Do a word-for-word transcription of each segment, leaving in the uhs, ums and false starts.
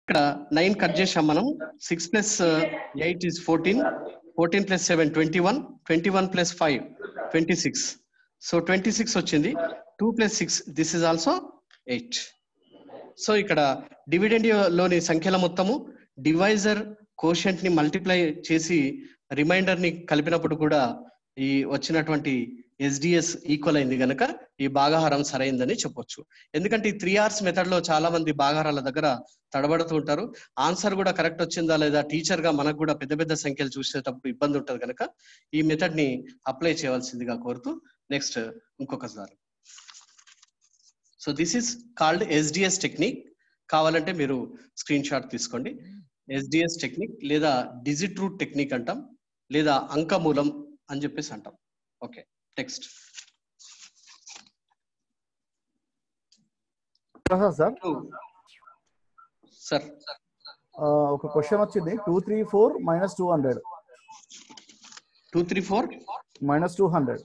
ఇక్కడ nine cut చేసాం మనం. Six plus eight is fourteen, fourteen plus seven twenty one, twenty one plus five twenty six. So twenty six వచ్చింది. Two plus six this is also eight. So ఇక్కడ dividend లోని సంఖ్యల మొత్తము divisor quotient ని multiply చేసి remainder ని కలిపినప్పుడు కూడా ఈ వచ్చినటువంటి ఎస్డిఎస్ ఈక్వల్ అయింది కనుక ఈ భాగాహారం సరైందని చెప్పొచ్చు. ఎందుకంటే ఈ త్రీ అవర్స్ మెథడ్ లో చాలా మంది భాగాహారాల దగ్గర తడబడుతూ ఉంటారు. ఆన్సర్ కూడా కరెక్ట్ వచ్చిందా లేదా టీచర్ గా మనకు కూడా పెద్ద పెద్ద సంఖ్యలు చూసేటప్పుడు ఇబ్బంది ఉంటుంది కనుక ఈ మెథడ్ ని అప్లై చేయవలసిందిగా కోరుతూ నెక్స్ట్ ఇంకొకసారి. So this is called SDS technique. కావాలంటే మీరు స్క్రీన్ షాట్ తీసుకోండి. ఎస్డిఎస్ టెక్నిక్ లేదా డిజిట్ రూట్ టెక్నిక్ అంటాం, లేదా అంకమూలం అని చెప్పేసి అంటాం. ఓకే, నెక్స్ట్ సార్ సార్ ఒక క్వశ్చన్ వచ్చింది. Two three four minus two hundred two three four minus two hundred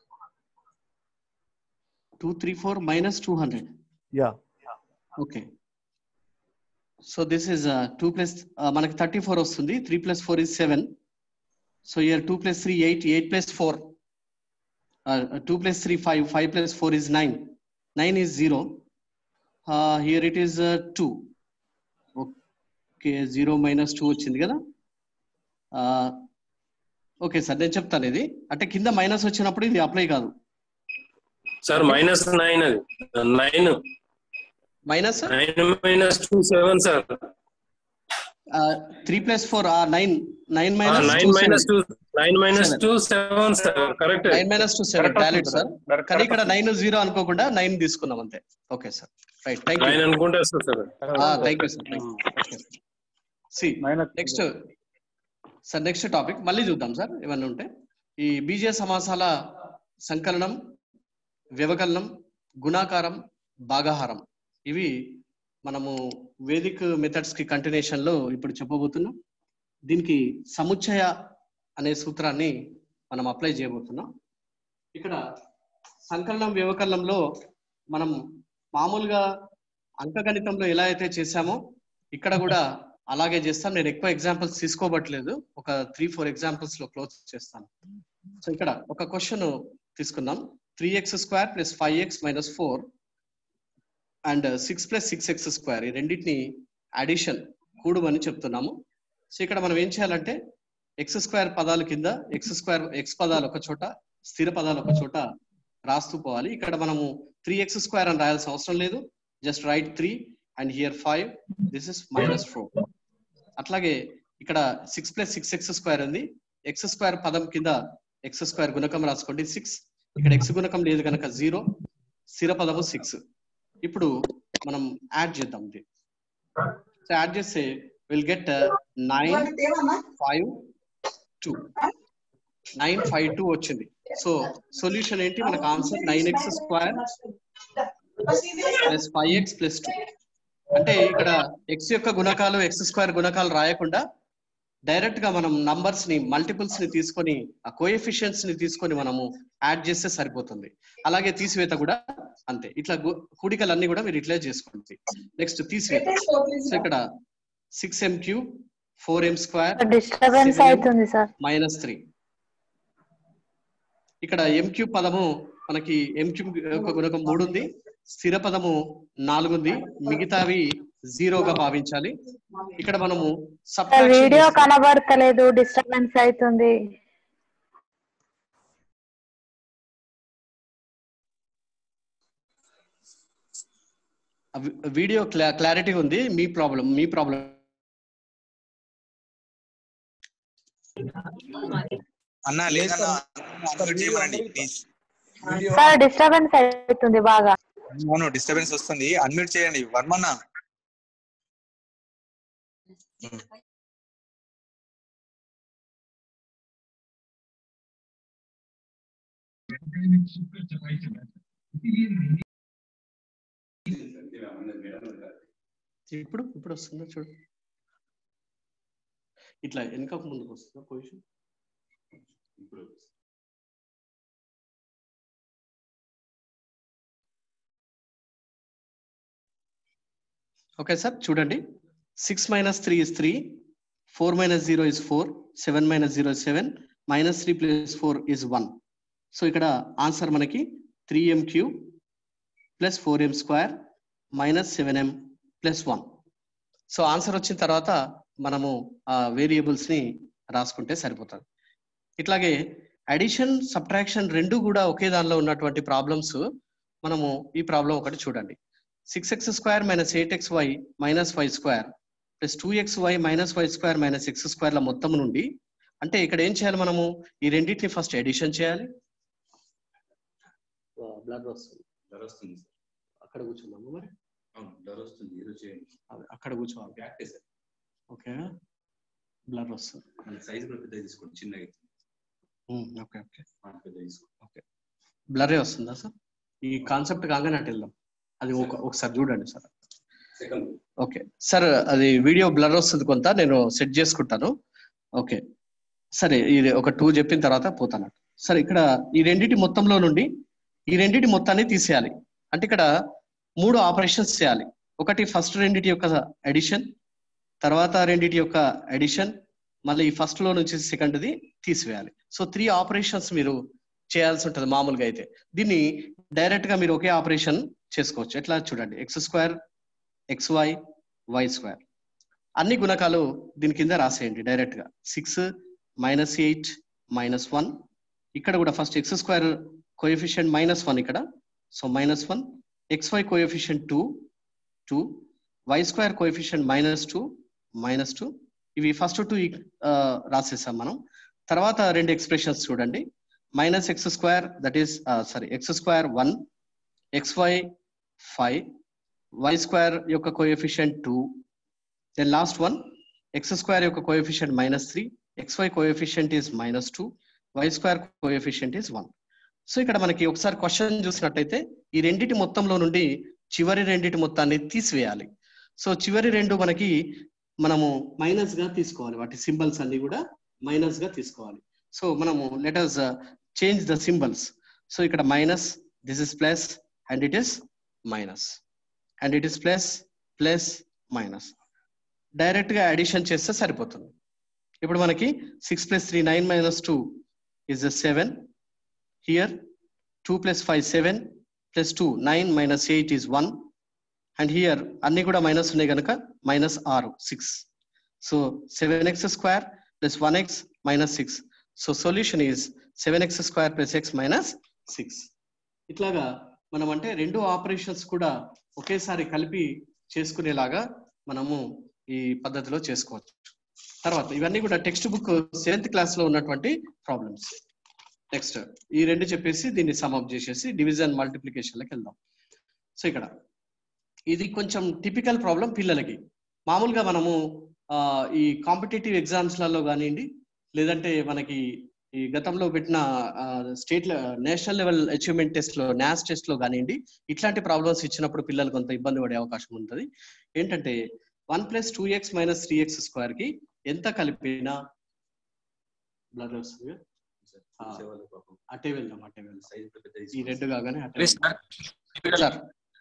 two three four minus two hundred ya okay. So this is two plus మనకి thirty four వస్తుంది. Three plus four is seven. So year two plus three eight, eight plus four two plus three five, five plus four is nine, nine is zero. Here it is two. Okay, zero minus two వచ్చింది కదా. Okay sir, నేను చెప్తాను. ఇది అంటే కింద minus వచ్చినప్పుడు ఇది apply కాదు సార్. మైనస్ నైన్, అది nine minus nine minus two seven sir. Three plus four nine, nine nine minus two nine minus two seven sir. Correct, nine minus two seven valid sir. కానీ ఇక్కడ nine zero అనుకోకుండా nine తీసుకున్నాం అంతే. Okay sir, right, thank you. Nine అనుకుంటా sir. Thank you sir. See next sir, next topic మళ్ళీ చూద్దాం sir. ఇవన్నీ ఉంటే ఈ బీజీయ సమాసాల సంకలనం, వ్యవకలనం, గుణాకారం, భాగాహారం ఇవి మనము వేదిక్ మెథడ్స్ కి కంటిన్యూషన్ లో ఇప్పుడు చెప్పబోతున్నాం. దీనికి సముచ్చయ అనే సూత్రాన్ని మనం అప్లై చేయబోతున్నాం. ఇక్కడ సంకలనం, వ్యవకలనంలో మనం మామూలుగా అంకగణితంలో ఎలా అయితే చేశామో ఇక్కడ కూడా అలాగే చేస్తాం. నేను ఎక్కువ ఎగ్జాంపుల్స్ తీసుకోబట్టలేదు, ఒక త్రీ ఫోర్ ఎగ్జాంపుల్స్ లో క్లోజ్ చేస్తాను. సో ఇక్కడ ఒక క్వశ్చన్ తీసుకుందాం. Three x square plus five X minus four and six plus six x square ఈ రెండింటిని అడిషన్ కూడమని చెప్తున్నాము. సో ఇక్కడ మనం ఏం చేయాలంటే ఎక్స్ స్క్వేర్ పదాల కింద ఎక్స్ స్క్వేర్ ఎక్స్ పదాలు ఒక చోట, స్థిర పదాలు ఒక చోట రాస్తూ పోవాలి. ఇక్కడ మనము త్రీ ఎక్స్ స్క్వేర్ అని రాయాల్సిన అవసరం లేదు. Just write three and here five, this is minus four. అట్లాగే ఇక్కడ six plus six x square ఉంది. ఎక్స్ స్క్వేర్ పదం కింద ఎక్స్ స్క్వేర్ గుణకం రాసుకోండి సిక్స్. ఇక్కడ ఎక్స్ గుణకం లేదు కనుక జీరో, స్థిర పదము సిక్స్. ఇప్పుడు మనం యాడ్ చేద్దాం. సో యాడ్ చేస్తే will get nine five two nine five two వచ్చింది. సో సొల్యూషన్ ఏంటి? మనకు answer nine x square plus five X plus two. అంటే ఇక్కడ ఎక్స్ యొక్క గుణకాలు, ఎక్స్ స్క్వేర్ గుణకాలు రాయకుండా డైరెక్ట్ గా మనం నంబర్స్ ని, మల్టిపుల్స్ ని తీసుకొని ఆ కోఎఫిషియన్స్ ని తీసుకొని మనము యాడ్ చేస్తే సరిపోతుంది. అలాగే తీసివేత కూడా అంతే. ఇట్లా కూడికలన్నీ కూడా మీరు ఇట్లా చేసుకోండి. నెక్స్ట్ తీసివేత. సో ఇక్కడ six m cube, four m square minus three. ఇక్కడ ఎం క్యూబ్ పదము మనకి ఎం క్యూబ్ యొక్క గుణకం మూడు ఉంది, స్థిర పదము నాలుగు ఉంది, మిగతావి జీరోగా భావించాలి. ఇక్కడ మనము వీడియో కనబడతలేదు, డిస్టర్బెన్స్ అవుతుంది. వీడియో క్లారిటీ ఉంది. మీ ప్రాబ్లం మీ ప్రాబ్లం అన్నా లేదన్నా, సార్ డిస్టర్బెన్స్ అవుతుంది బాగా. అవును, డిస్టర్బెన్స్ వస్తుంది. అన్మ్యూట్ చేయండి వర్మన్న. ఇప్పుడు ఇప్పుడు వస్తుందా చూడు. ఇట్లా వెనక ముందుకు వస్తుందా పొజిషన్? ఓకే సార్, చూడండి. Six minus three is three, four minus zero is four, seven minus zero is seven, minus three plus four is one. So ఇక్కడ ఆన్సర్ మనకి three m cube plus four m square minus seven m plus one. So answer వచ్చిన తర్వాత మనము ఆ variables ని రాసుకుంటే సరిపోతుంది. ఇట్లాగే అడిషన్ సబ్ట్రాక్షన్ రెండు కూడా ఒకే దానిలో ఉన్నటువంటి ప్రాబ్లమ్స్ మనము ఈ ప్రాబ్లం ఒకటి చూడండి. Six x square minus eight x y minus five square plus two x y minus five square minus x స్క్వేర్ల మొత్తం నుండి, అంటే ఇక్కడ ఏం చేయాలి మనము ఈ రెండింటిని ఫస్ట్ ఎడిషన్ చేయాలి. బ్లడ్ వస్తుంది డర్ వస్తుంది సార్. అక్కడ కూర్చున్నాము మరి అవును డర్ వస్తుంది ఏదో చేయండి. అదే అక్కడ కూర్చోవాలి. Practice sir. ఓకే బ్లర్ వస్తుంది. మన సైజ్ కూడా పెద్దగా తీసుకోండి, చిన్నగా ఓకే ఓకే పెద్ద తీసుకోండి. ఓకే బ్లరే వస్తుందా సార్? ఈ కాన్సెప్ట్ కాగానే అటు వెళ్దాం. అది ఒక ఒకసారి చూడండి సార్. సెకండ్ ఓకే సార్, అది వీడియో బ్లర్ వస్తుంది కొంత, నేను సెట్ చేసుకుంటాను. ఓకే సరే, ఇది ఒక టూ చెప్పిన తర్వాత పోతాను. సరే ఇక్కడ ఈ రెండింటి మొత్తంలో నుండి ఈ రెండింటి మొత్తాన్ని తీసేయాలి. అంటే ఇక్కడ మూడు ఆపరేషన్స్ చేయాలి. ఒకటి ఫస్ట్ రెండింటి యొక్క అడిషన్, తర్వాత రెండింటి యొక్క అడిషన్, మళ్ళీ ఈ ఫస్ట్ లో నుంచి సెకండ్ది తీసివేయాలి. సో త్రీ ఆపరేషన్స్ మీరు చేయాల్సి ఉంటుంది మామూలుగా అయితే. దీన్ని డైరెక్ట్ గా మీరు ఒకే ఆపరేషన్ చేసుకోవచ్చు. ఎట్లా చూడండి, x square x y y square అన్ని గుణకాలు దీని కింద రాసేయండి డైరెక్ట్ గా. Six minus eight minus one, ఇక్కడ కూడా first x square coefficient minus one ఇక్కడ, so minus one, x y coefficient two two, y square coefficient minus two minus two. ఇవి ఫస్ట్ టూ రాసేసాం మనం. తర్వాత రెండు ఎక్స్ప్రెషన్స్ చూడండి, minus x square that is sorry x square one, x y five, y square యొక్క coefficient two, then last one x square యొక్క coefficient minus three, x y coefficient is minus two, y square coefficient is one. So ఇక్కడ మనకి ఒకసారి question చూసినట్టయితే ఈ రెండింటి మొత్తంలో నుండి చివరి రెండింటి మొత్తాన్ని తీసివేయాలి. సో చివరి రెండు మనకి మనము మైనస్ గా తీసుకోవాలి, వాటి సింబల్స్ అన్ని కూడా మైనస్ గా తీసుకోవాలి. సో మనము let us change the symbols. So ఇక్కడ minus, this is plus and it is minus, and it is plus plus minus. Direct గా అడిషన్ చేస్తే సరిపోతుంది. ఇప్పుడు మనకి six plus three nine minus two is seven. Here two plus five seven plus two nine minus eight is one, and here అన్ని కూడా minus ఉన్నాయి కనుక minus ఆరు six. So seven x square plus one x minus six. So solution is seven x square plus x minus six. ఇట్లాగా మనం అంటే రెండు operations కూడా ఒకేసారి కలిపి చేసుకునేలాగా మనము ఈ పద్ధతిలో చేసుకోవచ్చు. తర్వాత ఇవన్నీ కూడా టెక్స్ట్ బుక్ సెవెంత్ క్లాస్ లో ఉన్నటువంటి ప్రాబ్లమ్స్. నెక్స్ట్ ఈ రెండు చెప్పేసి దీన్ని సమ్అప్ చేసేసి డివిజన్ మల్టిప్లికేషన్లకు వెళ్దాం. సో ఇక్కడ ఇది కొంచెం టిపికల్ ప్రాబ్లం పిల్లలకి. మామూలుగా మనము ఆ ఈ కాంపిటేటివ్ ఎగ్జామ్స్లలో కానివ్వండి, లేదంటే మనకి ఈ గతంలో పెట్టిన state national level achievement test లో న్యాస్ టెస్ట్ లో కానివ్వండి, ఇట్లాంటి ప్రాబ్లమ్స్ ఇచ్చినప్పుడు పిల్లలు కొంత ఇబ్బంది పడే అవకాశం ఉంటుంది. ఏంటంటే one plus two x minus three x square కి ఎంత కలిపినా బ్లర్ వస్తుంది. అటే వెళ్దాం అటే వెళ్దాం ఈ రెండు కాగానే అటే సార్.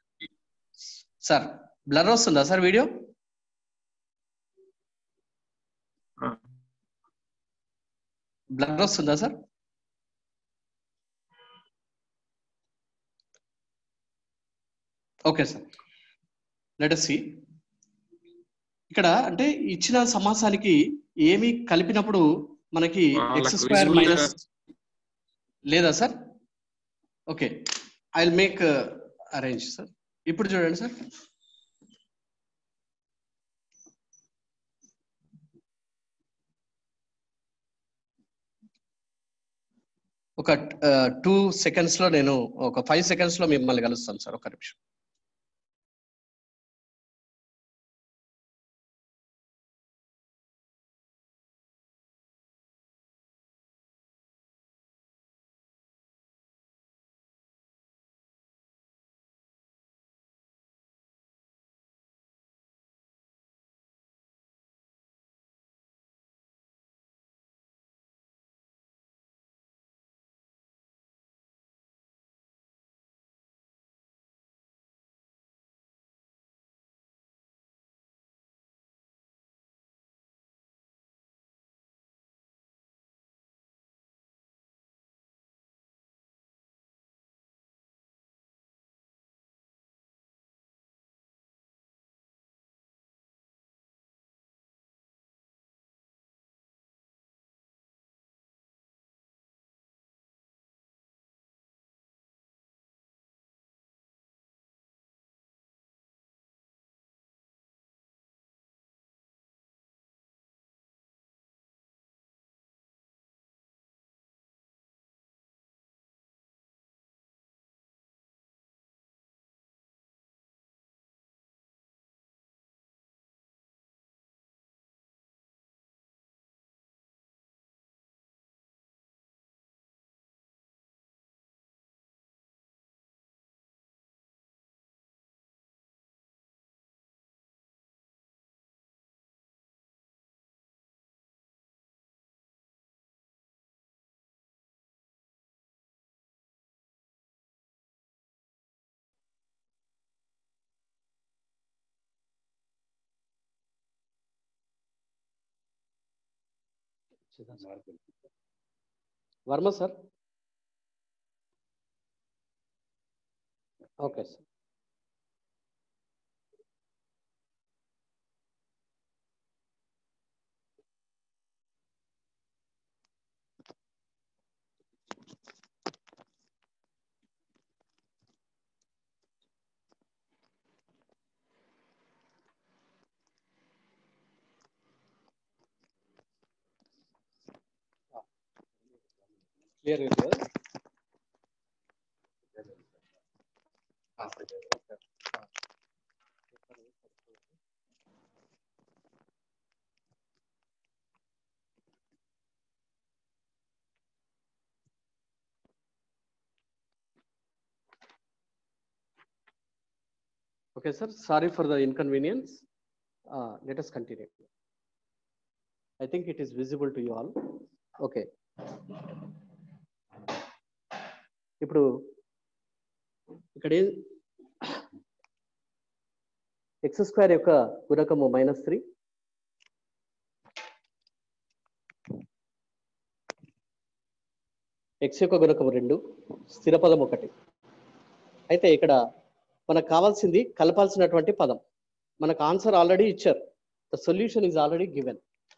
సార్ బ్లర్ వస్తుందా సార్ వీడియో? బ్లర్ వస్తుందా sir? Okay sir, let us see. ఇక్కడ అంటే ఇచ్చిన సమాసానికి ఏమి కలిపినప్పుడు మనకి ఎక్స్ స్క్వేర్ మైనస్ లేదా sir? Okay, I will make arrange sir. ఇప్పుడు చూడండి సార్, ఒక టూ సెకండ్స్ లో నేను ఒక ఫైవ్ సెకండ్స్ లో మిమ్మల్ని కలుస్తాను సార్. ఒక నిమిషం. Varma sir. Okay sir. Clear కదా? Okay, sir. Sorry for the inconvenience. Uh, let us continue. I think it is visible to you all. Okay. ఇప్పుడు ఇక్కడ ఎక్స్ స్క్వేర్ యొక్క గుణకము మైనస్ త్రీ, ఎక్స్ యొక్క గుణకము రెండు, స్థిర పదం ఒకటి. అయితే ఇక్కడ మనకు కావాల్సింది కలపాల్సినటువంటి పదం. మనకు ఆన్సర్ ఆల్రెడీ ఇచ్చారు. The solution is already given.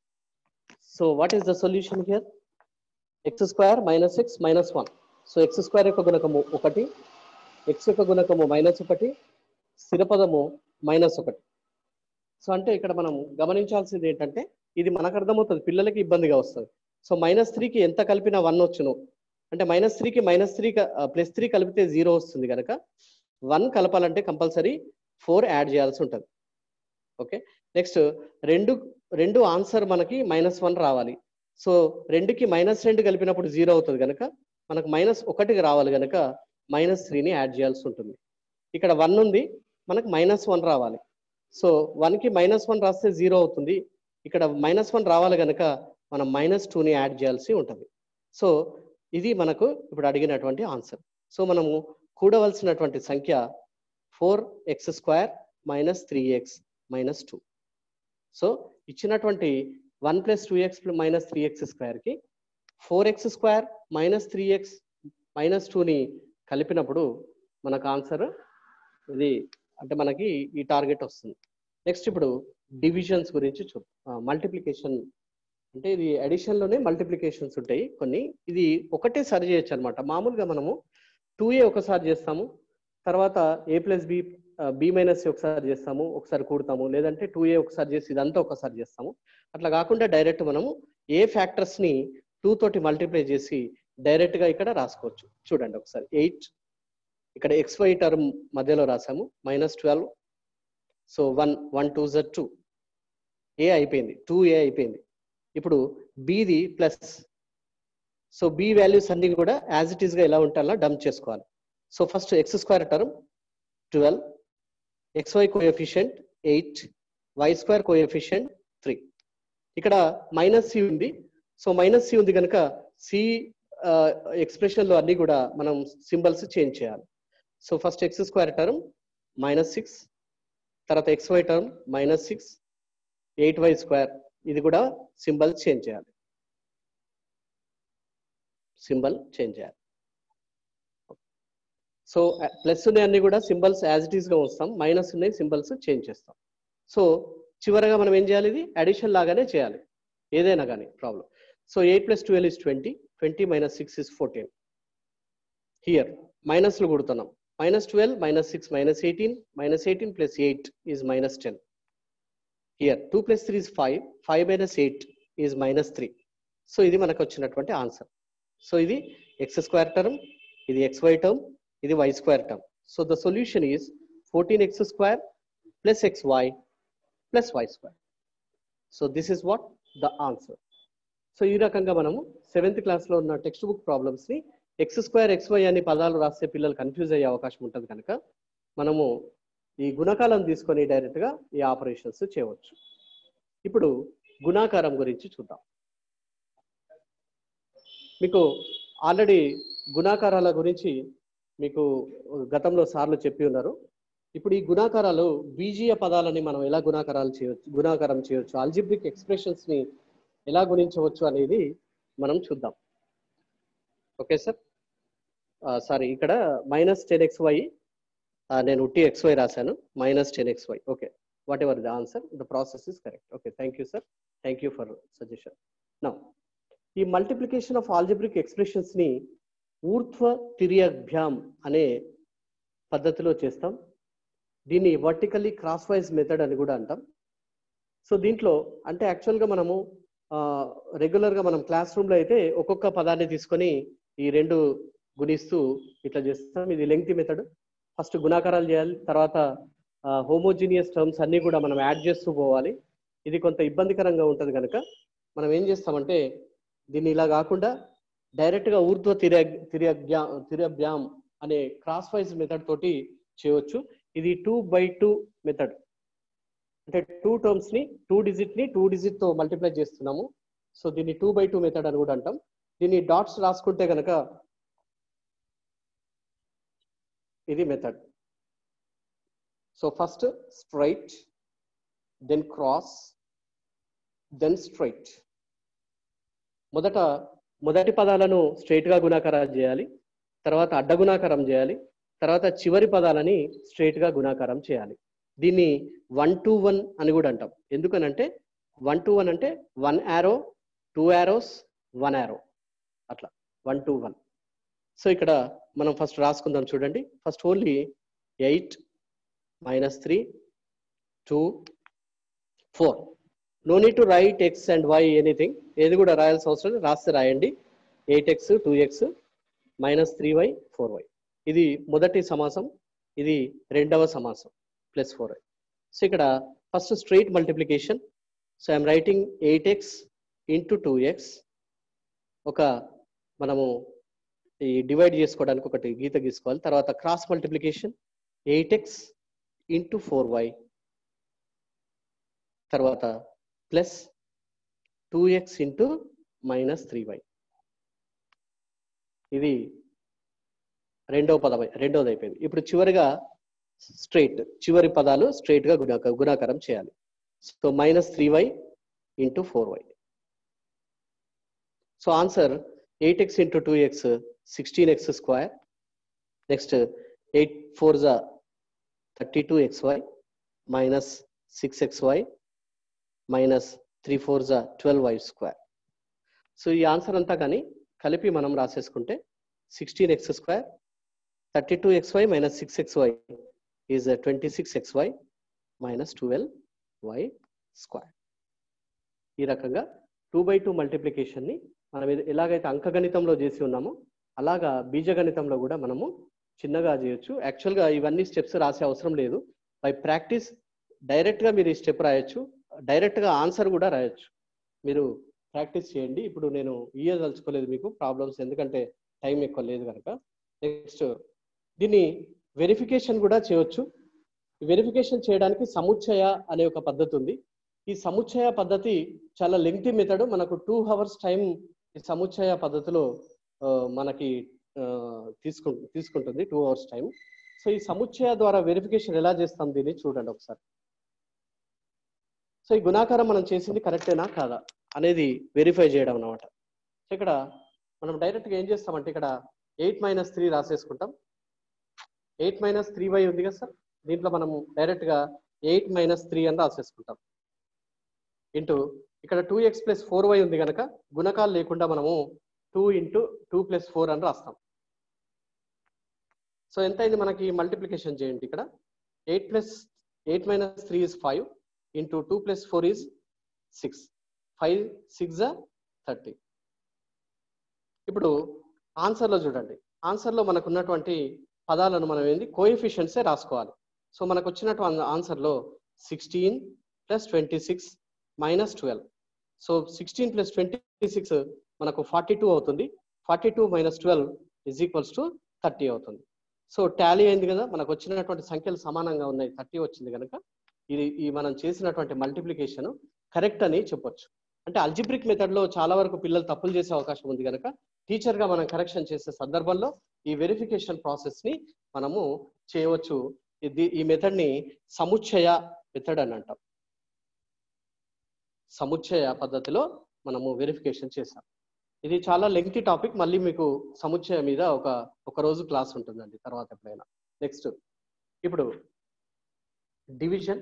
So what is the solution here? X square minus x minus one. So x square యొక్క గుణకము ఒకటి, ఎక్స్ యొక్క గుణకము మైనస్ ఒకటి, స్థిర పదము మైనస్ ఒకటి. సో అంటే ఇక్కడ మనం గమనించాల్సింది ఏంటంటే ఇది మనకు అర్థమవుతుంది, పిల్లలకి ఇబ్బందిగా వస్తుంది. సో మైనస్ త్రీకి ఎంత కలిపినా వన్ వచ్చును అంటే మైనస్ త్రీకి మైనస్ త్రీ ప్లస్ త్రీ కలిపితే జీరో వస్తుంది కనుక వన్ కలపాలంటే కంపల్సరీ ఫోర్ యాడ్ చేయాల్సి ఉంటుంది. ఓకే. నెక్స్ట్ రెండు రెండు ఆన్సర్ మనకి మైనస్ వన్ రావాలి. సో రెండుకి మైనస్ రెండు కలిపినప్పుడు జీరో అవుతుంది కనుక మనకు మైనస్ ఒకటికి రావాలి కనుక మైనస్ త్రీని యాడ్ చేయాల్సి ఉంటుంది. ఇక్కడ వన్ ఉంది, మనకు మైనస్ వన్ రావాలి. సో వన్కి మైనస్ వన్ రాస్తే జీరో అవుతుంది. ఇక్కడ మైనస్ వన్ రావాలి కనుక మనం మైనస్ టూని యాడ్ చేయాల్సి ఉంటుంది. సో ఇది మనకు ఇప్పుడు అడిగినటువంటి ఆన్సర్. సో మనము కూడవలసినటువంటి సంఖ్య four x square minus three x minus two. So ఇచ్చినటువంటి one plus two x minus three x స్క్వేర్కి four x square minus three x minus టూని కలిపినప్పుడు మనకు ఆన్సర్ ఇది అంటే మనకి ఈ టార్గెట్ వస్తుంది. నెక్స్ట్ ఇప్పుడు డివిజన్స్ గురించి చూద్దాం. మల్టిప్లికేషన్ అంటే ఇది అడిషన్లోనే మల్టిప్లికేషన్స్ ఉంటాయి కొన్ని. ఇది ఒకటే సరి చేయొచ్చు అనమాట. మామూలుగా మనము టూ ఏ ఒకసారి చేస్తాము, తర్వాత a plus b b minus a ఒకసారి చేస్తాము, ఒకసారి కూడతాము, లేదంటే టూ ఏ ఒకసారి చేసి ఇదంతా ఒకసారి చేస్తాము. అట్లా కాకుండా డైరెక్ట్ మనము ఏ ఫ్యాక్టర్స్ ని టూ తోటి మల్టిప్లై చేసి డైరెక్ట్ గా ఇక్కడ రాసుకోవచ్చు. చూడండి ఒకసారి. ఎయిట్ ఇక్కడ ఎక్స్ వై టర్మ్ మధ్యలో రాసాము, minus twelve. So one one two z two, a అయిపోయింది, టూ ఏ అయిపోయింది. ఇప్పుడు బిది ప్లస్. సో బి వాల్యూస్ అన్ని కూడా యాజ్ ఇట్ ఈస్ గా ఎలా ఉంటే అలా డంప్ చేసుకోవాలి. So first x square term twelve, x y coefficient eight, y square coefficient three. ఇక్కడ మైనస్ సి ఉంది. సో మైనస్ సి ఉంది కనుక సి ఎక్స్ప్రెషన్ లో అన్ని కూడా మనం సింబల్స్ చేంజ్ చేయాలి. So first x square term minus six, తర్వాత x y term minus six, eight y square, ఇది కూడా సింబల్ చేంజ్ చేయాలి. సింబల్ చేంజ్ చేయాలి. సో ప్లస్ ఉన్నాయి అన్ని కూడా సింబల్స్ యాజ్ ఇట్ ఈస్ గా వస్తాం, మైనస్ ఉన్నాయి సింబల్స్ చేంజ్ చేస్తాం. సో చివరగా మనం ఏం చేయాలి, ఇది అడిషన్ లాగానే చేయాలి ఏదైనా కానీ problem. So eight plus twelve is twenty, twenty minus six is fourteen. Here మైనస్లు కొడుతున్నాం. Minus twelve minus six minus eighteen, minus eighteen plus eight is minus ten. Here two plus three is five, five minus eight is minus three. So ఇది మనకు వచ్చినటువంటి answer. So ఇది x square term, ఇది x y term, ఇది y square term. So the solution is fourteen x square plus X y plus y square. So this is what the answer. So ఈ రకంగా మనము seventh class లో ఉన్న text book problems ని x square x y అని పదాలు రాస్తే పిల్లలు కన్ఫ్యూజ్ అయ్యే అవకాశం ఉంటుంది కనుక మనము ఈ గుణకాలను తీసుకొని డైరెక్ట్ గా ఈ ఆపరేషన్స్ చేయవచ్చు. ఇప్పుడు గుణాకారం గురించి చూద్దాం. మీకు ఆల్రెడీ గుణాకారాల గురించి మీకు గతంలో సార్లు చెప్పి ఉన్నారు. ఇప్పుడు ఈ గుణాకారాలు బీజీయ పదాలని మనం ఎలా గుణాకారాలు చేయవచ్చు గుణాకారం చేయవచ్చు ఆల్జిబ్రిక్ ఎక్స్ప్రెషన్స్ ని ఎలా గుణించవచ్చు అనేది మనం చూద్దాం. ఓకే సార్, సారీ ఇక్కడ మైనస్ టెన్ ఎక్స్ వై నేను టీ ఎక్స్ వై రాశాను, minus ten x y. Okay, whatever the answer, the process is correct. Okay, thank you sir, thank you for suggestion. Now ఈ multiplication of algebraic expressions ని ఊర్ధ్వ తిర్యగ్భ్యాం అనే పద్ధతిలో చేస్తాం. దీన్ని vertically cross wise method అని కూడా అంటాం. సో దీంట్లో అంటే యాక్చువల్గా మనము రెగ్యులర్గా మనం క్లాస్ రూమ్లో అయితే ఒక్కొక్క పదాన్ని తీసుకొని ఈ రెండు గుణిస్తూ ఇట్లా చేస్తాం. ఇది లెంగ్తీ మెథడ్. ఫస్ట్ గుణాకారాలు చేయాలి, తర్వాత హోమోజీనియస్ టర్మ్స్ అన్నీ కూడా మనం యాడ్ చేస్తూ పోవాలి. ఇది కొంత ఇబ్బందికరంగా ఉంటుంది కనుక మనం ఏం చేస్తామంటే దీన్ని ఇలా కాకుండా డైరెక్ట్గా ఊర్ధ్వ తిర్య తిర్యగ్యా తిర్యభ్యాం అనే క్రాస్ వైజ్ మెథడ్ తోటి చేయవచ్చు. ఇది టూ బై టూ మెథడ్, అంటే టూ టర్మ్స్ ని టూ డిజిట్ ని టూ డిజిట్ తో మల్టిప్లై చేస్తున్నాము. సో దీన్ని టూ బై టూ మెథడ్ అని కూడా అంటాం. దీన్ని డాట్స్ రాసుకుంటే కనుక ఇది method. So first straight, then cross, then straight. మొదట మొదటి పదాలను స్ట్రైట్ గా గుణాకారం చేయాలి, తర్వాత అడ్డ గుణాకారం చేయాలి, తర్వాత చివరి పదాలని స్ట్రైట్ గా గుణాకారం చేయాలి. దీన్ని వన్ టు వన్ అని కూడా అంటాం. ఎందుకనంటే వన్ టు వన్ అంటే one arrow, two arrows, one arrow, అట్లా వన్ టు వన్. సో ఇక్కడ మనం ఫస్ట్ రాసుకుందాం చూడండి. First only eight minus three two four. No need to write x and y anything, ఏది కూడా రాయాల్సిన అవసరం లేదు, రాస్తే రాయండి. Eight x two x minus three y four y. ఇది మొదటి సమాసం, ఇది రెండవ సమాసం, ప్లస్ ఫోర్ వై. సో ఇక్కడ first straight multiplication. So I'm writing eight x into two x. ఒక మనము ఈ డివైడ్ చేసుకోవడానికి ఒకటి గీత గీసుకోవాలి. తర్వాత cross multiplication eight x into four y, తర్వాత plus two x into minus three y. ఇది రెండవ పదం, రెండవది అయిపోయింది. ఇప్పుడు చివరిగా స్ట్రైట్, చివరి పదాలు స్ట్రైట్ గా గుణాక గుణాకారం చేయాలి. So minus three y into four y. So answer eight x into two x sixteen x square. Next eight four జా thirty two x y minus six x y minus three four జా twelve y square. So ఈ answer అంతా కానీ కలిపి మనం రాసేసుకుంటే sixteen x square, thirty two x y minus six x y is twenty six x y minus twelve y square. ఈ రకంగా two by two మల్టిప్లికేషన్ని మనం ఎలాగైతే అంకగణితంలో చేసి ఉన్నామో అలాగా బీజగణితంలో కూడా మనము చిన్నగా చేయొచ్చు. యాక్చువల్గా ఇవన్నీ స్టెప్స్ రాసే అవసరం లేదు. బై ప్రాక్టీస్ డైరెక్ట్గా మీరు ఈ స్టెప్ రాయొచ్చు, డైరెక్ట్గా ఆన్సర్ కూడా రాయొచ్చు. మీరు ప్రాక్టీస్ చేయండి. ఇప్పుడు నేను ఇయ్యదలుచుకోలేదు మీకు ప్రాబ్లమ్స్, ఎందుకంటే టైం ఎక్కువ లేదు కనుక. నెక్స్ట్ దీన్ని వెరిఫికేషన్ కూడా చేయొచ్చు. వెరిఫికేషన్ చేయడానికి సముచ్చయ అనే ఒక పద్ధతి ఉంది. ఈ సముచ్చయ పద్ధతి చాలా లెంగ్తీ మెథడ్. మనకు టూ అవర్స్ టైం ఈ సముచ్చయ పద్ధతిలో మనకి తీసుకు తీసుకుంటుంది టూ అవర్స్ టైం. సో ఈ సముచ్చయ ద్వారా వెరిఫికేషన్ ఎలా చేస్తాం దీన్ని చూడండి ఒకసారి. సో ఈ గుణాకారం మనం చేసింది కరెక్టేనా కాదా అనేది వెరిఫై చేయడం అన్నమాట. సో ఇక్కడ మనం డైరెక్ట్గా ఏం చేస్తామంటే ఇక్కడ ఎయిట్ మైనస్ త్రీ రాసేసుకుంటాం. ఎయిట్ మైనస్ త్రీ వై ఉంది కదా సార్, దీంట్లో మనం డైరెక్ట్గా ఎయిట్ మైనస్ త్రీ అని రాసేసుకుంటాం. ఇంటూ ఇక్కడ two x plus four y ఉంది కనుక గుణకాలు లేకుండా మనము two into two plus four అని రాస్తాం. సో ఎంత అయింది మనకి మల్టిప్లికేషన్ చేయండి. ఇక్కడ eight plus eight minus three is five into two plus four is six, five six thirty. ఇప్పుడు ఆన్సర్లో చూడండి, ఆన్సర్లో మనకు ఉన్నటువంటి పదాలను మనం ఏంది కోఎఫిషియెంట్సే రాసుకోవాలి. సో మనకు వచ్చినటువంటి ఆన్సర్లో sixteen plus twenty six minus twelve. So sixteen plus twenty six మనకు ఫార్టీ టూ అవుతుంది. Forty two minus twelve is equals to thirty అవుతుంది. సో టాలీ అయింది కదా, మనకు వచ్చినటువంటి సంఖ్యలు సమానంగా ఉన్నాయి, థర్టీ వచ్చింది కనుక ఇది ఈ మనం చేసినటువంటి మల్టిప్లికేషన్ కరెక్ట్ అని చెప్పొచ్చు. అంటే అల్జిబ్రిక్ మెథడ్లో చాలా వరకు పిల్లలు తప్పులు చేసే అవకాశం ఉంది కనుక టీచర్గా మనం కరెక్షన్ చేసే సందర్భంలో ఈ వెరిఫికేషన్ ప్రాసెస్ని మనము చేయవచ్చు. ఇది ఈ మెథడ్ని సముచ్చయ మెథడ్ అని అంటాం. సముచ్చయ పద్ధతిలో మనము వెరిఫికేషన్ చేసాం. ఇది చాలా లెంగ్తీ టాపిక్, మళ్ళీ మీకు సముచ్చయం మీద ఒక ఒక రోజు క్లాస్ ఉంటుందండి తర్వాత ఎప్పుడైనా. నెక్స్ట్ ఇప్పుడు డివిజన్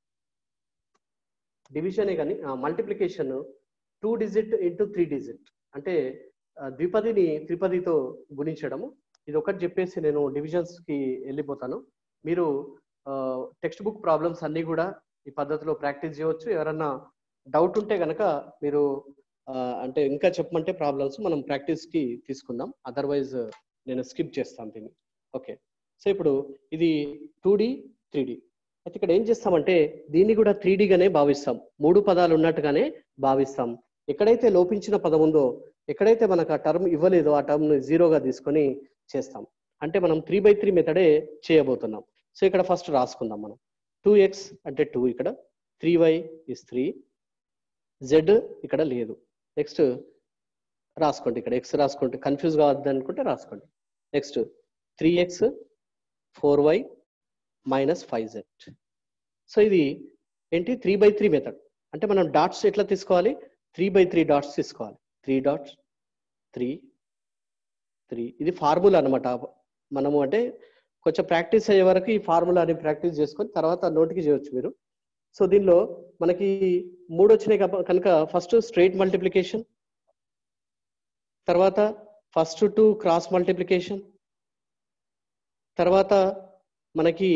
డివిజనే కానీ multiplication two digit into three digit అంటే ద్విపదిని త్రిపదితో గుణించడము. ఇది ఒకటి చెప్పేసి నేను డివిజన్స్కి వెళ్ళిపోతాను. మీరు టెక్స్ట్ బుక్ ప్రాబ్లమ్స్ అన్నీ కూడా ఈ పద్ధతిలో ప్రాక్టీస్ చేయవచ్చు. ఎవరన్నా డౌట్ ఉంటే కనుక మీరు అంటే ఇంకా చెప్పమంటే ప్రాబ్లమ్స్ మనం ప్రాక్టీస్కి తీసుకుందాం, అదర్వైజ్ నేను స్కిప్ చేస్తాను దీన్ని. ఓకే, సో ఇప్పుడు ఇది టూ డి త్రీ డి అయితే ఇక్కడ ఏం చేస్తామంటే దీన్ని కూడా త్రీ డిగానే భావిస్తాం, మూడు పదాలు ఉన్నట్టుగానే భావిస్తాం. ఎక్కడైతే లోపించిన పదం ఉందో, ఎక్కడైతే మనకు ఆ టర్మ్ ఇవ్వలేదో ఆ టర్మ్ని జీరోగా తీసుకొని చేస్తాం. అంటే మనం త్రీ బై త్రీ మెథడే చేయబోతున్నాం. సో ఇక్కడ ఫస్ట్ రాసుకుందాం మనం. టూ ఎక్స్ అంటే టూ, ఇక్కడ three y is three, z ఇక్కడ లేదు. నెక్స్ట్ రాసుకోండి, ఇక్కడ ఎక్స్ రాసుకోండి, కన్ఫ్యూజ్ కావద్దు అనుకుంటే రాసుకోండి. Next three x four y minus five z. So ఇది ఏంటి త్రీ బై త్రీ మెథడ్. అంటే మనం డాట్స్ ఎట్లా తీసుకోవాలి, త్రీ బై త్రీ డాట్స్ తీసుకోవాలి. త్రీ డాట్స్ త్రీ త్రీ ఇది ఫార్ములా అనమాట. మనము అంటే కొంచెం ప్రాక్టీస్ అయ్యే వరకు ఈ ఫార్ములాని ప్రాక్టీస్ చేసుకొని తర్వాత నోటికి చేయొచ్చు మీరు. సో దీనిలో మనకి మూడు వచ్చినాయి కనుక ఫస్ట్ స్ట్రైట్ మల్టిప్లికేషన్, తర్వాత ఫస్ట్ టు క్రాస్ మల్టిప్లికేషన్, తర్వాత మనకి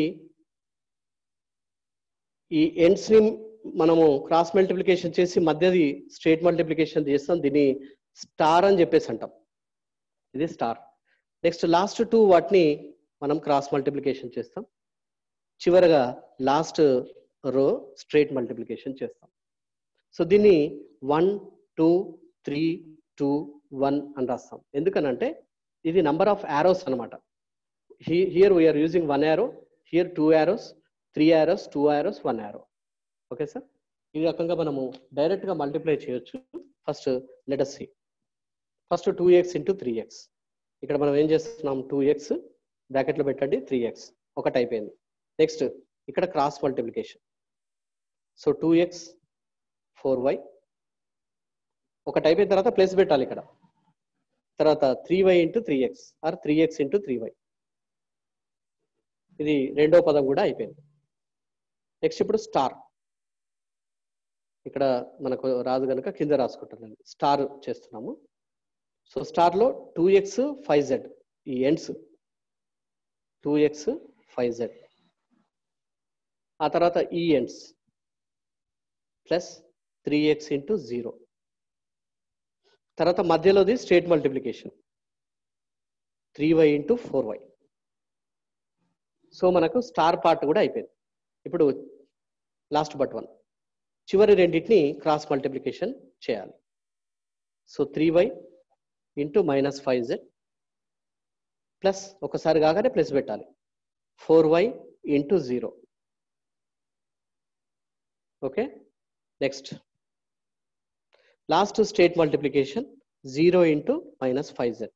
ఈ ఎండ్స్ ని మనము క్రాస్ మల్టిప్లికేషన్ చేసి మధ్యది స్ట్రైట్ మల్టిప్లికేషన్ చేస్తాం. దీన్ని స్టార్ అని చెప్పేసి అంటాం, ఇది స్టార్. నెక్స్ట్ లాస్ట్ టూ వాటిని మనం క్రాస్ మల్టిప్లికేషన్ చేస్తాం. చివరగా లాస్ట్ రో స్ట్రైట్ మల్టిప్లికేషన్ చేస్తాం. సో దీన్ని one two three two one అని రాస్తాం. ఎందుకనంటే ఇది నంబర్ ఆఫ్ యారోస్ అనమాట. Here we're using one arrow, here two arrows, three arrows, two arrows, one arrow. Okay sir, ఈ రకంగా మనము డైరెక్ట్గా మల్టిప్లై చేయొచ్చు. First let us see. First two x into three x. ఇక్కడ మనం ఏం చేస్తున్నాం, టూ ఎక్స్ బ్రాకెట్లో పెట్టండి, త్రీ ఎక్స్ ఒకటి అయిపోయింది. నెక్స్ట్ ఇక్కడ cross multiplication. So two x four y ఒకటి అయిపోయిన తర్వాత ప్లస్ పెట్టాలి ఇక్కడ. తర్వాత three y into three x or three x into three y. ఇది రెండో పదం కూడా అయిపోయింది. నెక్స్ట్ ఇప్పుడు స్టార్. ఇక్కడ మనకు రాదు కనుక కింద రాసుకుంటాను, స్టార్ చేస్తున్నాము. సో స్టార్లో టూ ఎక్స్ ఫైవ్ జెడ్, ఈ ends two x five z, ఆ తర్వాత ఈ ends plus three x into zero, తర్వాత మధ్యలోది straight multiplication three y into four y. So మనకు స్టార్ పార్ట్ కూడా అయిపోయింది. ఇప్పుడు లాస్ట్ బట్ వన్, చివరి రెండింటిని క్రాస్ మల్టిప్లికేషన్ చేయాలి. So three y into minus five z plus ఒకసారి కాగానే ప్లస్ పెట్టాలి, four y into zero. Okay, next last straight multiplication zero into minus five z.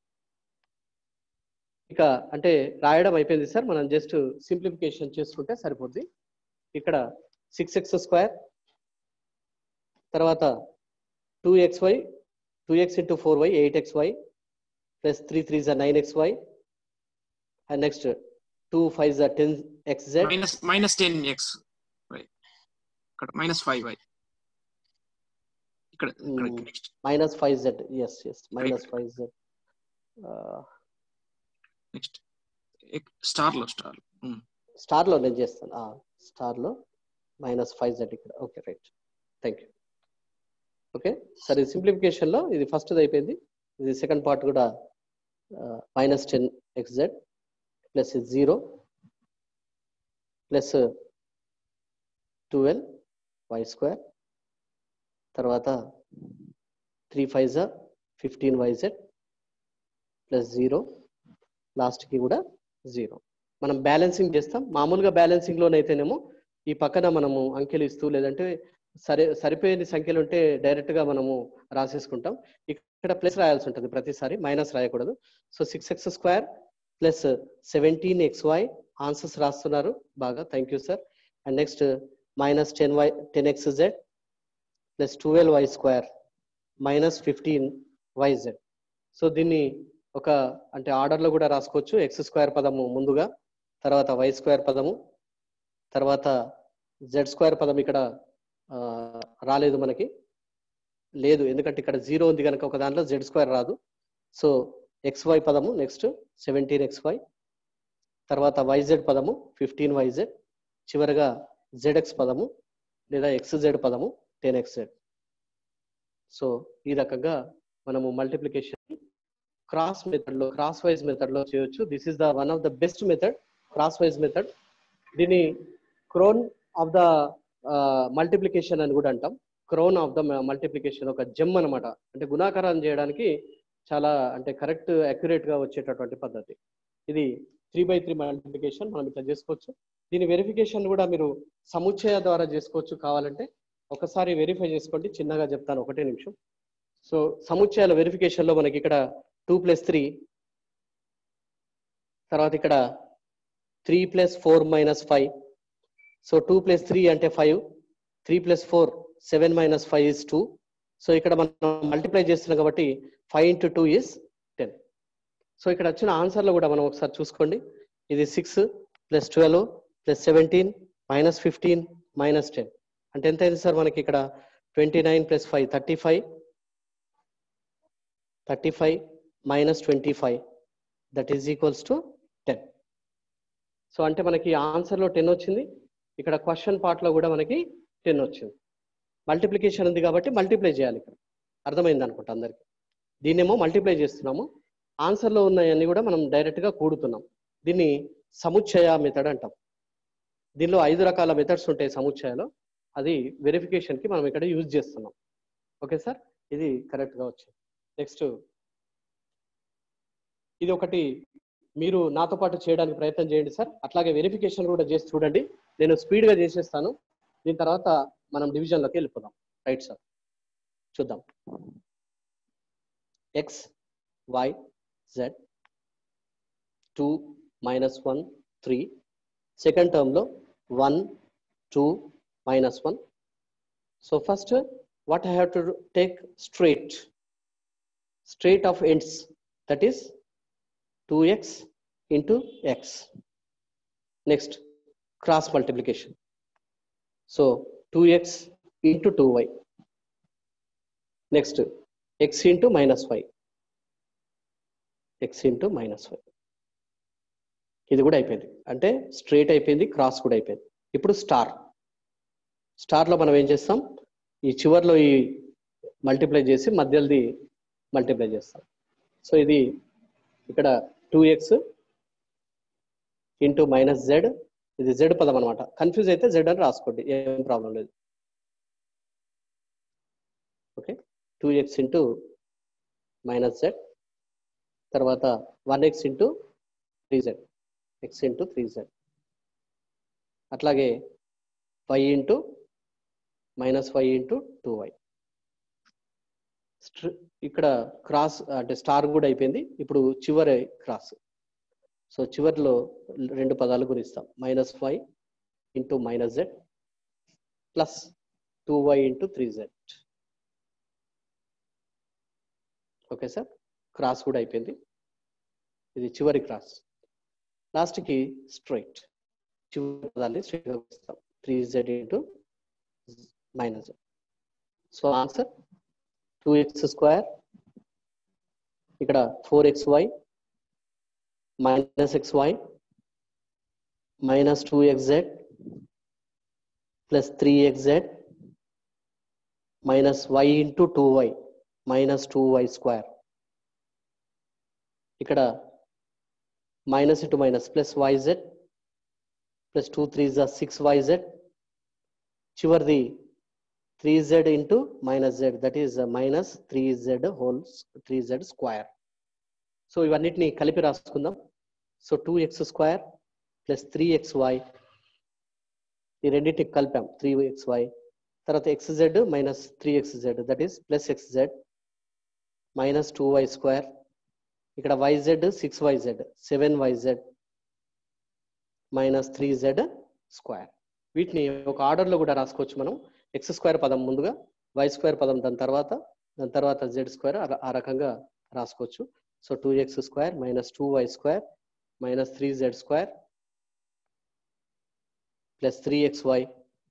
ఇక అంటే రాయడం అయిపోయింది సార్, మనం జస్ట్ సింప్లిఫికేషన్ చేసుకుంటే సరిపోద్ది. ఇక్కడ సిక్స్ ఎక్స్ స్క్వేర్, తర్వాత two x y, two x into four y eight x y plus three three జా nine x y, and next two five జా ten x z minus minus ten x y, ఇక్కడ minus five y, ఇక్కడ next minus five z. Yes yes minus five z. Next star లో star star లో నేను చేస్తాను, star లో minus five z ఇక్కడ. Okay right, thank you. Okay సరే, simplification లో ఇది ఫస్ట్ అయిపోయింది. ఇది సెకండ్ పార్ట్ కూడా minus ten x z plus zero plus twelve y square, తర్వాత త్రీ ఫైవ్ జా fifteen y z plus zero, లాస్ట్కి కూడా జీరో. మనం బ్యాలెన్సింగ్ చేస్తాం. మామూలుగా బ్యాలెన్సింగ్లోనైతేనేమో ఈ పక్కన మనము అంకెలు ఇస్తూ లేదంటే సరే సరిపోయే సంఖ్యలు ఉంటే డైరెక్ట్గా మనము రాసేసుకుంటాం. ఇక్కడ ప్లస్ రాయాల్సి ఉంటుంది ప్రతిసారి, మైనస్ రాయకూడదు. So six x square plus seventeen x y answers రాస్తున్నారు బాగా, thank you sir. And next minus ten y ten x z plus twelve y square minus fifteen y z. So దీన్ని ఒక అంటే ఆర్డర్లో కూడా రాసుకోవచ్చు. ఎక్స్ స్క్వేర్ పదము ముందుగా, తర్వాత వై స్క్వేర్ పదము, తర్వాత జెడ్ స్క్వేర్ పదం ఇక్కడ రాలేదు మనకి, లేదు ఎందుకంటే ఇక్కడ జీరో ఉంది కనుక ఒక దాంట్లో జెడ్ స్క్వేర్ రాదు. సో ఎక్స్వై పదము నెక్స్ట్ సెవెంటీన్ ఎక్స్వై, తర్వాత వైజెడ్ పదము ఫిఫ్టీన్ వైజెడ్, చివరిగా జెడ్ఎక్స్ పదము లేదా ఎక్స్జెడ్ పదము టెన్ ఎక్స్జెడ్. సో ఈ రకంగా మనము మల్టిప్లికేషన్ క్రాస్ మెథడ్ లో క్రాస్ వైజ్ మెథడ్ లో చేయొచ్చు. This is the one of the best method, cross wise method. దీన్ని క్రోన్ ఆఫ్ ద మల్టిప్లికేషన్ అని కూడా అంటాం. క్రోన్ ఆఫ్ ద మల్టిప్లికేషన్ ఒక జెమ్ అనమాట. అంటే గుణాకారం చేయడానికి చాలా అంటే కరెక్ట్ అక్యురేట్ గా వచ్చేటటువంటి పద్ధతి. ఇది త్రీ బై త్రీ మల్టిప్లికేషన్ మనం ఇట్లా చేసుకోవచ్చు. దీని వెరిఫికేషన్ కూడా మీరు సముచ్చయ ద్వారా చేసుకోవచ్చు. కావాలంటే ఒకసారి వెరిఫై చేసుకోండి, చిన్నగా చెప్తాను, ఒకటే నిమిషం. సో సముచ్చయాల వెరిఫికేషన్ లో మనకి ఇక్కడ టూ ప్లస్ త్రీ, తర్వాత ఇక్కడ three plus four minus five. So two plus three అంటే five, three plus four seven minus five is two. So ఇక్కడ మనం మల్టిప్లై చేస్తున్నాం కాబట్టి five into two is ten. So ఇక్కడ వచ్చిన ఆన్సర్లో కూడా మనం ఒకసారి చూసుకోండి. ఇది six plus twelve plus seventeen minus fifteen minus ten అంటే ఎంత అయింది సార్ మనకి ఇక్కడ? Twenty nine plus five thirty five, thirty five minus twenty five that is equals to ten. So అంటే మనకి ఆన్సర్లో టెన్ వచ్చింది, ఇక్కడ క్వశ్చన్ పార్ట్లో కూడా మనకి టెన్ వచ్చింది. మల్టిప్లికేషన్ ఉంది కాబట్టి మల్టిప్లై చేయాలి. ఇక్కడ అర్థమైంది అనుకుంటా అందరికి. దీన్నేమో మల్టిప్లై చేస్తున్నాము, ఆన్సర్లో ఉన్నాయన్నీ కూడా మనం డైరెక్ట్గా కూడుతున్నాం. దీన్ని సముచ్చయ మెథడ్ అంటాం. దీనిలో ఐదు రకాల మెథడ్స్ ఉంటాయి సముచ్చయలో, అది వెరిఫికేషన్కి మనం ఇక్కడ యూజ్ చేస్తున్నాం. ఓకే సార్, ఇది కరెక్ట్గా వచ్చింది. నెక్స్ట్ ఇది ఒకటి మీరు నాతో పాటు చేయడానికి ప్రయత్నం చేయండి సార్. అట్లాగే వెరిఫికేషన్ కూడా చేసి చూడండి. నేను స్పీడ్గా చేసేస్తాను, దీని తర్వాత మనం డివిజన్లోకి వెళ్ళిపోదాం. రైట్ సార్, చూద్దాం. X why z two minus one three, second టర్మ్లో one two minus one. So first what I have to take straight straight of ends, that is two x into x. Next cross multiplication, so two x into two y. Next x into minus y, x into minus y. ఇది కూడా అయిపోయింది, అంటే straight అయిపోయింది, cross కూడా అయిపోయింది. ఇప్పుడు star స్టార్లో మనం ఏం చేస్తాం, ఈ చివర్లో ఈ మల్టిప్లై చేసి మధ్యలోది మల్టిప్లై చేస్తాం. సో ఇది ఇక్కడ two x into minus z, ఇది జెడ్ పదం అనమాట. కన్ఫ్యూజ్ అయితే జెడ్ అని రాసుకోండి, ఏం ప్రాబ్లం లేదు. Okay, two x into minus z, తర్వాత one x into three z, x into three z. అట్లాగే y into minus y into two y. ఇక్కడ క్రాస్ అంటే స్టార్ కూడా అయిపోయింది. ఇప్పుడు చివరి క్రాస్. సో చివరిలో రెండు పదాలు గురిస్తాం, minus y into minus z plus two y into three z. Okay sir, cross కూడా అయిపోయింది. ఇది చివరి క్రాస్. లాస్ట్కి స్ట్రైట్, చివరి పదాన్ని స్ట్రైట్గా గురిస్తాం, three z into minus z. So answer two x square, ఇక్కడ four x y minus xy minus two x z plus three x z minus y into two y minus two y square. ఇక్కడ minus into minus plus yz plus two threes are six yz. చివరిది three z into minus z, that is minus three z whole three z square. So ఇవన్నిటిని కలిపి రాసుకుందాం. So two x square plus three x y, ఈ రెండింటిని కలిపాం, three x y. తర్వాత x z minus three x z, that is plus x z minus two y square. ఇక్కడ y z six y z, seven y z minus three z square. వీటిని ఒక ఆర్డర్లో కూడా రాసుకోవచ్చు మనం. ఎక్స్ స్క్వేర్ పదం ముందుగా, వై స్క్వేర్ పదం దాని తర్వాత, దాని తర్వాత జెడ్ స్క్వేర్ ఆ రకంగా రాసుకోవచ్చు. So two x square minus two y square minus three z square plus three x y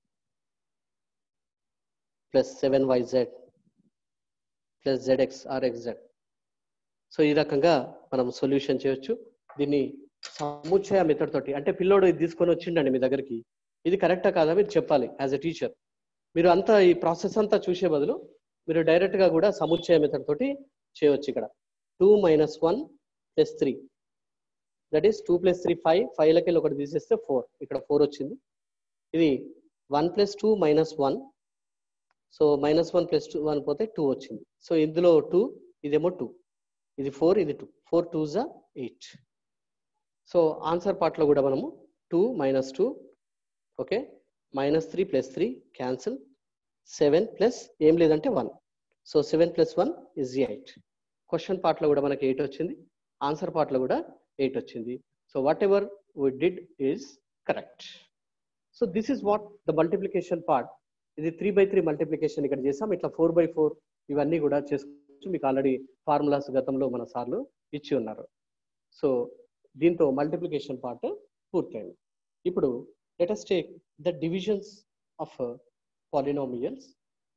plus seven y z plus z x or x z. So ఈ రకంగా మనం సొల్యూషన్ చేయొచ్చు. దీన్ని సముచ్చయ మెథడ్ తోటి, అంటే పిల్లోడు ఇది తీసుకొని వచ్చిండండి మీ దగ్గరికి, ఇది కరెక్టా కాదా మీరు చెప్పాలి యాజ్ ఎ టీచర్. మీరు అంతా ఈ ప్రాసెస్ అంతా చూసే బదులు మీరు డైరెక్ట్ గా కూడా సముచ్చయ మెథడ్ తోటి చేయవచ్చు. ఇక్కడ two minus one plus three, that is two plus three five, five లకి ఒకటి తీసేస్తే ఫోర్, ఇక్కడ ఫోర్ వచ్చింది. ఇది one plus two minus one, so minus one plus two one పోతే టూ వచ్చింది. సో ఇందులో టూ, ఇదేమో టూ, ఇది ఫోర్, ఇది టూ, ఫోర్ టూ జా ఎయిట్. సో ఆన్సర్ పార్ట్లో కూడా మనము two minus two, okay, minus three plus three cancel, seven plus ఏం లేదంటే one, so seven plus one is eight. Question పార్ట్లో కూడా మనకి ఎయిట్ వచ్చింది, ఆన్సర్ పార్ట్లో కూడా ఎయిట్ వచ్చింది. So whatever we did is correct. So this is what the multiplication part. ఇది త్రీ బై త్రీ మల్టిప్లికేషన్ ఇక్కడ చేసాం. ఇట్లా ఫోర్ బై ఫోర్ ఇవన్నీ కూడా చేసుకోవచ్చు. మీకు ఆల్రెడీ ఫార్ములాస్ గతంలో మన సార్లు ఇచ్చి ఉన్నారు. సో దీంతో మల్టిప్లికేషన్ పార్ట్ పూర్తయింది. ఇప్పుడు let us take the divisions of polynomials.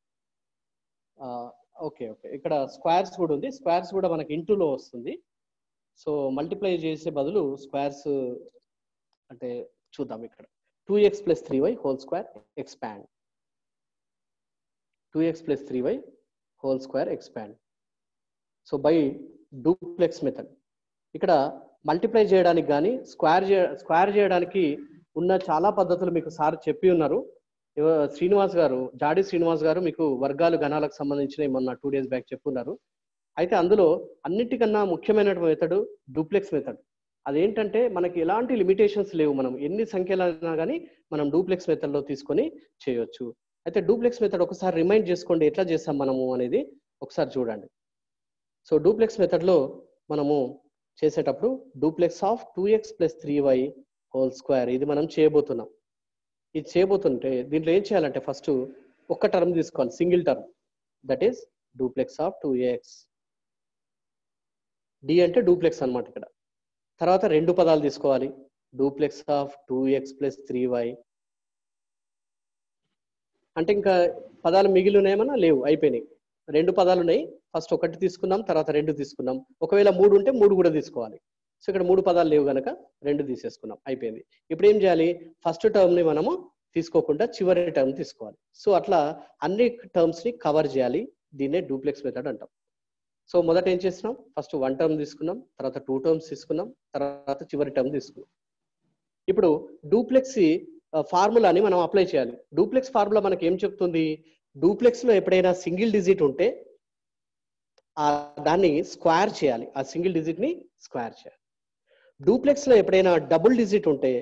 Okay okay ఇక్కడ స్క్వేర్స్ కూడా ఉంది. స్క్వేర్స్ కూడా మనకి ఇంటూలో వస్తుంది. సో మల్టిప్లై చేసే బదులు స్క్వేర్స్ అంటే చూద్దాం. ఇక్కడ two x plus three y whole square expand, two x plus three y whole square expand. So by duplex method ఇక్కడ మల్టిప్లై చేయడానికి కానీ స్క్వేర్ స్క్వేర్ చేయడానికి ఉన్న చాలా పద్ధతులు మీకు సార్ చెప్పి ఉన్నారు. శ్రీనివాస్ గారు, జాడి శ్రీనివాస్ గారు మీకు వర్గాలు గణాలకు సంబంధించిన మొన్న టూ డేస్ బ్యాక్ చెప్పున్నారు. అయితే అందులో అన్నిటికన్నా ముఖ్యమైన మెథడ్ డూప్లెక్స్ మెథడ్. అదేంటంటే మనకి ఎలాంటి లిమిటేషన్స్ లేవు, మనం ఎన్ని సంఖ్యలైనా కానీ మనం డూప్లెక్స్ మెథడ్లో తీసుకొని చేయొచ్చు. అయితే డూప్లెక్స్ మెథడ్ ఒకసారి రిమైండ్ చేసుకోండి, ఎట్లా చేస్తాం మనము అనేది ఒకసారి చూడండి. సో డూప్లెక్స్ మెథడ్లో మనము చేసేటప్పుడు duplex of two x plus three y whole square ఇది మనం చేయబోతున్నాం. ఇది చేయబోతుంటే దీంట్లో ఏం చేయాలంటే ఫస్ట్ ఒక్క టర్మ్ తీసుకోవాలి, single term, that is duplex of two x. D అంటే డూప్లెక్స్ అనమాట ఇక్కడ. తర్వాత రెండు పదాలు తీసుకోవాలి, duplex of two x plus three y. అంటే ఇంకా పదాలు మిగిలి ఉన్నాయేమన్నా లేవు, అయిపోయినాయి. రెండు పదాలు ఉన్నాయి, ఫస్ట్ ఒకటి తీసుకున్నాం, తర్వాత రెండు తీసుకున్నాం. ఒకవేళ మూడు ఉంటే మూడు కూడా తీసుకోవాలి. సో ఇక్కడ మూడు పదాలు లేవు కనుక రెండు తీసేసుకున్నాం, అయిపోయింది. ఇప్పుడు ఏం చేయాలి, ఫస్ట్ టర్మ్ ని మనము తీసుకోకుండా చివరి టర్మ్ తీసుకోవాలి. సో అట్లా అన్ని టర్మ్స్ ని కవర్ చేయాలి, దీన్నే డూప్లెక్స్ మెథడ్ అంటాం. సో మొదట ఏం చేస్తున్నాం, ఫస్ట్ వన్ టర్మ్ తీసుకున్నాం, తర్వాత టూ టర్మ్స్ తీసుకున్నాం, తర్వాత చివరి టర్మ్ తీసుకున్నాం. ఇప్పుడు డూప్లెక్స్ ఫార్ములాని మనం అప్లై చేయాలి. డూప్లెక్స్ ఫార్ములా మనకి ఏం చెప్తుంది, డూప్లెక్స్ లో ఎప్పుడైనా సింగిల్ డిజిట్ ఉంటే ఆ దాన్ని స్క్వేర్ చేయాలి, ఆ సింగిల్ డిజిట్ ని స్క్వేర్ చేయాలి. డూప్లెక్స్ లో ఎప్పుడైనా డబుల్ డిజిట్ ఉంటే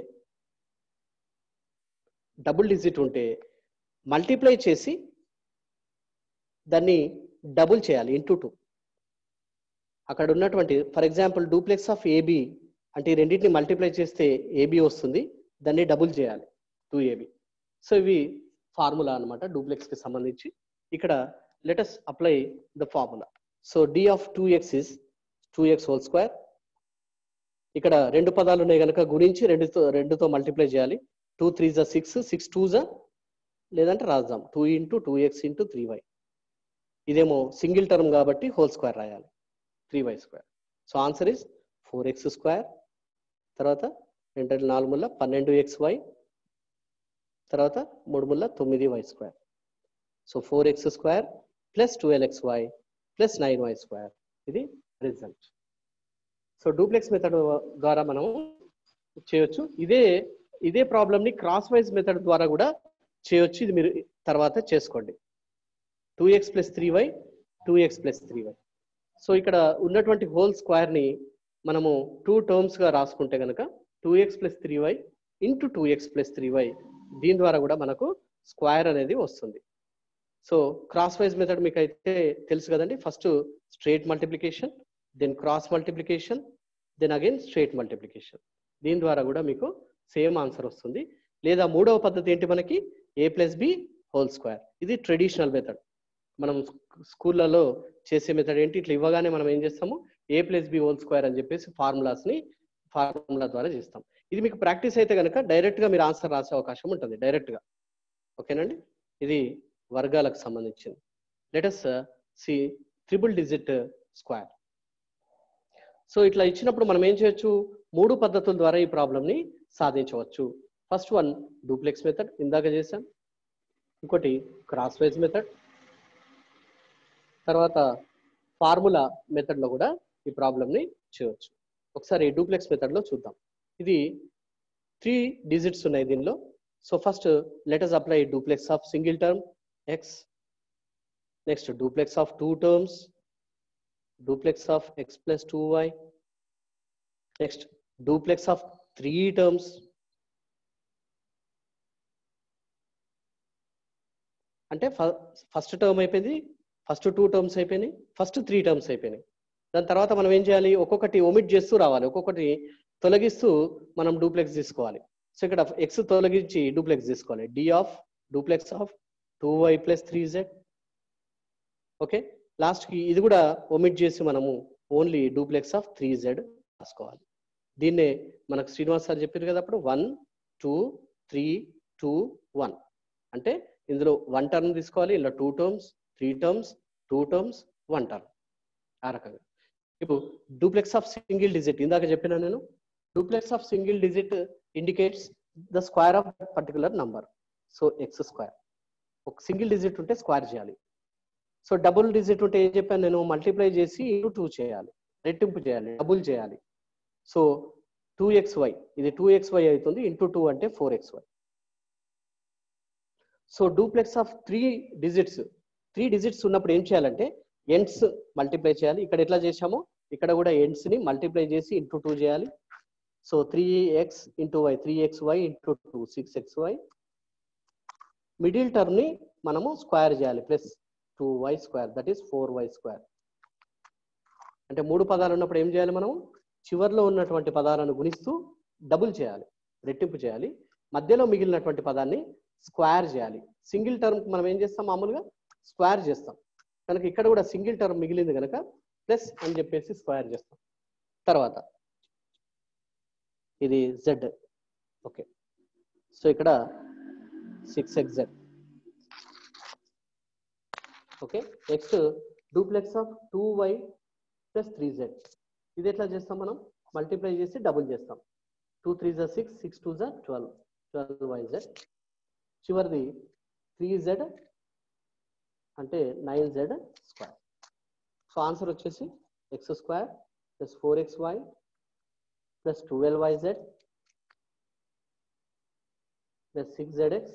డబుల్ డిజిట్ ఉంటే మల్టిప్లై చేసి దాన్ని డబుల్ చేయాలి, ఇంటూ టూ. అక్కడ ఉన్నటువంటి for example duplex of a b అంటే ఈ రెండింటిని మల్టిప్లై చేస్తే ఏబి వస్తుంది, దాన్ని డబుల్ చేయాలి, టూ ఏబి. సో ఇవి ఫార్ములా అనమాట డూప్లెక్స్ కి సంబంధించి. ఇక్కడ let us apply the formula. So D of two x is two x whole square. ఇక్కడ రెండు పదాలు ఉన్నాయి కనుక గురించి రెండుతో రెండుతో మల్టిప్లై చేయాలి. టూ త్రీ జా సిక్స్, సిక్స్ టూ జా లేదంటే రాద్దాం two into two x into three y. ఇదేమో సింగిల్ టర్మ్ కాబట్టి హోల్ స్క్వేర్ రాయాలి, three y square. So answer is four x square. తర్వాత రెండు నాలుగు ముళ్ళ పన్నెండు ఎక్స్ వై, తర్వాత మూడు ముళ్ళ తొమ్మిది y square. So four x square plus twelve x y plus nine y square, ఇది రిజల్ట్. సో డూప్లెక్స్ మెథడ్ ద్వారా మనం చేయొచ్చు. ఇదే ఇదే ప్రాబ్లమ్ ని క్రాస్ వైజ్ మెథడ్ ద్వారా కూడా చేయొచ్చు. ఇది మీరు తర్వాత చేసుకోండి. Two x plus three y two x plus three y. So ఇక్కడ ఉన్నటువంటి హోల్ స్క్వేర్ ని మనము టూ టర్మ్స్ గా రాసుకుంటే కనుక two x plus three y into two x plus three y, దీని ద్వారా కూడా మనకు స్క్వేర్ అనేది వస్తుంది. సో క్రాస్ వైజ్ మెథడ్ మీకు అయితే తెలుసు కదండి. First straight multiplication, then cross multiplication, then again straight multiplication. దీని ద్వారా కూడా మీకు సేమ్ ఆన్సర్ వస్తుంది. లేదా మూడవ పద్ధతి ఏంటి మనకి, a plus b whole square. ఇది ట్రెడిషనల్ మెథడ్. మనం స్కూళ్ళలో చేసే మెథడ్ ఏంటి, ఇట్లా ఇవ్వగానే మనం ఏం చేస్తాము, a plus b whole square అని చెప్పేసి ఫార్ములాస్ని ఫార్ములా ద్వారా చేస్తాం. ఇది మీకు ప్రాక్టీస్ అయితే కనుక డైరెక్ట్గా మీరు ఆన్సర్ రాసే అవకాశం ఉంటుంది డైరెక్ట్గా. ఓకేనండి, ఇది వర్గాలకు సంబంధించింది. Let us see triple digit square. So ఇట్లా ఇచ్చినప్పుడు మనం ఏం చేయొచ్చు, మూడు పద్ధతుల ద్వారా ఈ ప్రాబ్లమ్ని సాధించవచ్చు. ఫస్ట్ వన్ డూప్లెక్స్ మెథడ్, ఇందాక చేసాం. ఇంకోటి క్రాస్ వైజ్ మెథడ్. తర్వాత ఫార్ములా మెథడ్లో కూడా ఈ ప్రాబ్లమ్ని చేయవచ్చు. ఒకసారి డూప్లెక్స్ మెథడ్లో చూద్దాం. ఇది త్రీ డిజిట్స్ ఉన్నాయి దీనిలో. So first let us apply duplex of single term x, next duplex of two terms, duplex of x plus two y, next duplex of three terms. అంటే ఫస్ట్ టర్మ్ అయిపోయింది, first two terms అయిపోయినాయి, first three terms అయిపోయినాయి. దాని తర్వాత మనం ఏం చేయాలి, ఒక్కొక్కటి ఒమిట్ చేస్తూ రావాలి, ఒక్కొక్కటి తొలగిస్తూ మనం డూప్లెక్స్ తీసుకోవాలి. సో ఇక్కడ ఎక్స్ తొలగించి డూప్లెక్స్ తీసుకోవాలి. D of duplex of two y plus three z. Okay, లాస్ట్కి ఇది కూడా ఒమిట్ చేసి మనము only duplex of three z రాసుకోవాలి. దీన్నే మనకు శ్రీనివాస్ సార్ చెప్పారు కదా అప్పుడు, one two three two one అంటే ఇందులో వన్ టర్మ్ తీసుకోవాలి, ఇలా two terms, three terms, two terms, one term, ఆ రకంగా. ఇప్పుడు డూప్లెక్స్ ఆఫ్ సింగిల్ డిజిట్ ఇందాక చెప్పినా నేను, duplex of single digit indicates the square of particular number. So x square, ఒక సింగిల్ డిజిట్ ఉంటే స్క్వేర్ చేయాలి. సో డబుల్ డిజిట్ ఉంటే ఏం చెప్పాను నేను, మల్టిప్లై చేసి ఇంటూ టూ చేయాలి, రెట్టింపు చేయాలి, డబుల్ చేయాలి. సో టూ ఎక్స్ వై, ఇది టూ ఎక్స్ వై అవుతుంది, ఇంటూ టూ అంటే four x y. So duplex of three digits, three digits ఉన్నప్పుడు ఏం చేయాలంటే ఎండ్స్ మల్టిప్లై చేయాలి. ఇక్కడ ఎట్లా చేసామో ఇక్కడ కూడా ఎండ్స్ ని మల్టిప్లై చేసి ఇంటూ టూ చేయాలి. So three x into y, three x y into two, six x y. Middle term ని మనము స్క్వేర్ చేయాలి, plus two y square, that is four y square. అంటే మూడు పదాలు ఉన్నప్పుడు ఏం చేయాలి, మనం చివర్లో ఉన్నటువంటి పదాలను గుణిస్తూ డబుల్ చేయాలి, రెట్టింపు చేయాలి. మధ్యలో మిగిలినటువంటి పదాన్ని స్క్వేర్ చేయాలి. సింగిల్ టర్మ్ మనం ఏం చేస్తాం, మామూలుగా స్క్వేర్ చేస్తాం కనుక ఇక్కడ కూడా సింగిల్ టర్మ్ మిగిలింది కనుక ప్లస్ అని చెప్పేసి స్క్వేర్ చేస్తాం. తర్వాత ఇది జెడ్. ఓకే, సో ఇక్కడ six x z. Okay, next duplex of two y plus three z. ఇది ఎట్లా చేస్తాం, మనం మల్టిప్లై చేసి డబుల్ చేస్తాం. టూ త్రీ జా సిక్స్, సిక్స్ టూ జా ట్వెల్వ్, ట్వెల్వ్ వై జెడ్. చివరిది త్రీ జెడ్ అంటే nine z square. So answer వచ్చేసి x square plus four x y plus twelve y z plus six z x,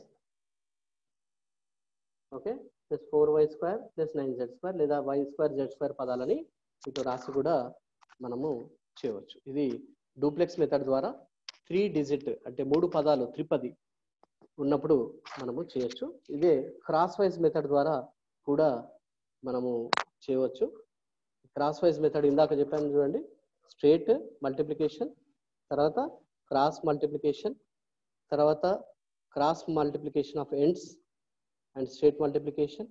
okay, plus four y square plus nine z square, లేదా y square z square పదాలని ఇటు రాసి కూడా మనము చేయవచ్చు. ఇది duplex method ద్వారా త్రీ డిజిట్ అంటే మూడు పదాలు త్రిపది ఉన్నప్పుడు మనము చేయొచ్చు. ఇదే క్రాస్ వైజ్ మెథడ్ ద్వారా కూడా మనము చేయవచ్చు. క్రాస్ వైజ్ మెథడ్ ఇందాక చెప్పాను చూడండి, స్ట్రేట్ మల్టిప్లికేషన్, తర్వాత క్రాస్ మల్టిప్లికేషన్, తర్వాత cross multiplication of ends and straight multiplication,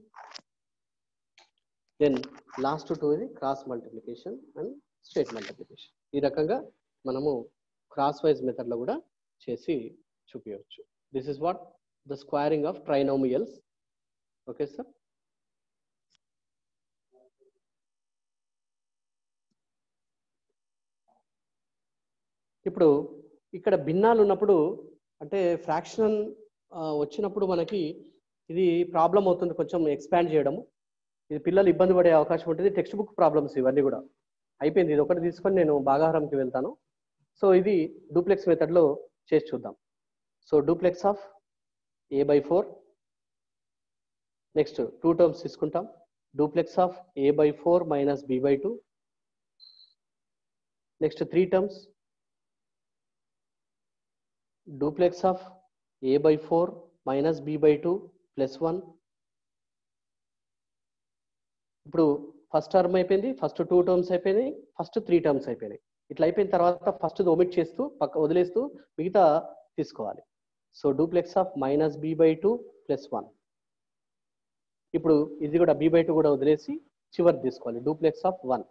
then last two ఇది cross multiplication and straight multiplication. ఈ రకంగా మనము క్రాస్ వైజ్ మెథడ్లో కూడా చేసి చూపించవచ్చు. This is what the squaring of trinomials. Okay, sir. ఇప్పుడు ఇక్కడ భిన్నాలు ఉన్నప్పుడు అంటే ఫ్రాక్షన్ వచ్చినప్పుడు మనకి ఇది ప్రాబ్లం అవుతుంది, కొంచెం ఎక్స్పాండ్ చేయడము. ఇది పిల్లలు ఇబ్బంది పడే అవకాశం ఉంటుంది. టెక్స్ట్ బుక్ ప్రాబ్లమ్స్ ఇవన్నీ కూడా అయిపోయింది. ఇది ఒకటి తీసుకొని నేను భాగాహారంకి వెళ్తాను. సో ఇది డూప్లెక్స్ మెథడ్లో చేసి చూద్దాం. So duplex of a by four, next two terms తీసుకుంటాం. Duplex of a by four minus b by two, next three terms duplex of a by four minus b by two plus one. ఇప్పుడు first term అయిపోయింది, first two terms అయిపోయినాయి, first three terms అయిపోయినాయి. ఇట్లా అయిపోయిన తర్వాత first omit చేస్తూ పక్క వదిలేస్తూ మిగతా తీసుకోవాలి. So duplex of minus b by two plus one. ఇప్పుడు ఇది కూడా బి బై టూ కూడా వదిలేసి చివరి తీసుకోవాలి డూప్లెక్స్ ఆఫ్ వన్.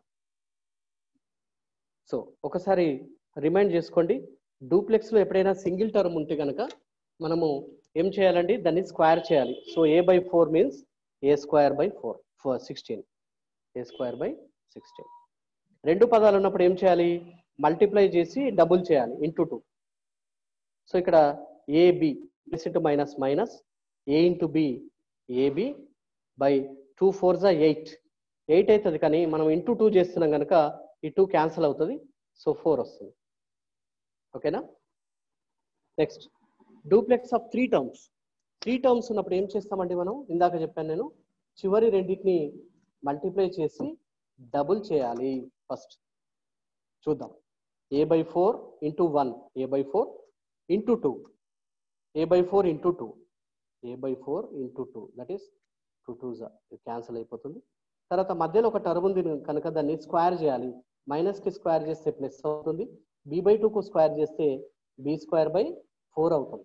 సో ఒకసారి రిమైండ్ చేసుకోండి, డూప్లెక్స్లో ఎప్పుడైనా సింగిల్ టర్మ్ ఉంటే కనుక మనము ఏం చేయాలండి, దాన్ని స్క్వేర్ చేయాలి. So a by four means a square by four four sixteen a square by sixteen. రెండు పదాలు ఉన్నప్పుడు ఏం చేయాలి, మల్టిప్లై చేసి డబుల్ చేయాలి ఇంటూ టూ. సో ఇక్కడ a b plus into minus minus a into b a b by two four జా eight eight అవుతుంది, కానీ మనం ఇంటూ టూ చేస్తున్నాం కనుక ఈ టూ క్యాన్సిల్ అవుతుంది, సో ఫోర్ వస్తుంది. ఓకేనా. Next duplex of three terms. Three terms ఉన్నప్పుడు ఏం చేస్తామండి మనం, ఇందాక చెప్పాను నేను, చివరి రెండింటిని మల్టిప్లై చేసి డబుల్ చేయాలి. ఫస్ట్ చూద్దాం, a by four into one a by four into two a by four into two a by four into two that is two two జా క్యాన్సిల్ అయిపోతుంది. తర్వాత మధ్యలో ఒక టర్మ్ ఉంది కనుక దాన్ని స్క్వేర్ చేయాలి. మైనస్కి స్క్వేర్ చేస్తే ప్లస్ అవుతుంది, బి బై టూకు స్క్వేర్ చేస్తే బి స్క్వేర్ బై ఫోర్ అవుతుంది.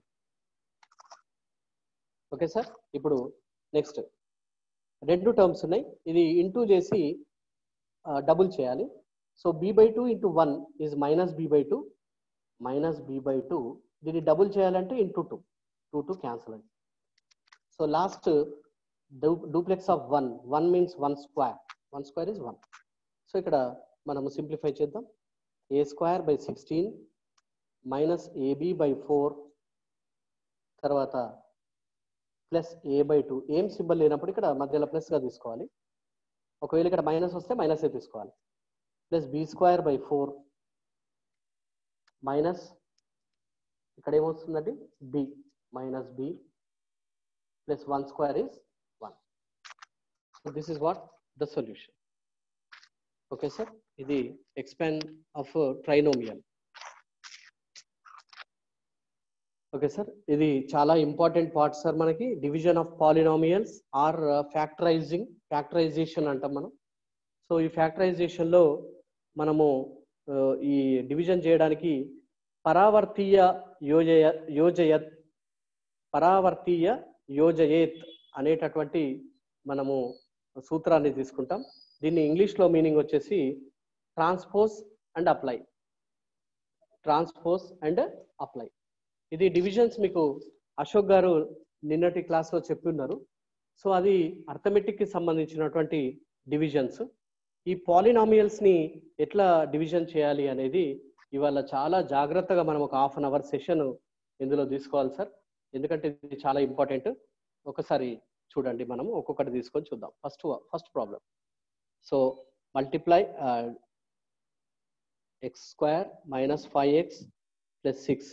Okay sir. ఇప్పుడు నెక్స్ట్ రెండు టర్మ్స్ ఉన్నాయి, ఇది ఇంటూ చేసి డబుల్ చేయాలి. So b by two into one is minus b by two minus b by two. దీన్ని డబుల్ చేయాలంటే into two two two cancel అయింది. So last duplex of one one means one square one square is one. So ఇక్కడ మనము simplify చేద్దాం, a square by sixteen minus a b by four తర్వాత plus a by two. ఏం symbol లేనప్పుడు ఇక్కడ మధ్యలో ప్లస్గా తీసుకోవాలి, ఒకవేళ ఇక్కడ మైనస్ వస్తే మైనసే తీసుకోవాలి. Plus b square by four minus ఇక్కడ ఏమొస్తుందండి b minus b plus one square is one. So this is what the solution. Okay sir, ఇది expand of trinomial. Okay sir, ఇది చాలా ఇంపార్టెంట్ పార్ట్ సార్ మనకి. Division of polynomials or factorising factorisation అంటాం మనం. So ఈ ఫ్యాక్టరైజేషన్లో మనము ఈ division చేయడానికి పరావర్తీయ యోజయ యోజయత్ పరావర్తీయ యోజయేత్ అనేటటువంటి మనము సూత్రాన్ని తీసుకుంటాం. దీన్ని ఇంగ్లీష్లో మీనింగ్ వచ్చేసి transpose and apply transpose and apply. ఇది డివిజన్స్ మీకు అశోక్ గారు నిన్నటి క్లాస్లో చెప్తున్నారు. సో అది అర్థమెటిక్కి సంబంధించినటువంటి డివిజన్స్. ఈ పాలినామియల్స్ ని ఎట్లా డివిజన్ చేయాలి అనేది ఇవాళ చాలా జాగ్రత్తగా మనం ఒక హాఫ్ అన్ అవర్ సెషన్ ఇందులో తీసుకోవాలి సార్, ఎందుకంటే ఇది చాలా ఇంపార్టెంట్. ఒకసారి చూడండి, మనం ఒక్కొక్కటి తీసుకొని చూద్దాం. First first problem. So multiply x square minus five X plus six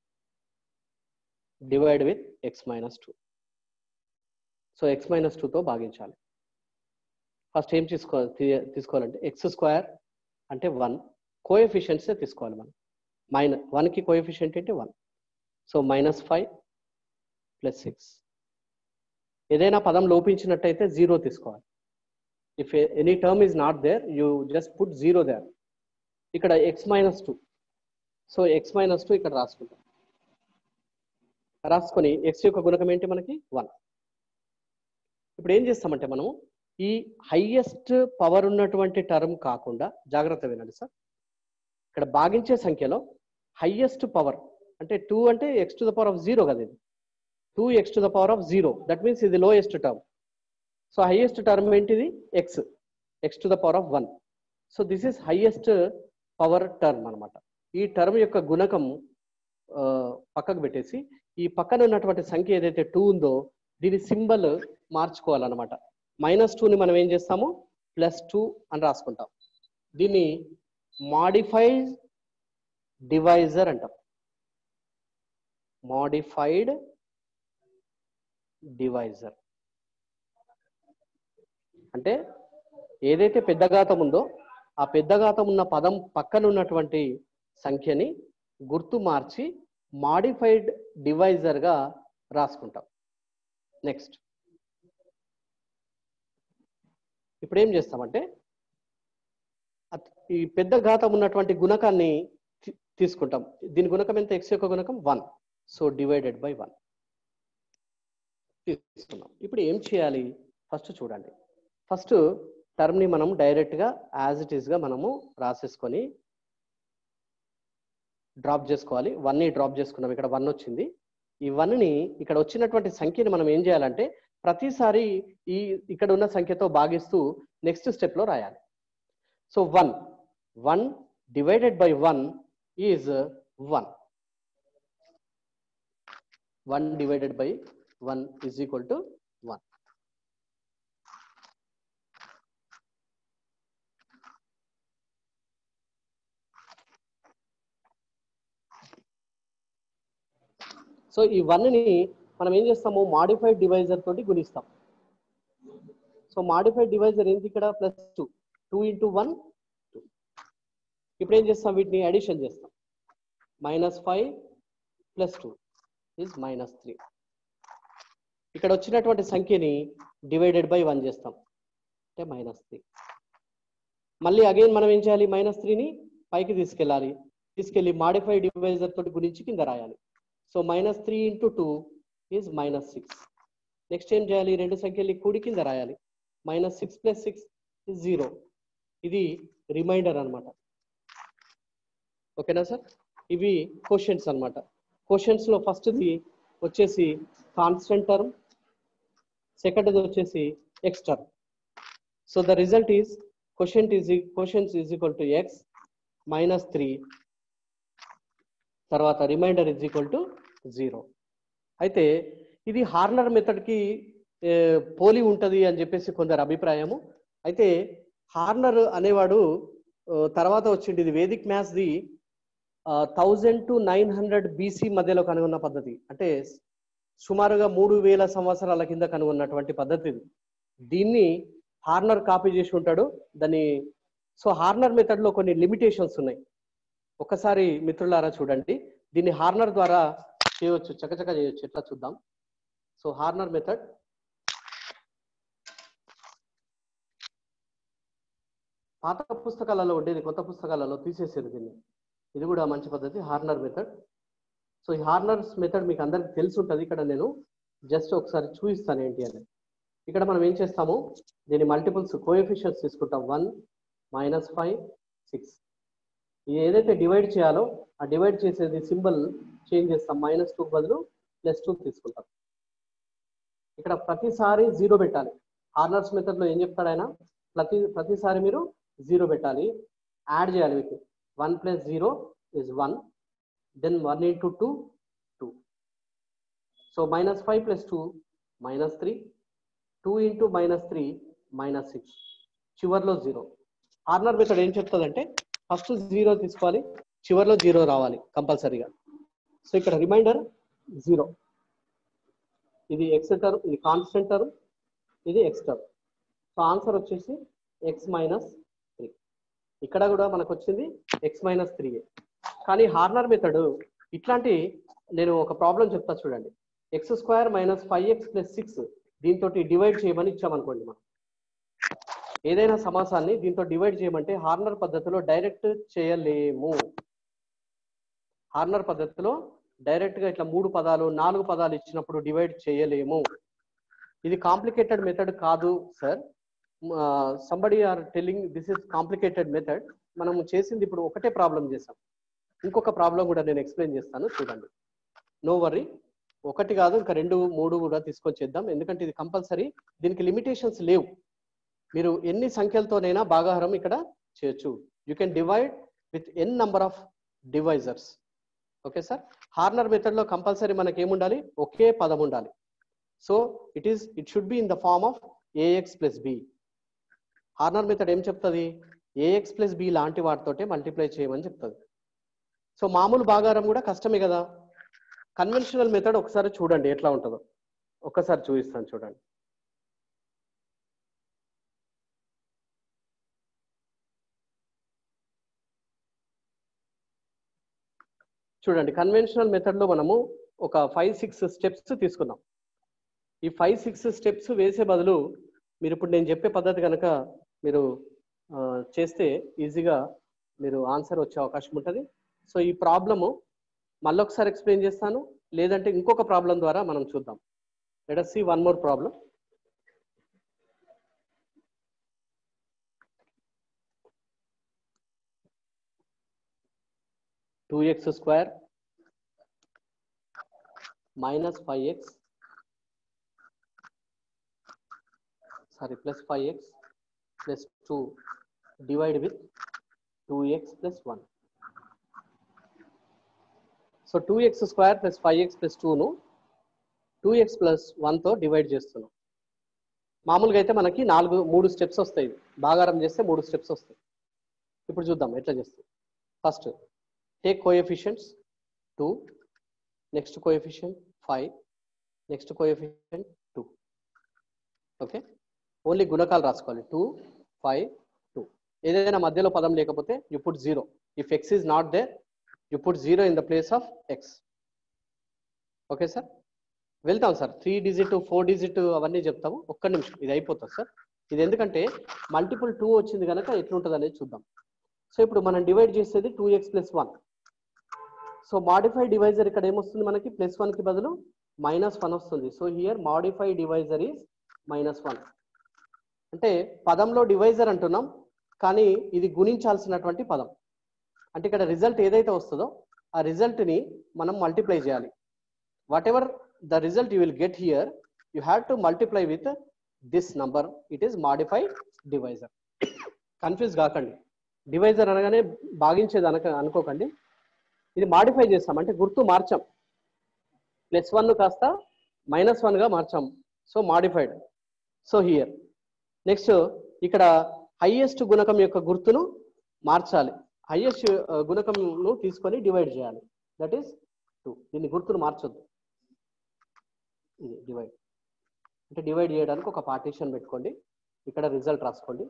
divide with x minus two. So x minus టూతో భాగించాలి. ఫస్ట్ ఏం తీసుకో తీసుకోవాలంటే ఎక్స్ స్క్వేర్ అంటే వన్, కోఎఫిషియెంట్సే తీసుకోవాలి మనం. మైనస్ వన్కి కోఎఫిషియెంట్ అంటే one. So minus five plus six. ఏదైనా పదం లోపించినట్టయితే జీరో తీసుకోవాలి. If any term is not there you just put zero there. ఇక్కడ x minus two, so x minus two ఇక్కడ రాసుకుంటాం. రాసుకొని ఎక్స్ యొక్క గుణకం ఏంటి మనకి వన్. ఇప్పుడు ఏం చేస్తామంటే మనము ఈ హైయెస్ట్ పవర్ ఉన్నటువంటి టర్మ్ కాకుండా, జాగ్రత్త వినండి సార్, ఇక్కడ భాగించే సంఖ్యలో హైయెస్ట్ పవర్ అంటే టూ అంటే x to the power of zero కదా, ఇది two x to the power of zero, that means ఇది lowest term. So highest term ఏంటిది x, x to the power of one. So this is highest power term అనమాట. ఈ term యొక్క గుణకం పక్కకు పెట్టేసి ఈ పక్కన ఉన్నటువంటి సంఖ్య ఏదైతే టూ ఉందో దీని సింబల్ మార్చుకోవాలన్నమాట. మైనస్ టూని మనం ఏం చేస్తాము ప్లస్ టూ అని రాసుకుంటాం. దీన్ని మాడిఫైడ్ డివైజర్ అంటాం. మాడిఫైడ్ డివైజర్ అంటే ఏదైతే పెద్ద ఘాతం ఉందో ఆ పెద్ద ఘాతం ఉన్న పదం పక్కన ఉన్నటువంటి సంఖ్యని గుర్తు మార్చి మాడిఫైడ్ డివైజర్ గా రాసుకుంటాం. నెక్స్ట్ ఇప్పుడు ఏం చేస్తామంటే ఈ పెద్ద ఘాతం ఉన్నటువంటి గుణకాన్ని తీసుకుంటాం. దీని గుణకం ఎంత, ఎక్స్ యొక్క గుణకం one, so divided by one తీసుకున్నాం. ఇప్పుడు ఏం చేయాలి, ఫస్ట్ చూడండి. ఫస్ట్ టర్మ్ని మనం డైరెక్ట్గా యాజ్ ఇట్ ఈస్గా మనము రాసేసుకొని డ్రాప్ చేసుకోవాలి. వన్ని డ్రాప్ చేసుకున్నాం, ఇక్కడ వన్ వచ్చింది. ఈ వన్ని ఇక్కడ వచ్చినటువంటి సంఖ్యని మనం ఏం చేయాలంటే ప్రతిసారి ఈ ఇక్కడ ఉన్న సంఖ్యతో భాగిస్తూ నెక్స్ట్ స్టెప్లో రాయాలి. So one one divided by one is one. One divided by one is equal to one. So ఈ వన్ని మనం ఏం చేస్తాము, మాడిఫైడ్ డివైజర్ తోటి గుణిస్తాం. సో మాడిఫైడ్ డివైజర్ ఏంటి ఇక్కడ, plus two two into one two. ఇప్పుడు ఏం చేస్తాం, వీటిని అడిషన్ చేస్తాం. Minus five plus two is minus three. ఇక్కడ వచ్చినటువంటి సంఖ్యని డివైడెడ్ బై వన్ చేస్తాం అంటే మైనస్ త్రీ. మళ్ళీ అగైన్ మనం ఏం చేయాలి, మైనస్ త్రీని పైకి తీసుకెళ్ళాలి. తీసుకెళ్ళి మాడిఫైడ్ డివైజర్ తోటి గురించి కింద రాయాలి. So minus three into two is minus six. Next ఏం చేయాలి, రెండు సంఖ్యలు కూడి కింద రాయాలి. Minus six plus six is zero. ఇది రిమైండర్ అనమాట. ఓకేనా సార్? ఇవి క్వశ్చన్స్ అనమాట. క్వశ్చన్స్ లో ఫస్ట్ది వచ్చేసి కాన్స్టెంట్ టర్మ్, సెకండ్ది వచ్చేసి x term. So the result is question is questions is equal to x minus three, తర్వాత reminder is equal to zero. అయితే ఇది హార్నర్ మెథడ్కి పోలి ఉంటుంది అని చెప్పేసి కొందరు అభిప్రాయము. అయితే హార్నర్ అనేవాడు తర్వాత వచ్చింది, ఇది వేదిక్ మ్యాథ్స్ది thousand to nine hundred BC మధ్యలో కనుగొన్న పద్ధతి. అంటే సుమారుగా మూడు వేల సంవత్సరాల కింద కనుగొన్నటువంటి పద్ధతి ఇది. దీన్ని హార్నర్ కాపీ చేసి ఉంటాడు దాన్ని. సో హార్నర్ మెథడ్లో కొన్ని లిమిటేషన్స్ ఉన్నాయి. ఒకసారి మిత్రులారా చూడండి, దీన్ని హార్నర్ ద్వారా చేయవచ్చు, చకచక చేయొచ్చు. ఎట్లా చూద్దాం. సో హార్నర్ మెథడ్, పాత పుస్తకాలలో ఉండేది, కొత్త పుస్తకాలలో తీసేసేది దీన్ని. ఇది కూడా మంచి పద్ధతి, హార్నర్ మెథడ్. సో ఈ హార్నర్స్ మెథడ్ మీకు అందరికి తెలిసి ఉంటుంది. ఇక్కడ నేను జస్ట్ ఒకసారి చూపిస్తాను ఏంటి అని. ఇక్కడ మనం ఏం చేస్తాము, దీని మల్టిపుల్స్ కోఎఫిషియన్స్ తీసుకుంటాం. One minus five six. ఏదైతే డివైడ్ చేయాలో ఆ డివైడ్ చేసేది సింబల్ చేంజ్ చేస్తాం. మైనస్ టూ బదులు ప్లస్ టూ తీసుకుంటాం. ఇక్కడ ప్రతిసారి జీరో పెట్టాలి. హార్నర్స్ మెథడ్లో ఏం చెప్తాడు ఆయన, ప్రతి ప్రతిసారి మీరు జీరో పెట్టాలి, యాడ్ చేయాలి. మీకు one plus zero is one, then one into two two. So minus five plus two minus three, two into minus three minus six, చివర్లో జీరో. హార్నర్ మెథడ్ ఏం చెప్తుందంటే ఫస్ట్ జీరో తీసుకోవాలి, చివర్లో జీరో రావాలి కంపల్సరీగా. సో ఇక్కడ రిమైండర్ జీరో. ఇది ఎక్స్ టర్మ్, ఇది కాన్స్టెంట్ టర్మ్, ఇది ఎక్స్ టర్మ్. సో ఆన్సర్ వచ్చేసి ఎక్స్ మైనస్ త్రీ. ఇక్కడ కూడా మనకు వచ్చింది ఎక్స్ మైనస్ త్రీ. కానీ హార్నర్ మెథడ్ ఇట్లాంటి, నేను ఒక ప్రాబ్లం చెప్తా చూడండి. X square minus five X plus six దీంతో డివైడ్ చేయమని ఇచ్చామనుకోండి. మనం ఏదైనా సమాసాన్ని దీంతో డివైడ్ చేయమంటే హార్నర్ పద్ధతిలో డైరెక్ట్ చేయలేము. హార్నర్ పద్ధతిలో డైరెక్ట్ గా ఇట్లా మూడు పదాలు నాలుగు పదాలు ఇచ్చినప్పుడు డివైడ్ చేయలేము. ఇది కాంప్లికేటెడ్ మెథడ్ కాదు sir. Somebody are telling this is complicated method. మనం చేసింది ఇప్పుడు ఒకటే ప్రాబ్లం చేసాం. ఇంకొక ప్రాబ్లం కూడా నేను ఎక్స్ప్లెయిన్ చేస్తాను చూడండి. నో వర్రీ, ఒకటి కాదు ఇంకా రెండు మూడు కూడా తీసుకొచ్చేద్దాం. ఎందుకంటే ఇది కంపల్సరీ, దీనికి లిమిటేషన్స్ లేవు. మీరు ఎన్ని సంఖ్యలతోనైనా భాగాహారం ఇక్కడ చేయొచ్చు. You can divide with n number of divisors. Okay sir. Horner method లో కంపల్సరీ మనకి ఏముండాలి, ఒకే పదం ఉండాలి. So it is it should be in the form of a x plus b. Horner method ఏం చెప్తుంది, ఏఎక్స్ ప్లస్ బి లాంటి వాటితోటే multiply చేయమని చెప్తుంది. సో మామూలు భాగాహారం కూడా కష్టమే కదా. కన్వెన్షనల్ మెథడ్ ఒకసారి చూడండి ఎట్లా ఉంటుందో, ఒక్కసారి చూపిస్తాను చూడండి. చూడండి కన్వెన్షనల్ మెథడ్ లో మనము ఒక ఫైవ్ సిక్స్ స్టెప్స్ తీసుకున్నాం. ఈ ఫైవ్ సిక్స్ స్టెప్స్ వేసే బదులు మీరు ఇప్పుడు నేను చెప్పే పద్ధతి కనుక మీరు చేస్తే ఈజీగా మీరు ఆన్సర్ వచ్చే అవకాశం ఉంటుంది. సో ఈ ప్రాబ్లము మళ్ళీ ఒకసారి ఎక్స్ప్లెయిన్ చేస్తాను, లేదంటే ఇంకొక ప్రాబ్లం ద్వారా మనం చూద్దాం. Let us see one more problem. Two x square minus five x sorry plus five X plus two divide with two x plus one. So two x square plus five X plus టూను two x plus వన్తో divide చేస్తున్నాం. మామూలుగా అయితే మనకి నాలుగు మూడు steps వస్తాయి, భాగారం చేస్తే మూడు స్టెప్స్ వస్తాయి. ఇప్పుడు చూద్దాం ఎట్లా చేస్తాం. First take coefficients two, next coefficient five, next coefficient two. Okay, only గుణకాలు రాసుకోవాలి. Two five two. ఏదైనా మధ్యలో పదం లేకపోతే you put zero. If x is not there you put zero in the place of x. Okay sir, వెళ్తాం sir. Three digit four digit అవన్నీ చెప్తాము. ఒక్క నిమిషం, ఇది అయిపోతుంది సార్. ఇది ఎందుకంటే మల్టిపుల్ టూ వచ్చింది కనుక ఎట్లుంటుంది అనేది చూద్దాం. సో ఇప్పుడు మనం డివైడ్ చేసేది two x plus one. So modify divisor ఇక్కడ ఏమొస్తుంది మనకి, ప్లస్ వన్ కి బదులు మైనస్ వన్ వస్తుంది. So here modify divisor is minus one. అంటే పదంలో డివైజర్ అంటున్నాం కానీ ఇది గుణించాల్సినటువంటి పదం. అంటే ఇక్కడ రిజల్ట్ ఏదైతే వస్తుందో ఆ రిజల్ట్ ని మనం మల్టిప్లై చేయాలి. Whatever the result you will get here, you have to multiply with this number. It is modified divisor. Confuse కాకండి. డివైజర్ అనగానే భాగించేది అనక అనుకోకండి. ఇది మాడిఫై చేస్తాం అంటే గుర్తు మార్చాం. ప్లస్ వన్ కాస్త మైనస్ వన్ గా మార్చాం. So modified. So here next ఇక్కడ హైయెస్ట్ గుణకం యొక్క గుర్తును మార్చాలి. హైయెస్ట్ గుణకంను తీసుకొని డివైడ్ చేయాలి. That is two. దీన్ని గుర్తును మార్చొద్దు. ఇది డివైడ్ అంటే డివైడ్ చేయడానికి ఒక పార్టీషన్ పెట్టుకోండి. ఇక్కడ రిజల్ట్ రాసుకోండి.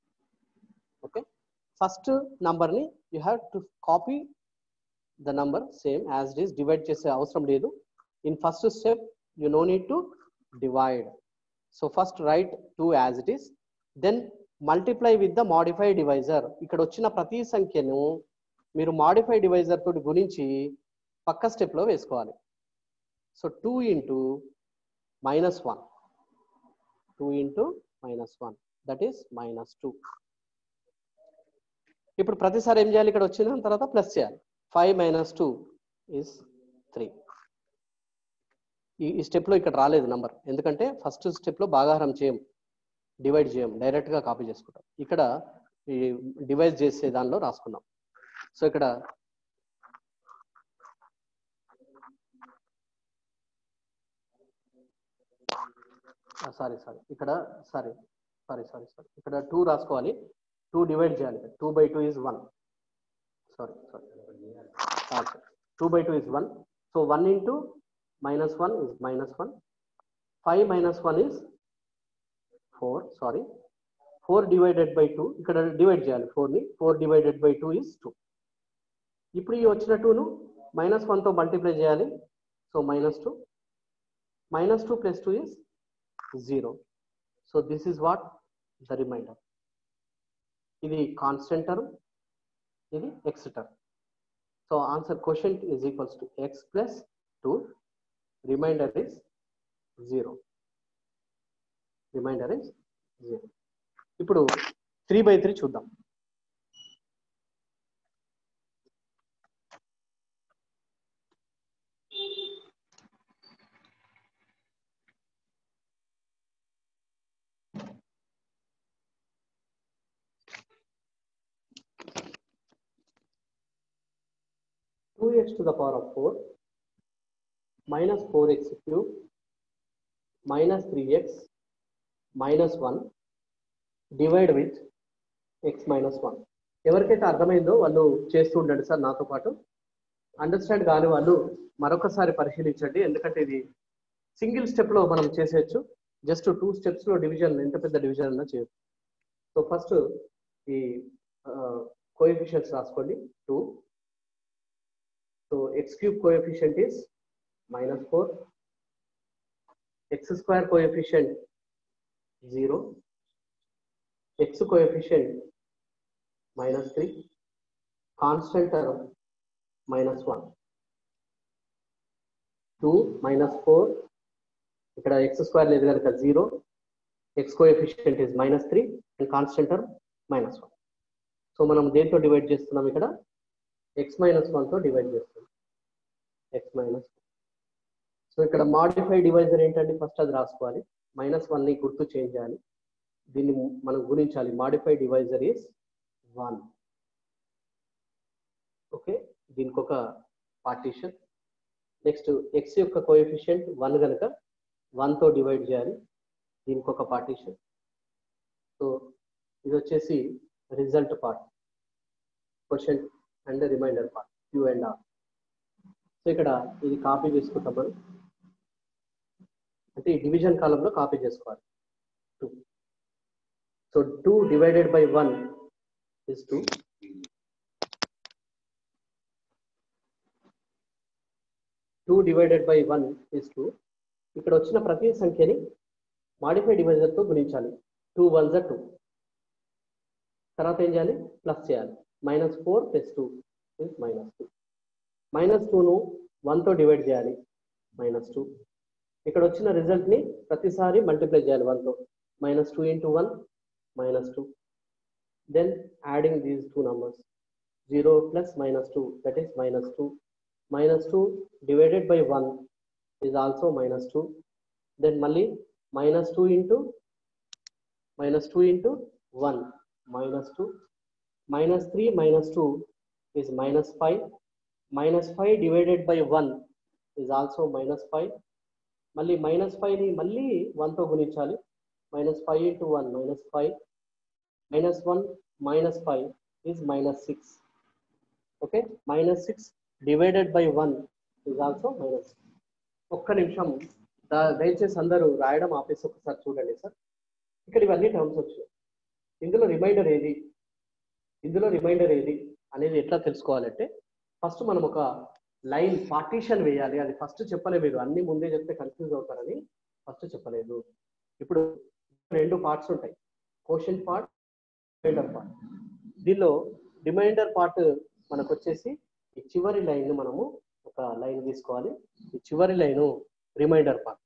ఓకే, ఫస్ట్ నంబర్ని you have to copy the number same as it is. Divide చేసే అవసరం లేదు. In first step you no need to divide. So first write two as it is, then multiply with the modify divisor. ఇక్కడ వచ్చిన ప్రతి సంఖ్యను మీరు modify divisor తోటి గుణించి పక్క స్టెప్లో వేసుకోవాలి. So two into minus one, two into minus one, that is minus two. ఇప్పుడు ప్రతిసారి ఏం చేయాలి, ఇక్కడ వచ్చిన తర్వాత ప్లస్ చేయాలి. Five minus two is three. ఈ స్టెప్లో ఇక్కడ రాలేదు నంబర్, ఎందుకంటే ఫస్ట్ స్టెప్లో భాగాహారం చేయం, డివైడ్ చేయం, డైరెక్ట్గా కాపీ చేసుకుంటాం. ఇక్కడ ఈ డివైడ్ చేసే దానిలో రాసుకున్నాం. సో ఇక్కడ సారీ సారీ ఇక్కడ సారీ సారీ సారీ సారీ ఇక్కడ టూ రాసుకోవాలి. టూ డివైడ్ చేయాలి. Two by two is one. Sorry sorry two by two is one. So one into minus one is minus one. Five minus one is four. Sorry four divided by two, ఇక్కడ divide చేయాలి ఫోర్ని. Four divided by two is two. ఇప్పుడు ఈ వచ్చిన టూను minus వన్తో multiply చేయాలి. So minus two. Minus two plus two is zero. So this is what the remainder. ఇది కాన్స్టెంట్ టర్మ్, ఇది x term. So answer quotient is equals to x plus two. Remainder is zero. Remainder is zero. ఇప్పుడు three by three చూద్దాం. two x to the power of four minus four x cube minus three x minus one divide with x minus one. ఎవరికైతే అర్థమైందో వాళ్ళు చేస్తూ ఉండండి sir నాతో పాటు. Understand కాని వాళ్ళు మరొకసారి పరిశీలించండి, ఎందుకంటే ఇది సింగిల్ స్టెప్లో మనం చేసేయచ్చు. జస్ట్ టూ స్టెప్స్లో డివిజన్, ఎంత పెద్ద డివిజన్ అన్నా చేయొచ్చు. సో ఫస్ట్ ఈ కోఎఫిషియెంట్స్ రాసుకోండి. Two. So x cube coefficient is minus four, x square coefficient zero, x coefficient minus three, constant term minus one. two minus four, ఇక్కడ x square లేదు కనుక zero, x coefficient is minus three and constant term minus one. So మనం దేంతో divide చేస్తున్నాం, ఇక్కడ x minus వన్తో divide చేస్తుంది x minus. So ఇక్కడ మాడిఫై డివైజర్ ఏంటంటే ఫస్ట్ అది రాసుకోవాలి, మైనస్ వన్ని గుర్తు చేంజ్ చేయాలి, దీన్ని మనం గుణించాలి. Modify divisor is one. Okay, దీనికి ఒక పార్టీషన్. నెక్స్ట్ ఎక్స్ యొక్క కోఎఫిషియంట్ వన్ కనుక వన్తో డివైడ్ చేయాలి, దీనికి ఒక పార్టీషన్. సో ఇది వచ్చేసి result part, question and remainder part, Q and R. So ఇక్కడ ఇది కాపీ చేసుకుంటాం మనం, అంటే ఈ డివిజన్ కాలంలో కాపీ చేసుకోవాలి. Two. So two divided by one is two. Two divided by one is two. ఇక్కడ వచ్చిన ప్రతి సంఖ్యని మాడిఫై డివైజర్తో గుణించాలి. టూ వన్ జా టూ. తర్వాత ఏం చేయాలి, ప్లస్ చేయాలి. Minus four plus two is minus two. Minus టూను వన్తో డివైడ్ చేయాలి, మైనస్ టూ. ఇక్కడ వచ్చిన రిజల్ట్ని ప్రతిసారి మల్టిప్లై చేయాలి వన్తో. Minus two into one minus two. Then adding these two numbers, zero plus minus two that is minus two. Minus two divided by one is also minus two. Then mali minus two into minus two into one minus two. Minus three minus two is minus five. Minus five divided by one is also minus five. Mali minus five ni mali one to gunichali. Minus five into one minus five. Minus one minus five is minus six. Okay, minus six divided by one is also minus. ఒక్క నిమిషం దయచేసి అందరూ రాయడం ఆపేసి ఒకసారి చూడండి sir. ఇక్కడ ఇవన్నీ టర్మ్స్ వచ్చాయి, ఇందులో రిమైండర్ ఏది ఇందులో రిమైండర్ ఏది అనేది ఎట్లా తెలుసుకోవాలంటే ఫస్ట్ మనం ఒక లైన్ పార్టీషన్ వేయాలి. అది ఫస్ట్ చెప్పలేదు, మీరు అన్ని ముందే చెప్తే కన్ఫ్యూజ్ అవుతారని ఫస్ట్ చెప్పలేదు. ఇప్పుడు రెండు పార్ట్స్ ఉంటాయి, కోషెంట్ పార్ట్, రిమైండర్ పార్ట్. దీనిలో రిమైండర్ పార్ట్ మనకు వచ్చేసి ఈ చివరి లైన్ మనము ఒక లైన్ తీసుకోవాలి. ఈ చివరి లైను రిమైండర్ పార్ట్.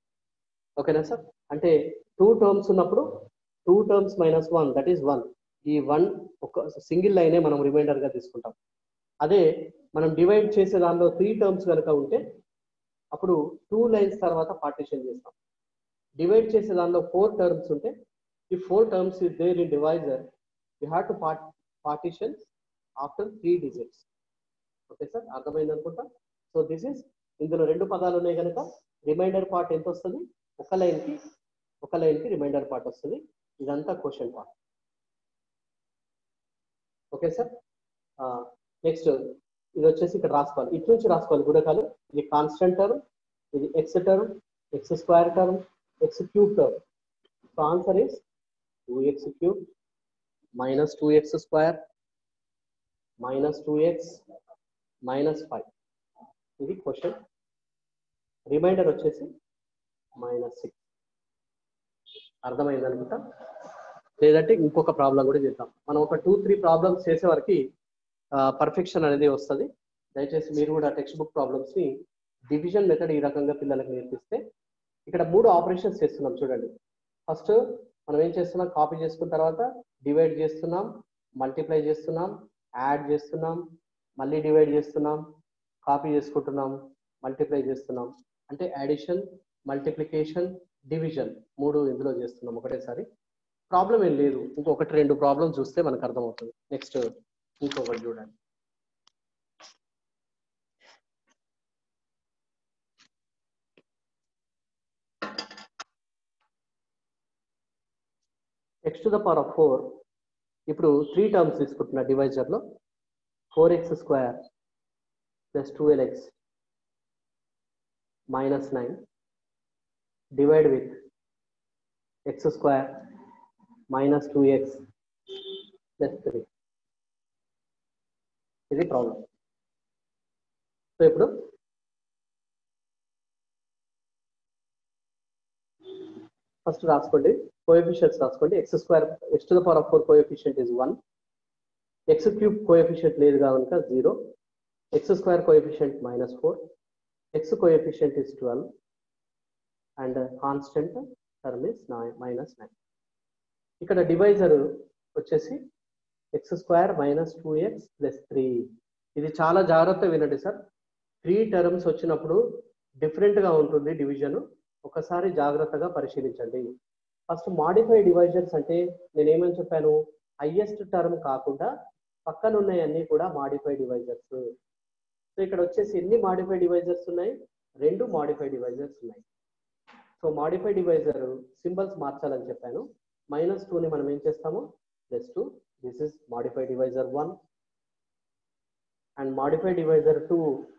ఓకేనా సార్? అంటే టూ టర్మ్స్ ఉన్నప్పుడు two terms minus one that is one. ఈ వన్ ఒక సింగిల్ లైనే మనం రిమైండర్ గా తీసుకుంటాం. అదే మనం డివైడ్ చేసే దానిలో త్రీ టర్మ్స్ కనుక ఉంటే అప్పుడు టూ లైన్స్ తర్వాత పార్టీషన్ చేస్తాం. డివైడ్ చేసే దానిలో ఫోర్ టర్మ్స్ ఉంటే ఈ four terms is there in divisor, you have to part partition after three digits. Okay sir, అర్థమైంది అనుకుంటా. సో దిస్ ఇస్, ఇందులో రెండు పదాలు ఉన్నాయి కనుక రిమైండర్ పార్ట్ ఎంత వస్తుంది, ఒక లైన్కి ఒక లైన్కి రిమైండర్ పార్ట్ వస్తుంది. ఇదంతా question part. Okay sir. Next ఇది వచ్చేసి ఇక్కడ రాసుకోవాలి, ఇటు నుంచి రాసుకోవాలి గుణకాలు. ఇది కాన్స్టెంట్ టర్మ్, ఇది x term, x square term, x cube term. So answer is two x cube minus two x square minus two x minus five. ఇది క్వశ్చన్. రిమైండర్ వచ్చేసి మైనస్ సిక్స్. అర్థమైంది అనుకుంటా. లేదంటే ఇంకొక ప్రాబ్లం కూడా చేద్దాం. మనం ఒక టూ త్రీ ప్రాబ్లమ్స్ చేసే వరకు పర్ఫెక్షన్ అనేది వస్తుంది. దయచేసి మీరు కూడా టెక్స్ట్ బుక్ ప్రాబ్లమ్స్ ని డివిజన్ మెథడ్ ఈ రకంగా పిల్లలకు నేర్పిస్తే, ఇక్కడ మూడు ఆపరేషన్స్ చేస్తున్నాం చూడండి. ఫస్ట్ మనం ఏం చేస్తున్నాం, కాపీ చేసుకున్న తర్వాత డివైడ్ చేస్తున్నాం, మల్టిప్లై చేస్తున్నాం, యాడ్ చేస్తున్నాం, మళ్ళీ డివైడ్ చేస్తున్నాం, కాపీ చేసుకుంటున్నాం, మల్టిప్లై చేస్తున్నాం. అంటే అడిషన్, మల్టిప్లికేషన్, డివిజన్ మూడు ఇందులో చేస్తున్నాం ఒకటేసారి. ప్రాబ్లం ఏం లేదు, ఇంకొకటి రెండు ప్రాబ్లమ్ చూస్తే మనకు అర్థమవుతుంది. నెక్స్ట్ ఇంకొకటి చూడండి. X to the power of four. ఇప్పుడు త్రీ టర్మ్స్ తీసుకుంటున్నా డివైజర్లో. Four x square plus twelve x minus nine divide with x square minus two x plus three. ఇది ప్రాబ్లం. సో ఇప్పుడు ఫస్ట్ రాసుకోండి, కోఎఫిషియంట్స్ రాసుకోండి. X square, x to the power of four coefficient is one. X cube coefficient లేదు కనుక zero. X square coefficient minus four. X coefficient is twelve and constant term is minus nine. ఇక్కడ divisor వచ్చేసి x square minus two x plus three. ఇది చాలా జాగ్రత్త వినండి sir. Three terms వచ్చినప్పుడు different గా ఉంటుంది డివిజన్. ఒకసారి జాగ్రత్తగా పరిశీలించండి. ఫస్ట్ మాడిఫై డివైజర్స్ అంటే నేను ఏమని చెప్పాను, హైయెస్ట్ టర్మ్ కాకుండా పక్కన ఉన్నాయన్నీ కూడా మాడిఫై డివైజర్స్. సో ఇక్కడ వచ్చేసి ఎన్ని మాడిఫై డివైజర్స్ ఉన్నాయి, రెండు మాడిఫై డివైజర్స్ ఉన్నాయి. సో మాడిఫై డివైజర్ సింబల్స్ మార్చాలని చెప్పాను. మైనస్ టూ ని మనం ఏం చేస్తాము, plus two. This is modify divisor one and modify divisor two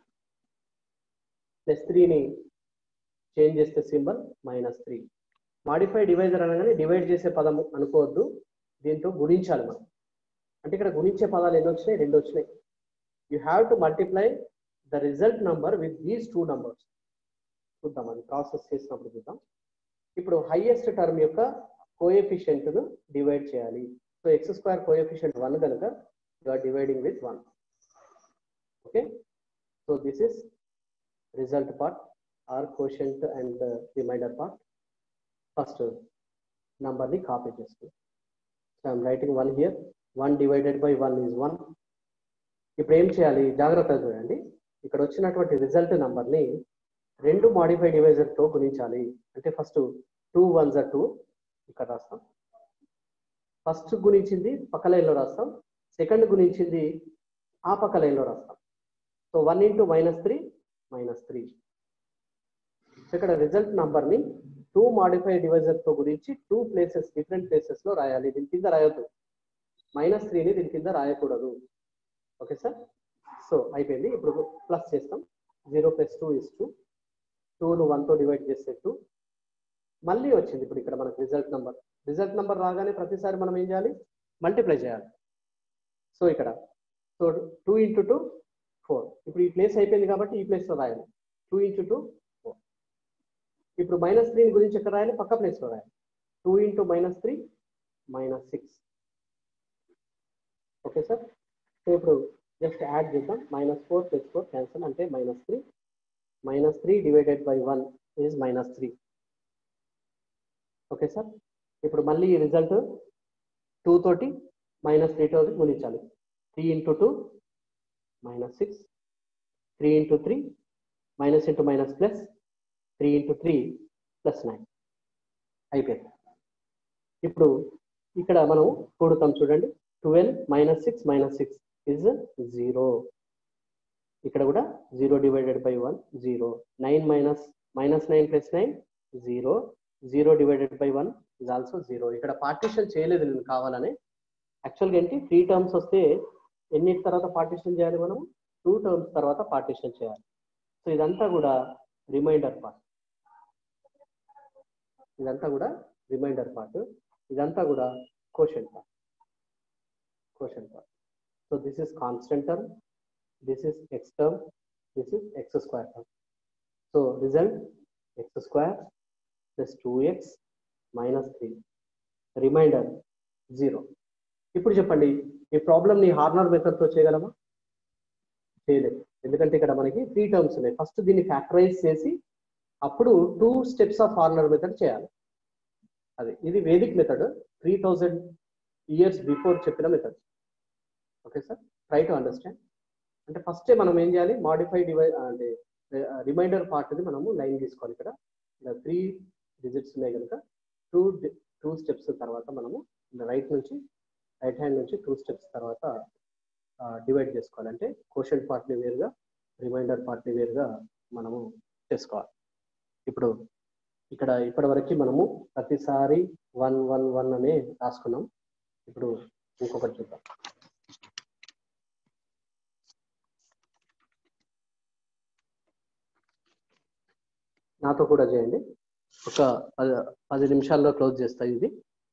plus త్రీని చేంజ్ చేస్తే symbol minus three. Modify divisor అనగానే డివైడ్ చేసే పదం అనుకోవద్దు, దీంతో గుణించాలి మనం. అంటే ఇక్కడ గుణించే పదాలు ఎన్ని వచ్చినాయి, రెండు వచ్చినాయి. You have to multiply the result number with these two numbers. చూద్దాం, అది ప్రాసెస్ చేసినప్పుడు చూద్దాం. ఇప్పుడు హైయెస్ట్ టర్మ్ యొక్క కోఎఫిషియంట్ ను డివైడ్ చేయాలి. So x square coefficient one కనుక you are dividing with one. Okay, so this is result part or quotient and remainder part. First number ని కాపీ చేసుకో. So I'm writing one here. One divided by one is one. ఇప్పుడు ఏం చేయాలి, జాగ్రత్తగా చూడండి. ఇక్కడ వచ్చినటువంటి రిజల్ట్ నంబర్ ని రెండు మాడిఫై డివైజర్ తో గుణించాలి. అంటే ఫస్ట్ టూ వన్ జా టూ ఇక్కడ రాస్తాం. ఫస్ట్ గుణించింది పక్క లైన్లో రాస్తాం, సెకండ్ గుణించింది ఆ పక్క లైన్లో రాస్తాం. So one into minus three minus three. ఇక్కడ రిజల్ట్ నంబర్ ని టూ మాడిఫై డివైజర్ తో గురించి టూ ప్లేసెస్ డిఫరెంట్ ప్లేసెస్ లో రాయాలి. దీని కింద రాయొద్దు, మైనస్ త్రీని దీని కింద రాయకూడదు. ఓకే సార్, సో అయిపోయింది. ఇప్పుడు ప్లస్ చేస్తాం. Zero plus two is two. టూను వన్తో డివైడ్ చేస్తే టూ. మళ్ళీ వచ్చింది ఇప్పుడు ఇక్కడ మనకు రిజల్ట్ నెంబర్. రిజల్ట్ నెంబర్ రాగానే ప్రతిసారి మనం ఏం చేయాలి, మల్టిప్లై చేయాలి. సో ఇక్కడ so two into two four. ఇప్పుడు ఈ ప్లేస్ అయిపోయింది కాబట్టి ఈ ప్లేస్లో రాయాలి. Two into two four. ఇప్పుడు మైనస్ త్రీ గురించి ఎక్కడ రాయాలి, పక్క ప్లేస్లో రాయాలి. Two into minus three minus six. Okay sir, so ఇప్పుడు జస్ట్ యాడ్ చేద్దాం. Minus four plus four cancel అంటే minus three. Minus three divided by one is minus three. Okay sir, ఇప్పుడు మళ్ళీ ఈ రిజల్ట్ టూ తోటి మైనస్ త్రీ తోటి గుణించాలి. Three into two minus six. Three into three minus into minus plus. Three into three plus nine. అయిపోయింది. ఇప్పుడు ఇక్కడ మనం కూడుతాం చూడండి. Twelve minus six minus six is zero. ఇక్కడ కూడా zero divided by one zero. Nine minus minus nine plus nine zero. Zero divided by one is also zero. ఇక్కడ partition చేయలేదు నేను కావాలని. యాక్చువల్గా ఏంటి, త్రీ టర్మ్స్ వస్తే ఎన్నిటి తర్వాత పార్టిషన్ చేయాలి మనం, టూ టర్మ్స్ తర్వాత పార్టిషన్ చేయాలి. సో ఇదంతా కూడా రిమైండర్ పార్ట్. ఇదంతా కూడా రిమైండర్ పార్ట్. ఇదంతా కూడా quotient part. Quotient part. So this is constant term, this is x term, this is x square term. So result x square plus two x minus three. Remainder zero. ఇప్పుడు చెప్పండి, ఈ problem ని Horner method తో చేయగలమా? చేయలేదు. ఎందుకంటే ఇక్కడ మనకి త్రీ టర్మ్స్ ఉన్నాయి. ఫస్ట్ దీన్ని ఫ్యాక్టరైజ్ చేసి అప్పుడు two steps of Horner method చేయాలి. అది ఇది Vedic method, three thousand years before చెప్పిన method. Okay sir, try to understand. అంటే ఫస్ట్ మనం ఏం చేయాలి, మాడిఫై డివై అంటే రిమైండర్ పార్ట్ని మనము లైన్ తీసుకోవాలి. ఇక్కడ త్రీ డిజిట్స్ ఉన్నాయి కనుక టూ టూ స్టెప్స్ తర్వాత మనము రైట్ నుంచి రైట్ హ్యాండ్ నుంచి టూ స్టెప్స్ తర్వాత డివైడ్ చేసుకోవాలి. అంటే కోషంట్ పార్ట్ని వేరుగా రిమైండర్ పార్ట్ని వేరుగా మనము చేసుకోవాలి. ఇప్పుడు ఇక్కడ ఇప్పటి వరకు మనము ప్రతిసారి వన్ వన్ వన్ అనే రాసుకున్నాం. ఇప్పుడు ఇంకొకటి చూద్దాం. నాతో కూడా చేయండి. ఒక పది పది నిమిషాల్లో క్లోజ్ చేస్తాయి ఇది.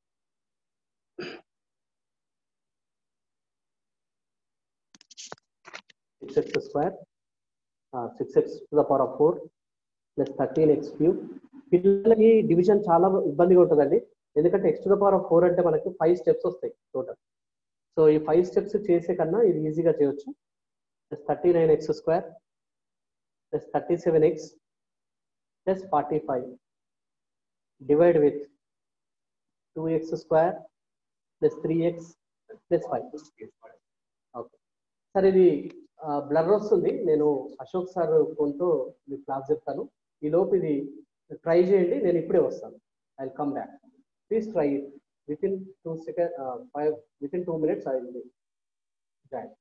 Six x square six x to the power of four plus thirteen x cube. పిల్లలకి డివిజన్ చాలా ఇబ్బందిగా ఉంటుందండి. ఎందుకంటే x to the power of four అంటే మనకి ఫైవ్ స్టెప్స్ వస్తాయి టోటల్. సో ఈ ఫైవ్ స్టెప్స్ చేసే కన్నా ఇది ఈజీగా చేయొచ్చు. Plus thirty nine x square plus thirty seven x plus forty-five divide with two x square plus three x plus five. Okay. సరే, ఇది బ్లర్ వస్తుంది. నేను అశోక్ సార్ ఫోన్తో మీకు క్లాస్ చెప్తాను. ఈ లోపు ఇది ట్రై చేయండి. నేను ఇప్పుడే వస్తాను. I will come back. Please try it within two second five within two minutes I will join.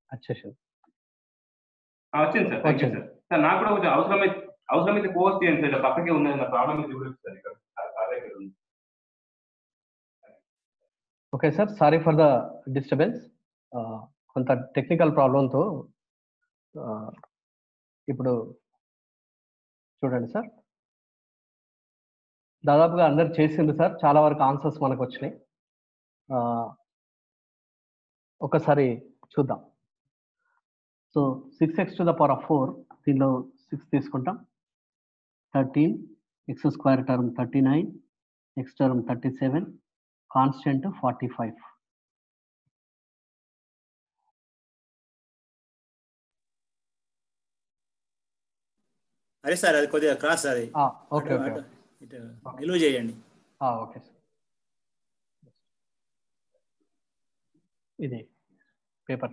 వచ్చేసింది. వచ్చింది sir. Thank you sir. Sir నాకు కూడా కొంచెం అవసరమైతే అవసరమైతే పోస్ట్ చేయండి సార్. పక్కకే ఉన్నది నా ప్రాబ్లం ఇది చూడొచ్చు సార్ ఇక్కడ సార్ దగ్గర ఉంది. Okay sir, sorry for the disturbance. కొంత టెక్నికల్ ప్రాబ్లంతో ఇప్పుడు చూడండి సార్, దాదాపుగా అందరు చేసింది సార్, చాలా వరకు ఆన్సర్స్ మనకు వచ్చినాయి. ఒకసారి చూద్దాం. So six x to the power of four, దీనిలో సిక్స్ తీసుకుంటాం, thirteen, x square term thirty nine, x term thirty seven, constant forty five. అరే సార్ అది కొద్దిగా క్రాస్ అది ఓకే ఓకే నిలువ చేయండి. ఓకే సార్, ఇది పేపర్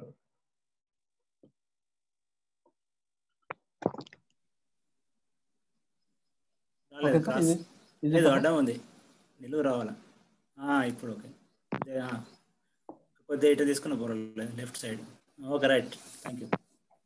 లేదు అడ్డం ఉంది, నిలువ రావాలా. ఇప్పుడు ఓకే, కొద్దిగా ఇటు తీసుకున్న పర్వాలేదు, left side. Okay right, thank you.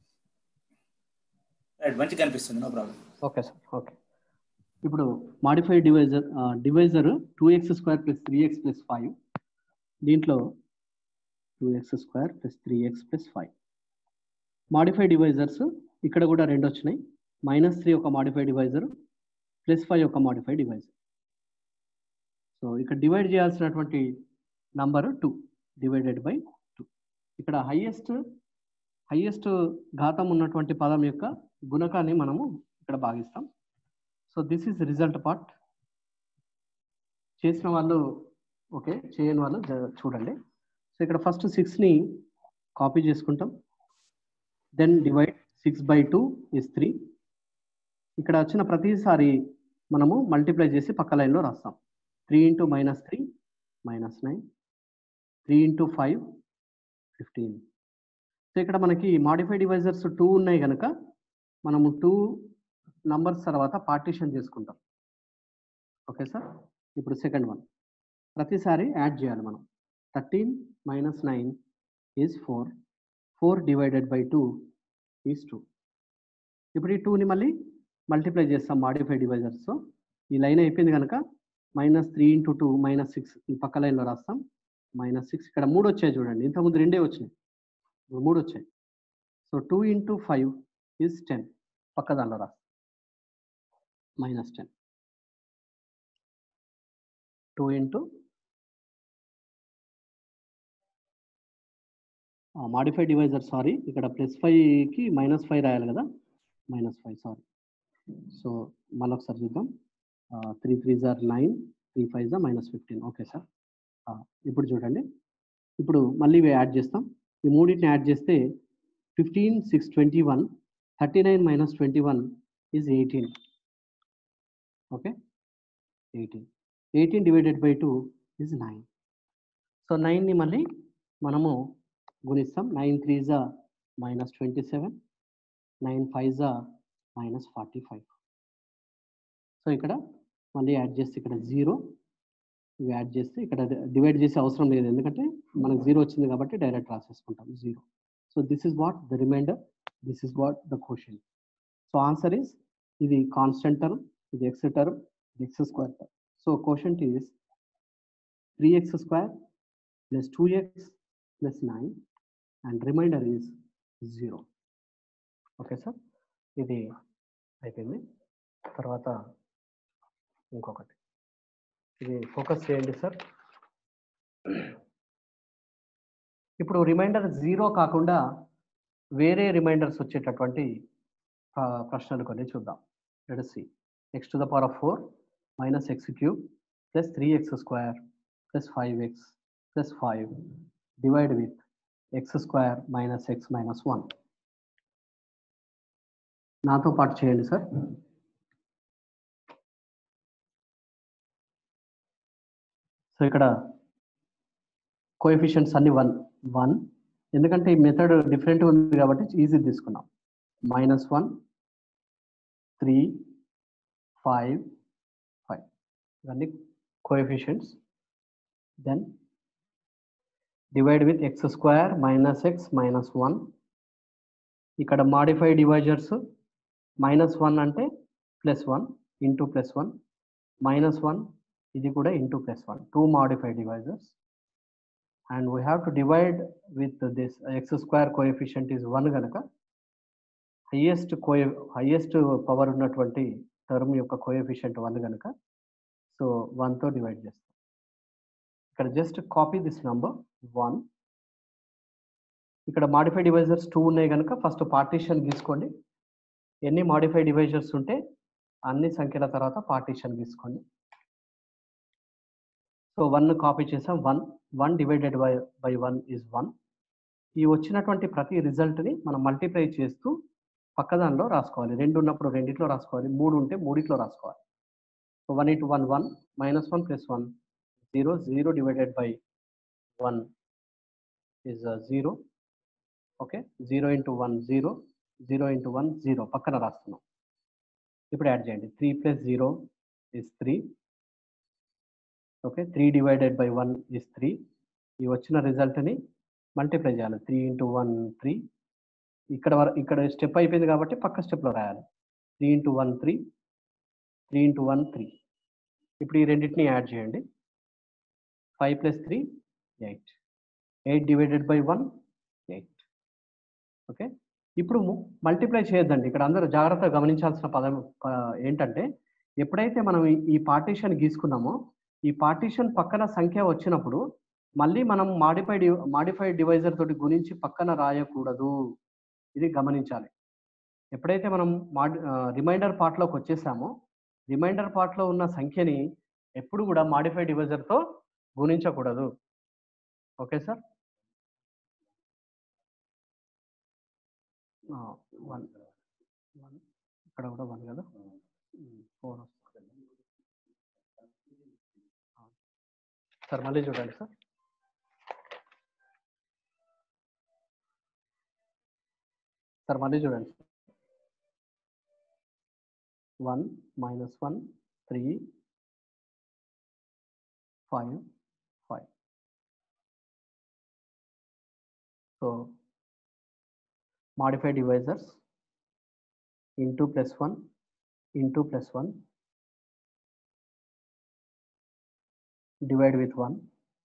Right, మంచిగా కనిపిస్తుంది, no problem. Okay sir. Okay, ఇప్పుడు modified divisor divisor two x square plus three x plus five, దీంట్లో two x square plus three x plus five. Modified divisors ఇక్కడ కూడా రెండు వచ్చినాయి, minus three ఒక modified divisor, plus five ఒక modified divisor. So ఇక్కడ divide చేయాల్సినటువంటి number two divided by two. ఇక్కడ హైయెస్ట్ హైయెస్ట్ ఘాతం ఉన్నటువంటి పదం యొక్క గుణకాన్ని మనము ఇక్కడ భాగిస్తాం. So this is result part. చేసిన వాళ్ళు ఓకే, చేయని వాళ్ళు చూడండి. సో ఇక్కడ ఫస్ట్ సిక్స్ని కాపీ చేసుకుంటాం, then divide six by two is three. ఇక్కడ వచ్చిన ప్రతిసారి మనము మల్టిప్లై చేసి పక్క లైన్లో రాస్తాం. Three into minus three minus nine, three into five fifteen. So ఇక్కడ మనకి మాడిఫైడ్ డివైజర్స్ టూ ఉన్నాయి కనుక మనము టూ నంబర్స్ తర్వాత పార్టీషన్ చేసుకుంటాం. ఓకే సార్, ఇప్పుడు సెకండ్ వన్ ప్రతిసారి యాడ్ చేయాలి మనం. Thirteen minus nine is four, four divided by two is two. ఇప్పుడు ఈ టూని మళ్ళీ మల్టిప్లై చేస్తాం మాడిఫైడ్ డివైజర్స్తో. ఈ లైన్ అయిపోయింది కనుక minus three into two minus six, ఈ పక్క లైన్లో రాస్తాం. మైనస్ సిక్స్, ఇక్కడ మూడు వచ్చాయి చూడండి, ఇంతకుముందు రెండే వచ్చినాయి, మూడు వచ్చాయి. So two into five is ten, పక్క దానిలో రాస్తాం minus ten. Two into modified divisor, sorry ఇక్కడ ప్లస్ ఫైవ్కి మైనస్ ఫైవ్ రాయాలి కదా, మైనస్ ఫైవ్ సారీ. సో మళ్ళీ ఒకసారి చూద్దాం. త్రీ త్రీ జార్ నైన్, త్రీ ఫైవ్ జా మైనస్ ఫిఫ్టీన్. ఓకే సార్, ఇప్పుడు చూడండి, ఇప్పుడు మళ్ళీ ఇవి యాడ్ చేస్తాం. ఈ మూడింటిని యాడ్ చేస్తే fifteen, six twenty one, thirty nine minus twenty one is eighteen. Okay, eighteen. Eighteen divided by two is nine. So నైన్ని మళ్ళీ మనము గుణిస్తాం. నైన్ త్రీ జా minus twenty seven, nine five జా మైనస్ ఫార్టీ ఫైవ్. సో ఇక్కడ మళ్ళీ add చేస్తే ఇక్కడ జీరో, ఇవి యాడ్ చేస్తే ఇక్కడ డివైడ్ చేసే అవసరం లేదు, ఎందుకంటే మనకు జీరో వచ్చింది కాబట్టి డైరెక్ట్ రాసేసుకుంటాం zero. So this is what the remainder, this is what the question. So answer is, ఇది కాన్స్టెంట్ టర్మ్, ఇది ఎక్స్ టర్మ్, ఇది x square term. So question is three x square plus two x plus nine and remainder is zero. Okay sir, ఇది అయిపోయింది. తర్వాత ఇంకొకటి, ఇది focus చేయండి sir. ఇప్పుడు రిమైండర్ జీరో కాకుండా వేరే రిమైండర్స్ వచ్చేటటువంటి ప్రశ్నలు కొన్ని చూద్దాం. Let us see. X to the power of four minus x cube plus three x square plus five X plus five divide with x square minus x minus one. నాతో పాటు చేయండి sir. So ఇక్కడ coefficients అన్ని one one, ఎందుకంటే ఈ method different ఉంది కాబట్టి easy తీసుకున్నాం. Minus one, three, five, five ఇవన్నీ coefficients. Then divide with x square minus x minus one ఇక్కడ మాడిఫై డివైజర్స్ మైనస్ వన్ అంటే plus one into plus one, minus one ఇది కూడా into plus one, two modify divisors. And we have to divide with this x square coefficient is one కనుక highest కోయ highest power ఉన్నటువంటి term యొక్క coefficient one కనుక so వన్తో divide చేస్తాం. ఇక్కడ just copy this number one. ఇక్కడ modify divisors two ఉన్నాయి కనుక ఫస్ట్ పార్టీషన్ గీసుకోండి. ఎన్ని మాడిఫై డివైజర్స్ ఉంటే అన్ని సంఖ్యల తర్వాత పార్టీషన్ గీసుకోండి. సో వన్ కాపీ చేసాం. One one divided by by one is one. ఈ వచ్చినటువంటి ప్రతి రిజల్ట్ని మనం మల్టిప్లై చేస్తూ పక్కదానిలో రాసుకోవాలి. రెండు ఉన్నప్పుడు రెండిట్లో రాసుకోవాలి, మూడు ఉంటే మూడిట్లో రాసుకోవాలి. So one into one one, minus one plus one zero, zero divided by one is zero. Okay, zero into one zero, zero into one zero, పక్కన రాస్తున్నాం. ఇప్పుడు యాడ్ చేయండి. Three plus zero is three. Okay, three divided by one is three. ఈ వచ్చిన రిజల్ట్ని multiply చేయాలి. Three into one three. ఇక్కడ వర ఇక్కడ స్టెప్ అయిపోయింది కాబట్టి పక్క స్టెప్లో రాయాలి. Three into one three, three into one three. ఇప్పుడు ఈ రెండింటిని యాడ్ చేయండి. Five plus three eight. Eight divided by one eight. Okay, ఇప్పుడు మల్టిప్లై చేయొద్దండి. ఇక్కడ అందరూ జాగ్రత్తగా గమనించాల్సిన పదం ఏంటంటే ఎప్పుడైతే మనం ఈ పార్టీషన్ గీసుకున్నామో ఈ పార్టీషన్ పక్కన సంఖ్య వచ్చినప్పుడు మళ్ళీ మనం మాడిఫైడ్ మాడిఫైడ్ డివైజర్ తోటి గుణించి పక్కన రాయకూడదు. ఇది గమనించాలి. ఎప్పుడైతే మనం మాడి రిమైండర్ పార్ట్లోకి వచ్చేసామో రిమైండర్ పార్ట్లో ఉన్న సంఖ్యని ఎప్పుడు కూడా మాడిఫైడ్ డివైజర్తో గుణించకూడదు. Okay sir. వన్ వన్ ఇక్కడ కూడా వన్ కదా, ఫోర్ వస్తుంది సార్. మళ్ళీ చూడండి సార్. సార్ మళ్ళీ చూడండి. One minus one three five five. So modified divisors into plus one into plus one divide with one,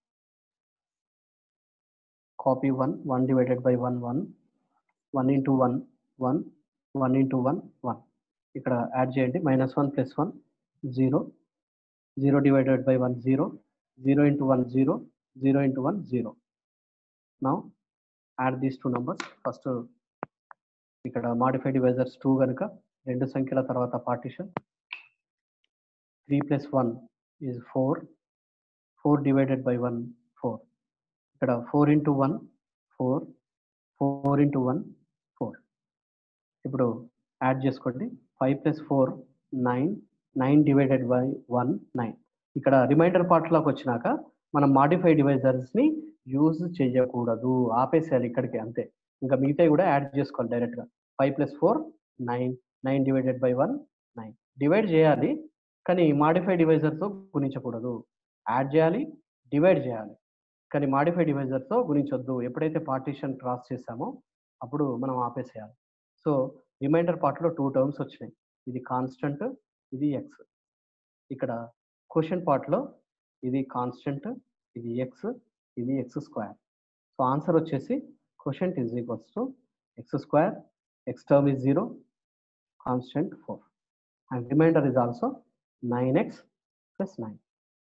copy one, one divided by one one, one into one one, one into one one. ఇక్కడ add చేయండి. Minus one plus one zero, zero divided by one zero, zero into one zero, zero into one zero. Now add these two numbers. First ఇక్కడ modified divisors two కనుక రెండు సంఖ్యల తర్వాత partition. Three plus one is four, four divided by one four. ఇక్కడ four into one four, four into one four. ఇప్పుడు add చేసుకోండి. Five plus four nine, nine divided by one nine. ఇక్కడ remainder పార్ట్లోకి వచ్చినాక మనం మాడిఫైడ్ డివైజర్స్ని యూజ్ చేయకూడదు, ఆపేసేయాలి ఇక్కడికి అంతే. ఇంకా మిగతాయి కూడా యాడ్ చేసుకోవాలి డైరెక్ట్గా. Five plus four nine, nine divided by one nine. Divide చేయాలి కానీ మాడిఫై డివైజర్తో గుణించకూడదు. యాడ్ చేయాలి, డివైడ్ చేయాలి కానీ మాడిఫై డివైజర్తో గుణించొద్దు. ఎప్పుడైతే పార్టీషన్ క్రాస్ చేసామో అప్పుడు మనం ఆపేసేయాలి. సో రిమైండర్ పార్ట్లో టూ టర్మ్స్ వచ్చినాయి. ఇది కాన్స్టెంట్, ఇది ఎక్స్. ఇక్కడ క్వశ్చన్ పార్ట్లో ఇది కాన్స్టెంట్, ఇది ఎక్స్, ఇది ఎక్స్ స్క్వేర్. సో ఆన్సర్ వచ్చేసి quotient is equals to x square, x term is zero, constant four, and remainder is also nine x plus nine.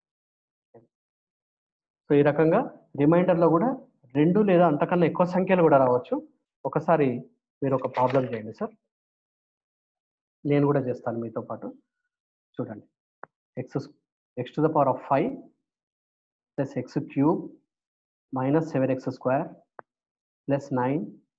So ఈ రకంగా రిమైండర్లో కూడా రెండు లేదా అంతకన్నా ఎక్కువ సంఖ్యలు కూడా రావచ్చు. ఒకసారి మీరు ఒక ప్రాబ్లం చేయండి సార్, నేను కూడా చేస్తాను మీతో పాటు. చూడండి. X x to the power of five plus x cube minus seven x square plus nine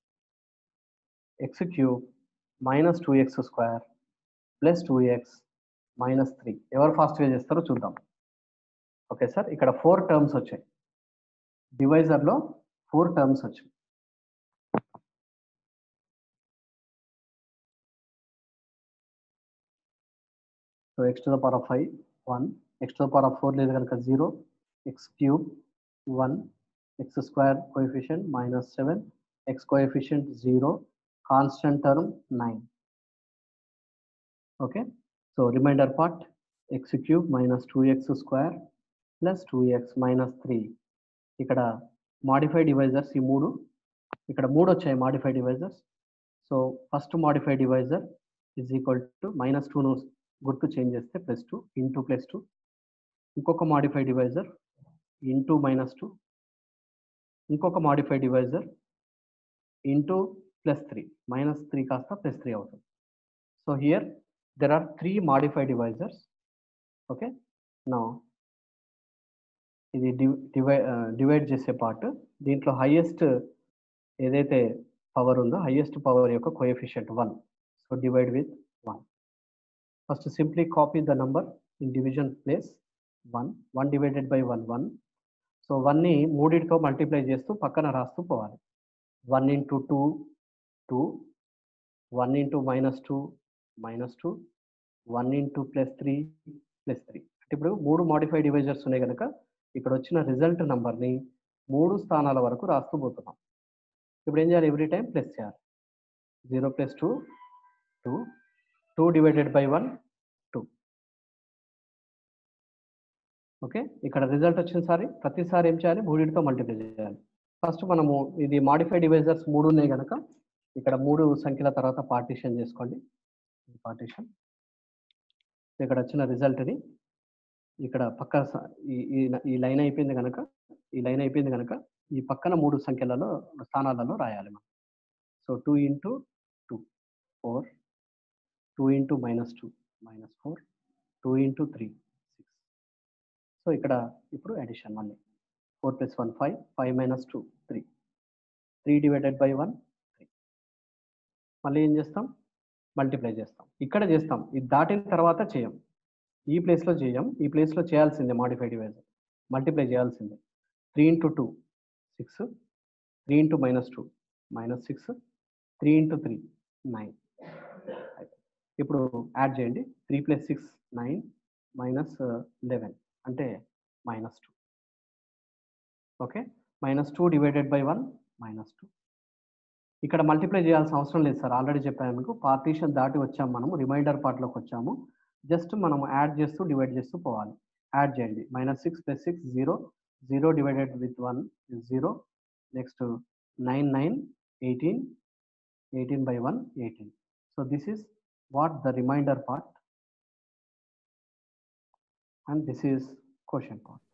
x cube minus two x square plus two x minus three. ఎవరు ఫాస్ట్గా చేస్తారో చూద్దాం. ఓకే సార్, ఇక్కడ ఫోర్ టర్మ్స్ వచ్చాయి. డివైజర్లో four terms వచ్చాయి. So x to the power of five one, x to the power of four లేదు కనుక zero, x cube one, x square coefficient minus seven, x coefficient zero, constant term nine. Okay, so remainder part x cube minus two x square plus two x minus three. ఇక్కడ modified divisors ఈ మూడు ఇక్కడ మూడు వచ్చాయి modified divisors. So first modified divisor is equal to minus two ను గుర్తు change చేస్తే plus two into plus two. ఇంకొక modified divisor into minus two. ఇంకొక modified divisor into plus three, minus three కాస్త ప్లస్ త్రీ అవుతుంది. So here there are three modified divisors. Okay, now ఇది divide divide చేసే part. దీంట్లో highest ఏదైతే power ఉందో highest power యొక్క coefficient one. So divide with one. First simply copy the number in division place. One one divided by one one. So వన్ని మూడిటితో multiply చేస్తూ పక్కన రాస్తూ పోవాలి. One into two two, one into minus two minus two, one into plus three plus three. అంటే ఇప్పుడు మూడు modified divisors ఉన్నాయి కనుక ఇక్కడ వచ్చిన రిజల్ట్ నంబర్ని మూడు స్థానాల వరకు రాస్తూ పోతున్నాం. ఇప్పుడు ఏం చేయాలి? ఎవ్రీ టైం ప్లస్ చేయాలి. Zero plus two two, two divided by one two. Okay, ఇక్కడ రిజల్ట్ వచ్చిన సారి ప్రతిసారి ఏం చేయాలి? మూడింటితో మల్టిప్లై చేయాలి. ఫస్ట్ మనము ఇది మాడిఫైడ్ డివైజర్స్ మూడు ఉన్నాయి కనుక ఇక్కడ మూడు సంఖ్యల తర్వాత పార్టీషన్ చేసుకోండి. పార్టీషన్ ఇక్కడ వచ్చిన రిజల్ట్ని ఇక్కడ పక్క ఈ లైన్ అయిపోయింది కనుక ఈ లైన్ అయిపోయింది కనుక ఈ పక్కన మూడు సంఖ్యలలో స్థానాలలో రాయాలి మనం. So two into two four, two into minus two minus four, two into three six. So ఇక్కడ ఇప్పుడు అడిషన్ మళ్ళీ four plus one five, five minus two three, three divided by one three. మళ్ళీ ఏం చేస్తాం? మల్టిప్లై చేస్తాం. ఇక్కడ చేస్తాం, ఇది దాటిన తర్వాత చేయం. ఈ ప్లేస్లో చేయం, ఈ ప్లేస్లో చేయాల్సిందే మాడిఫైడ్ డివైజర్ మల్టిప్లై చేయాల్సిందే. Three into two six, three into minus two minus six, three into three nine. ఇప్పుడు యాడ్ చేయండి. Three plus six nine minus eleven అంటే minus two. Okay, minus two divided by one minus two. ఇక్కడ multiply చేయాల్సిన అవసరం లేదు sir, already చెప్పాను మీకు. Partition దాటి వచ్చాము మనము, రిమైండర్ పార్ట్లోకి వచ్చాము. జస్ట్ మనం యాడ్ చేస్తూ డివైడ్ చేస్తూ పోవాలి. యాడ్ చేయండి. Minus six plus six zero, zero divided with one zero. Next nine nine eighteen, eighteen by one eighteen. So this is what the remainder part and this is question part.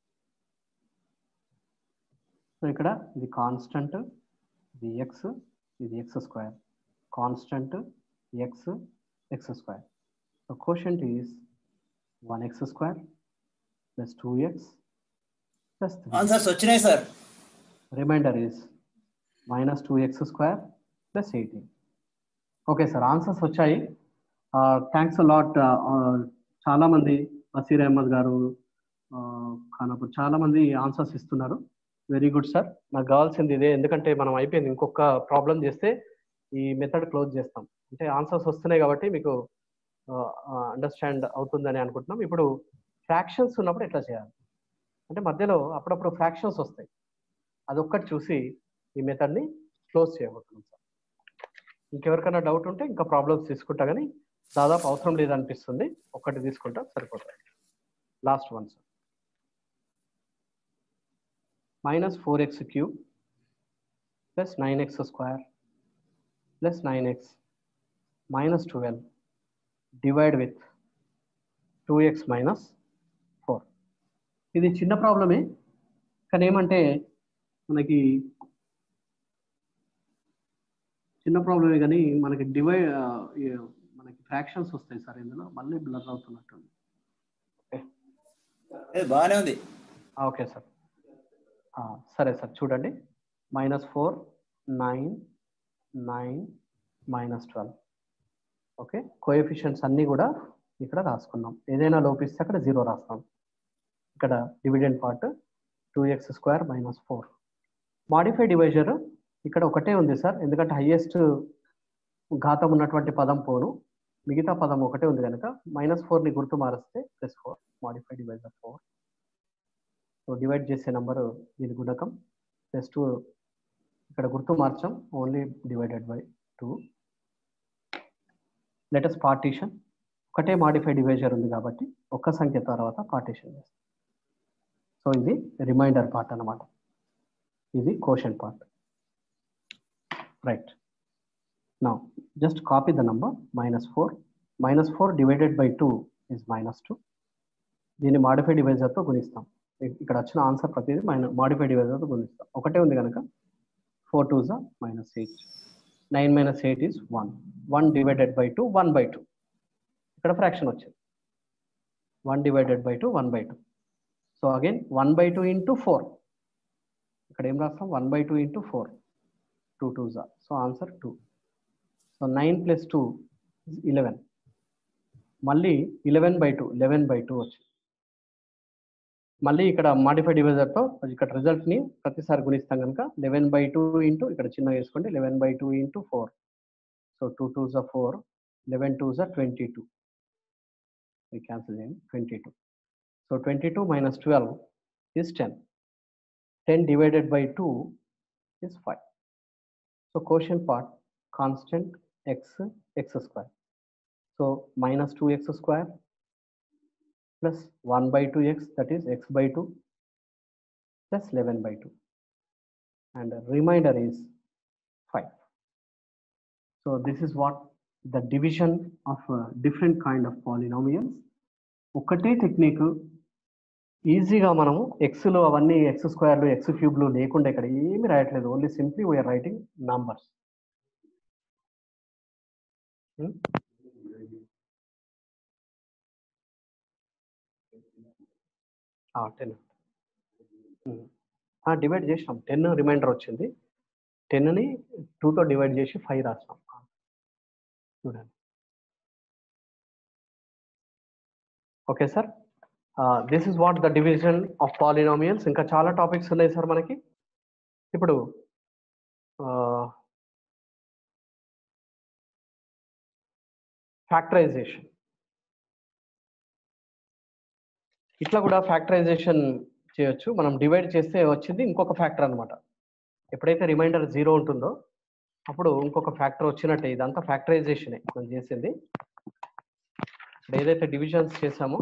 So ఇక్కడ ఇది constant, ఇది x, ఇది x square. Constant x, x square. So quotient is one x square plus two x plus three. Answers వచ్చినాయి సార్. Remainder is minus two x square plus eighteen. Okay sir, answers వచ్చాయి. Thanks lot. చాలా మంది బసీర్ అహ్మద్ గారు, ఖానాపూర్ చాలా మంది answers ఇస్తున్నారు. Very good sir. నాకు కావాల్సింది ఇదే, ఎందుకంటే మనం అయిపోయింది. ఇంకొక ప్రాబ్లం చేస్తే ఈ మెథడ్ క్లోజ్ చేస్తాం. అంటే ఆన్సర్స్ వస్తున్నాయి కాబట్టి మీకు అండర్స్టాండ్ అవుతుందని అనుకుంటున్నాం. ఇప్పుడు ఫ్రాక్షన్స్ ఉన్నప్పుడు ఎట్లా చేయాలి అంటే మధ్యలో అప్పుడప్పుడు ఫ్రాక్షన్స్ వస్తాయి, అదొక్కటి చూసి ఈ మెథడ్ని క్లోజ్ చేయబోతున్నాం సార్. ఇంకెవరికైనా డౌట్ ఉంటే ఇంకా ప్రాబ్లమ్స్ తీసుకుంటా, కానీ దాదాపు అవసరం లేదనిపిస్తుంది. ఒక్కటి తీసుకుంటా సరిపోతుంది. Last one sir. Minus four x cube plus nine x square plus nine x minus twelve divide with two x minus four. ఇది చిన్న ప్రాబ్లమే, కానీ ఏమంటే మనకి చిన్న ప్రాబ్లమే కానీ మనకి డివైడ్ మనకి ఫ్రాక్షన్స్ వస్తాయి సార్. ఇందులో మళ్ళీ బ్లర్ అవుతున్నట్టుంది. బాగానే ఉంది. ఓకే సార్, సరే సార్. చూడండి, minus four nine nine minus twelve. Okay, coefficients అన్నీ కూడా ఇక్కడ రాసుకున్నాం. ఏదైనా లోపిస్తే అక్కడ జీరో రాస్తాం. ఇక్కడ dividend part two x square minus four. Modified divisor ఇక్కడ ఒకటే ఉంది సార్, ఎందుకంటే హైయెస్ట్ ఘాతం ఉన్నటువంటి పదం పోను, మిగతా పదం ఒకటే ఉంది కనుక మైనస్ ఫోర్ని గుర్తు మారిస్తే plus four. Modified divisor four. So divide చేసే నెంబరు దీని గుణకం. ప్లస్ టూ ఇక్కడ గుర్తు మార్చాం, only divided by two. Let us partition, ఒకటే మాడిఫైడ్ డివైజర్ ఉంది కాబట్టి ఒక్క సంఖ్య తర్వాత పార్టీషన్ చేస్తాం. సో ఇది రిమైండర్ పార్ట్ అన్నమాట, ఇది quotient part. Right, now just copy the number minus four. Minus four divided by two is minus two. దీన్ని మాడిఫైడ్ డివైజర్తో గుణిస్తాం. ఇక్కడ వచ్చిన ఆన్సర్ ప్రతిదీ మైనస్ మాడిఫైడ్ డివైజర్తో గుణిస్తాం. ఒకటే ఉంది కనుక ఫోర్ టూ జా minus eight. Nine minus eight is one. One divided by two one by two. ఇక్కడ ఫ్రాక్షన్ వచ్చింది. One divided by two one by two. So again one by two into four. ఇక్కడ ఏం రాస్తాం? One by two into four. Two two జా. So answer two. So nine plus two is eleven. మళ్ళీ eleven by two eleven by two వచ్చింది. మళ్ళీ ఇక్కడ modified డివైజర్తో ఇక్కడ రిజల్ట్ని ప్రతిసారి గుణిస్తాం కనుక లెవెన్ బై టూ ఇంటూ ఇక్కడ చిన్న వేసుకోండి eleven by two into four. So two two జా ఫోర్, లెవెన్ టూ జా ట్వంటీ టూ. ఇది క్యాన్సిల్ చేయండి, twenty two. So twenty two minus twelve is ten. ten divided by two is five. So quotient part constant x x square. So minus two x square plus one by two x, that is x by two, plus eleven by two, and the remainder is five. So this is what the division of uh, different kind of polynomials. ఒకటే technique, ఈజీగా మనము ఎక్స్లో అవన్నీ X స్క్వేర్లు X క్యూబ్లు లేకుండా ఇక్కడ ఏమి రాయట్లేదు, only simply we are writing numbers. Ten divide చేసినాం, టెన్ రిమైండర్ వచ్చింది. టెన్ని టూతో డివైడ్ చేసి ఫైవ్ రాసినాం. చూడండి. Okay sir, this is what the division of polynomials. ఇంకా చాలా టాపిక్స్ ఉన్నాయి సార్ మనకి. ఇప్పుడు ఫ్యాక్టరైజేషన్, ఇట్లా కూడా ఫ్యాక్టరైజేషన్ చేయొచ్చు. మనం డివైడ్ చేస్తే వచ్చింది ఇంకొక ఫ్యాక్టర్ అనమాట. ఎప్పుడైతే రిమైండర్ జీరో ఉంటుందో అప్పుడు ఇంకొక ఫ్యాక్టర్ వచ్చినట్టే. ఇదంతా ఫ్యాక్టరైజేషనే మనం చేసింది. ఇప్పుడు ఏదైతే డివిజన్స్ చేసామో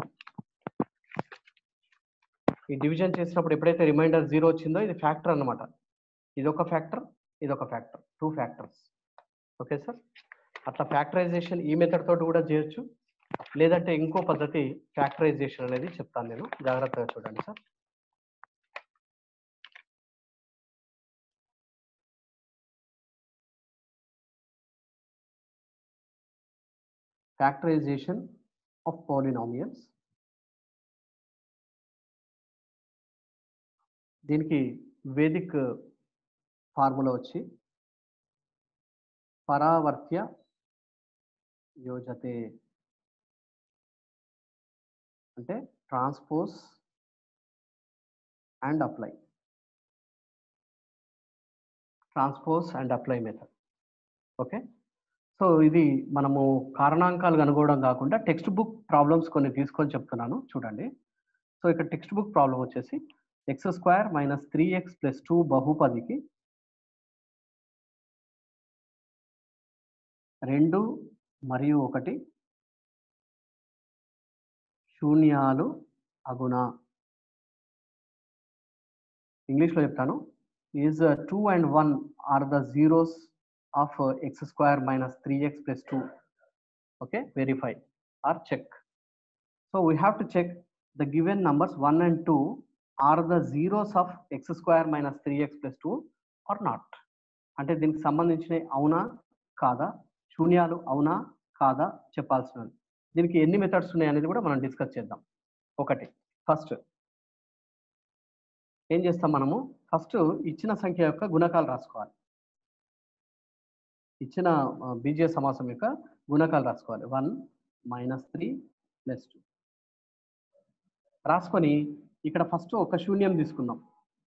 ఈ డివిజన్ చేసినప్పుడు ఎప్పుడైతే రిమైండర్ జీరో వచ్చిందో ఇది ఫ్యాక్టర్ అనమాట. ఇది ఒక ఫ్యాక్టర్, ఇది ఒక factor, two factors. Okay sir, అట్లా ఫ్యాక్టరైజేషన్ ఈ మెథడ్ తోటి కూడా చేయొచ్చు. లేదంటే ఇంకో పద్ధతి ఫ్యాక్టరైజేషన్ అనేది చెప్తాను నేను, జాగ్రత్తగా చూడండి సార్. Factorization of polynomials. దీనికి వేదిక్ ఫార్ములా వచ్చి పరావర్త్య యోజతే, అంటే transpose and apply, transpose and apply method. Okay, so ఇది మనము కారణాంకాలు కనుగోవడం కాకుండా టెక్స్ట్ బుక్ ప్రాబ్లమ్స్ కొన్ని తీసుకొని చెప్తున్నాను చూడండి. సో ఇక్కడ టెక్స్ట్ బుక్ ప్రాబ్లం వచ్చేసి x square minus three x plus two బహుపదికి రెండు మరియు ఒకటి శూన్యాలు అగునా. ఇంగ్లీష్లో చెప్తాను. Is two and one are the zeros of x square minus three x plus two. Okay, verify or check. So we have to check the given numbers one and two are the zeros of x square minus three x plus two or not. అంటే దీనికి సంబంధించిన అవునా కాదా, శూన్యాలు అవునా కాదా చెప్పాల్సినది. దీనికి ఎన్ని methods ఉన్నాయి అనేది కూడా మనం డిస్కస్ చేద్దాం. ఒకటి, ఫస్ట్ ఏం చేస్తాం మనము, ఫస్ట్ ఇచ్చిన సంఖ్య యొక్క గుణకాలు రాసుకోవాలి. ఇచ్చిన బీజీయ సమాసం యొక్క గుణకాలు రాసుకోవాలి. One minus three plus two రాసుకొని ఇక్కడ ఫస్ట్ ఒక శూన్యం తీసుకుందాం.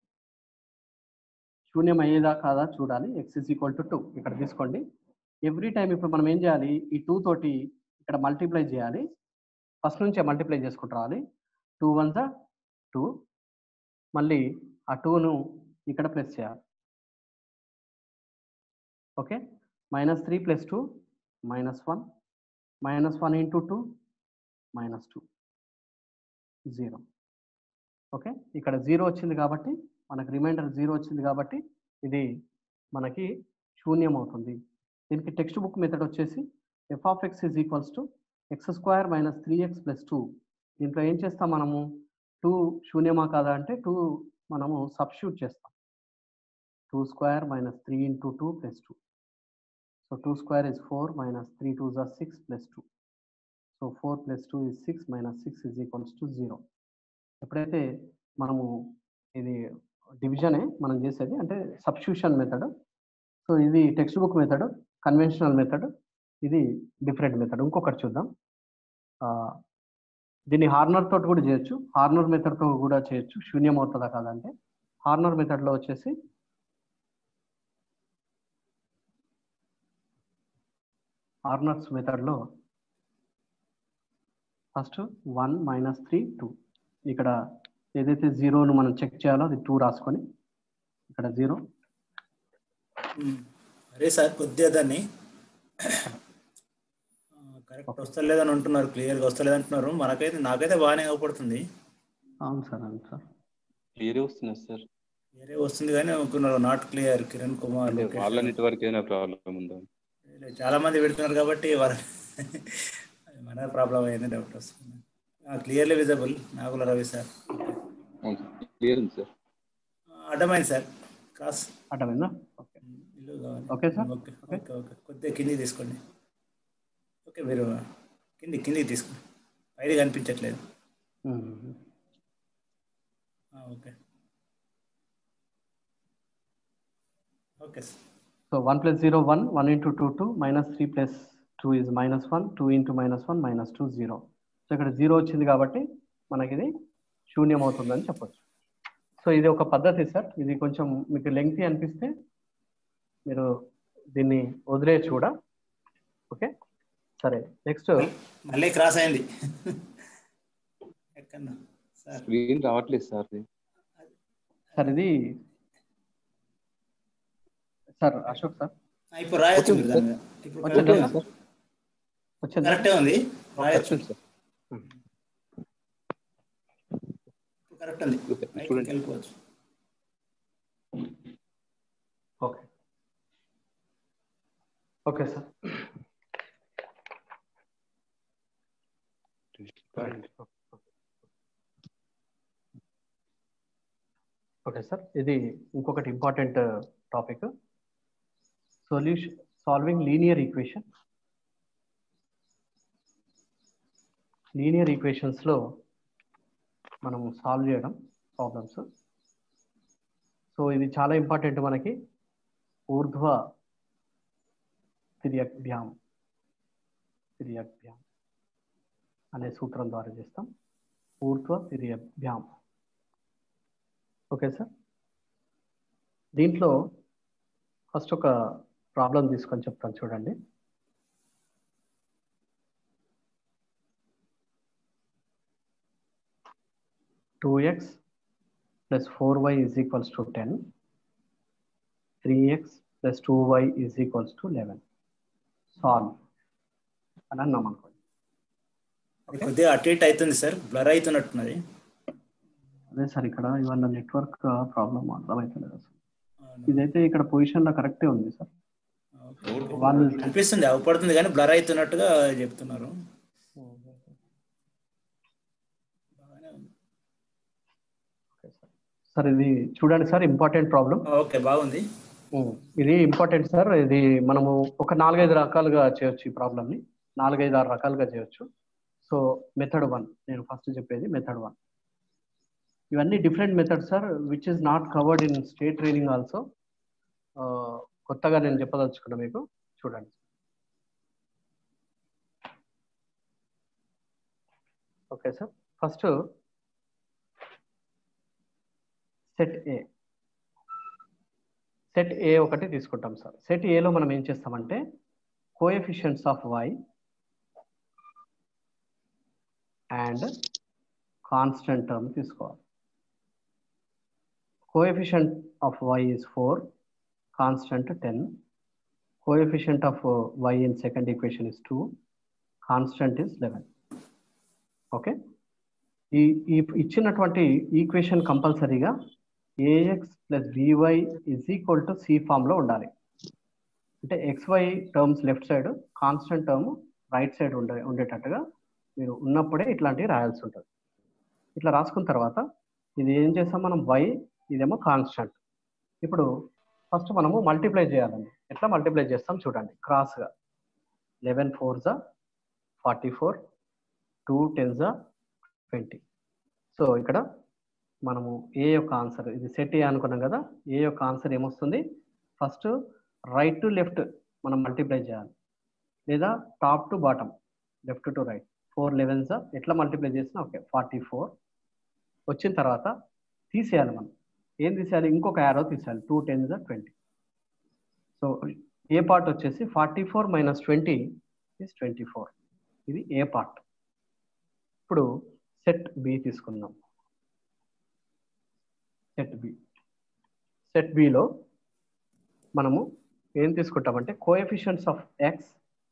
శూన్యం అయ్యేదా కాదా చూడాలి. X is equal to two ఇక్కడ తీసుకోండి. ఎవ్రీ టైం ఇప్పుడు మనం ఏం చేయాలి, ఈ టూ తోటి ఇక్కడ మల్టిప్లై చేయాలి. ఫస్ట్ నుంచే మల్టిప్లై చేసుకుంటూ రావాలి. టూ వన్ జా టూ, మళ్ళీ ఆ టూను ఇక్కడ ప్లస్ చేయాలి. Okay, minus three plus two minus one, minus one into two minus two, zero. Okay, ఇక్కడ జీరో వచ్చింది కాబట్టి మనకు రిమైండర్ జీరో వచ్చింది కాబట్టి ఇది మనకి శూన్యం అవుతుంది. దీనికి టెక్స్ట్ బుక్ మెథడ్ వచ్చేసి f of x is equals to x square minus three x plus two. దీంట్లో ఏం చేస్తాం మనము, టూ శూన్యమా కాదా అంటే టూ మనము సబ్స్టిట్యూట్ చేస్తాం. Two square minus three into two plus two. So two square is four minus three two జా six plus two. So four plus two is six minus six is equals to zero. ఎప్పుడైతే మనము ఇది డివిజనే మనం చేసేది అంటే substitution method. So ఇది textbook method, conventional method, ఇది డిఫరెంట్ మెథడ్. ఇంకొకటి చూద్దాం. దీన్ని హార్నర్ తోటి కూడా చేయొచ్చు, హార్నర్ మెథడ్తో కూడా చేయొచ్చు. శూన్యం అవుతుందా కాదంటే హార్నర్ మెథడ్లో వచ్చేసి హార్నర్స్ మెథడ్లో first one minus three two. ఇక్కడ ఏదైతే జీరోను మనం చెక్ చేయాలో అది టూ రాసుకొని ఇక్కడ జీరో. అరే సార్ కొద్దిగా దాన్ని కరెక్ట్ వస్తలేదని అంటున్నారు, క్లియర్గా వస్తలేదు అంటున్నారు. మనకైతే నాకైతే బాగానే అవపడుతుంది. అవును సార్, అవును సార్, క్లియర్ వస్తున్నారు సార్. వేరే వస్తుంది కానీ అనుకున్నారు నాట్ క్లియర్. కిరణ్ కుమార్ వాళ్ళ నెట్వర్క్ ఏమైనా ప్రాబ్లం ఉందా? చాలా మంది పెడుతున్నారు కాబట్టి వాళ్ళ మన ప్రాబ్లం అయింది డౌట్ వస్తుంది. Clearly visible Nagula Ravi sir. Clear ఉంది సార్. అడ్డమైంది సార్, క్రాస్ అడ్డమైందా? Okay okay sir, okay okay okay కొద్దిగా కిందికి తీసుకోండి. ఓకే మీరు కింది కిందికి తీసుకోండి, పైది కనిపించట్లేదు. Okay okay sir. So one plus zero one, one into two two, minus three plus two is minus one, two into minus one minus two, zero. So ఇక్కడ జీరో వచ్చింది కాబట్టి మనకి ఇది శూన్యం అవుతుందని చెప్పొచ్చు. సో ఇది ఒక పద్ధతి సార్. ఇది కొంచెం మీకు లెంగ్తీ అనిపిస్తే మీరు దీన్ని వదిలేయచ్చు కూడా. ఓకే సరే, నెక్స్ట్ మళ్ళీ క్రాస్ అయింది. స్క్రీన్ రావట్లేదు సార్. సార్ ఇది సార్ అశోక్ సార్ ఇప్పుడు రాయొచ్చు మీరు దాన్ని. ఇప్పుడు కరెక్టే ఉంది, రాయొచ్చు. కరెక్ట్ ఉంది, వెళ్ళిపోవచ్చు. Okay okay sir. Okay sir, ఇది ఇంకొకటి important topic, solution solving linear equation. Linear ఈక్వేషన్స్లో మనం సాల్వ్ చేయడం ప్రాబ్లమ్స్. సో ఇది చాలా ఇంపార్టెంట్ మనకి. ఊర్ధ్వ తిర్యక్భ్యాం తిర్యక్భ్యాం అనే సూత్రం ద్వారా చేస్తాం. ఊర్ధ్వ తిర్యక్భ్యాం. ఓకే సార్, దీంట్లో ఫస్ట్ ఒక ప్రాబ్లం తీసుకొని చెప్తాను చూడండి. Two x plus four y is equals to ten, three x plus two y is equals to eleven. Solve అని అన్నాం అనుకోండి. కొద్దిగా అటు ఇటు అవుతుంది సార్, బ్లర్ అవుతున్నట్టున్నది. అదే సార్, ఇక్కడ ఇవాళ నెట్వర్క్ ప్రాబ్లం అర్థమవుతలేదు అసలు. ఇదైతే ఇక్కడ పొజిషన్ లో కరెక్టే ఉంది సార్. వాళ్ళు అనిపిస్తుంది అవపడుతుంది కానీ బ్లర్ అవుతున్నట్టుగా చెప్తున్నారు. సార్ ఇది చూడండి సార్, ఇంపార్టెంట్ ప్రాబ్లం. ఓకే బాగుంది, ఇది ఇంపార్టెంట్ సార్. ఇది మనము ఒక నాలుగైదు రకాలుగా చేయొచ్చు ఈ ప్రాబ్లమ్ని, నాలుగైదు ఆరు రకాలుగా చేయొచ్చు. సో మెథడ్ వన్ నేను ఫస్ట్ చెప్పేది మెథడ్ వన్. ఇవన్నీ different methods sir, which is not covered in state training also. కొత్తగా నేను చెప్పదలుచుకున్నా మీకు, చూడండి. Okay sir, first set A. Set A ఒకటి తీసుకుంటాం సార్. సెట్ ఏలో మనం ఏం చేస్తామంటే coefficients of y and constant term తీసుకోవాలి. Coefficient of y is four, constant ten, coefficient of y in second equation is two, constant is eleven. Okay, ఈ ఈ ఇచ్చినటువంటి ఈక్వేషన్ కంపల్సరీగా a x plus b y is equal to c ఫామ్లో ఉండాలి. అంటే x y terms left side, constant term right side ఉండే ఉండేటట్టుగా మీరు ఉన్నప్పుడే ఇట్లాంటివి రాయాల్సి ఉంటుంది. ఇట్లా రాసుకున్న తర్వాత ఇది ఏం చేస్తాం మనం, వై, ఇదేమో కాన్స్టెంట్. ఇప్పుడు ఫస్ట్ మనము మల్టిప్లై చేయాలండి. ఎట్లా మల్టిప్లై చేస్తాం చూడండి, క్రాస్గా. లెవెన్ ఫోర్ జా ఫార్టీ ఫోర్, టూ టెన్ జా ట్వంటీ. సో ఇక్కడ మనము ఏ యొక్క ఆన్సర్, ఇది సెట్ ఏ అనుకున్నాం కదా, ఏ యొక్క ఆన్సర్ ఏమొస్తుంది, ఫస్ట్ రైట్ టు లెఫ్ట్ మనం మల్టిప్లై చేయాలి, లేదా top to bottom, left to right. Four elevens ఎట్లా మల్టిప్లై చేసినా ఓకే, ఫార్టీ ఫోర్ వచ్చిన తర్వాత తీసేయాలి మనం. ఏం తీసేయాలి, ఇంకొక యారో తీసేయాలి, two tens twenty. So A part వచ్చేసి forty four minus twenty is twenty four, ఇది ఏ పార్ట్. ఇప్పుడు సెట్ బి తీసుకుందాం. సెట్ బి సెట్ బిలో మనము ఏం తీసుకుంటామంటే coefficients of x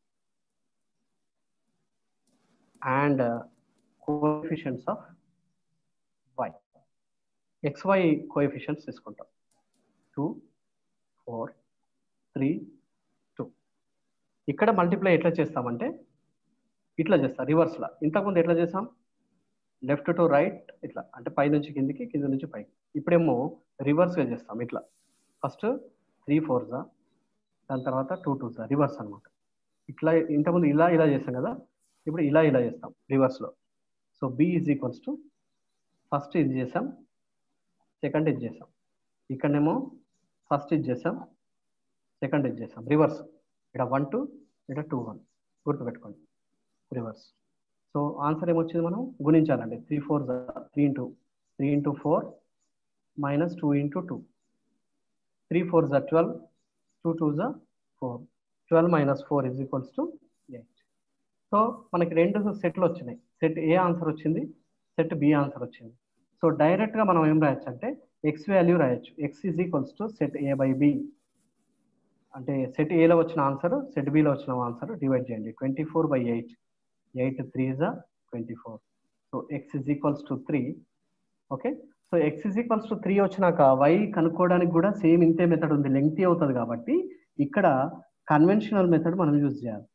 and coefficients of why, XY coefficients తీసుకుంటాం. Two four three two. ఇక్కడ మల్టిప్లై ఎట్లా చేస్తామంటే ఇట్లా చేస్తాం, రివర్స్లా. ఇంతకుముందు ఎట్లా చేస్తాం, లెఫ్ట్ టు రైట్ ఇట్లా, అంటే పై నుంచి కిందికి, కింద నుంచి పైకి. ఇప్పుడేమో రివర్స్గా చేస్తాం, ఇట్లా. ఫస్ట్ త్రీ ఫోర్ జా, దాని తర్వాత టూ టూ జా, రివర్స్ అనమాట. ఇట్లా ఇంతకుముందు ఇలా ఇలా చేస్తాం కదా, ఇప్పుడు ఇలా ఇలా చేస్తాం రివర్స్లో. So B is equals to, first ఇది చేసాం, సెకండ్ ఇది చేసాం. ఇక్కడనేమో ఫస్ట్ ఇది చేసాం, సెకండ్ ఇది చేసాం, రివర్స్. ఇక్కడ వన్ టూ, ఇక్కడ టూ వన్, గుర్తుపెట్టుకోండి, రివర్స్. సో ఆన్సర్ ఏమొచ్చింది, మనం గుణించాలండి. త్రీ ఫోర్ జా three into three into four minus two into two, three four జా ట్వెల్వ్, టూ టూ జా four, twelve minus four is equals to eight. So మనకి రెండు సెట్లు వచ్చినాయి, సెట్ ఏ ఆన్సర్ వచ్చింది, సెట్ బి ఆన్సర్ వచ్చింది. So డైరెక్ట్గా మనం ఏం రాయొచ్చు అంటే ఎక్స్ వాల్యూ రాయొచ్చు, x is equals to set A by B. అంటే సెట్ ఏలో వచ్చిన ఆన్సర్ సెట్ బిలో వచ్చిన ఆన్సర్ డివైడ్ చేయండి. Twenty four by eight, eight three జా twenty four. So x is equals to three. Okay, so x is equals to three వచ్చినాక y కనుక్కోవడానికి కూడా సేమ్ ఇంతే మెథడ్ ఉంది, లెంగ్తీ అవుతుంది కాబట్టి ఇక్కడ కన్వెన్షనల్ మెథడ్ మనం యూజ్ చేయాలి.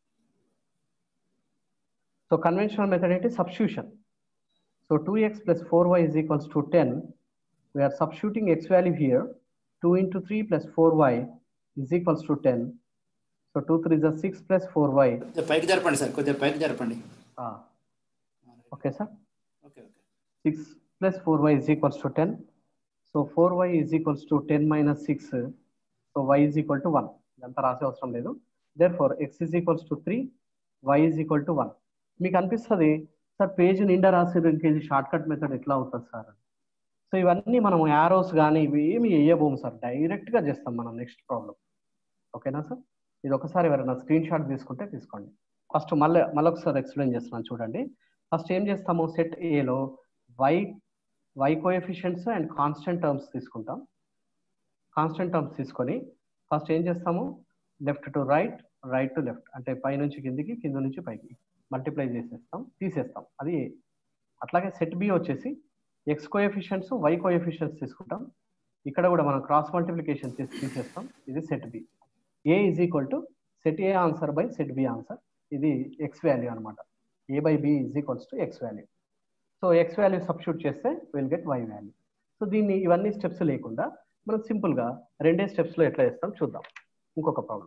సో కన్వెన్షనల్ మెథడ్ ఏంటి, substitution. So two x plus four y is equals to ten. We are substituting x value here. Two into three plus four y is equals to ten. So two three జా six plus four y. పైకి జరపండి sir, కొద్దిగా పైకి జరపండి. Okay sir, okay okay. Six plus four y is equals to ten. So four y is equals to ten minus six. So y is equal to one. ఇదంతా రాసే అవసరం లేదు. Therefore x is equals to three, why is equal to one. మీకు అనిపిస్తుంది sir page నిండా రాసేది ఇంకేది short cut method ఎట్లా అవుతుంది సార్. సో ఇవన్నీ మనం యారోస్ కానీ ఇవి ఏమి వేయబోము సార్, డైరెక్ట్గా చేస్తాం మనం నెక్స్ట్ ప్రాబ్లం. ఓకేనా సార్, ఇది ఒకసారి ఎవరైనా స్క్రీన్ షాట్ తీసుకుంటే తీసుకోండి. ఫస్ట్ మళ్ళీ మళ్ళీ ఒకసారి ఎక్స్ప్లెయిన్ చేస్తున్నాను చూడండి. ఫస్ట్ ఏం చేస్తాము, సెట్ ఏలో y y coefficients and constant terms తీసుకుంటాం. కాన్స్టెంట్ టర్మ్స్ తీసుకొని ఫస్ట్ ఏం చేస్తాము, left to right, right to left, అంటే పై నుంచి కిందికి, కింద నుంచి పైకి మల్టిప్లై చేసేస్తాం, తీసేస్తాం, అది ఏ. అట్లాగే సెట్ బి వచ్చేసి ఎక్స్ కోఎఫిషియెంట్స్, వై కోఎఫిషియెంట్స్ తీసుకుంటాం. ఇక్కడ కూడా మనం క్రాస్ మల్టిప్లికేషన్ చేసి తీసేస్తాం, ఇది set B. A is equal to set A answer by set B answer, ఇది ఎక్స్ వాల్యూ అనమాట. A by B is equals to x value. So X value substitute చేస్తే will get y value. So దీన్ని ఇవన్నీ steps లేకుండా మనం సింపుల్గా రెండే స్టెప్స్లో ఎట్లా చేస్తాం చూద్దాం. ఇంకొక ప్రాబ్లం,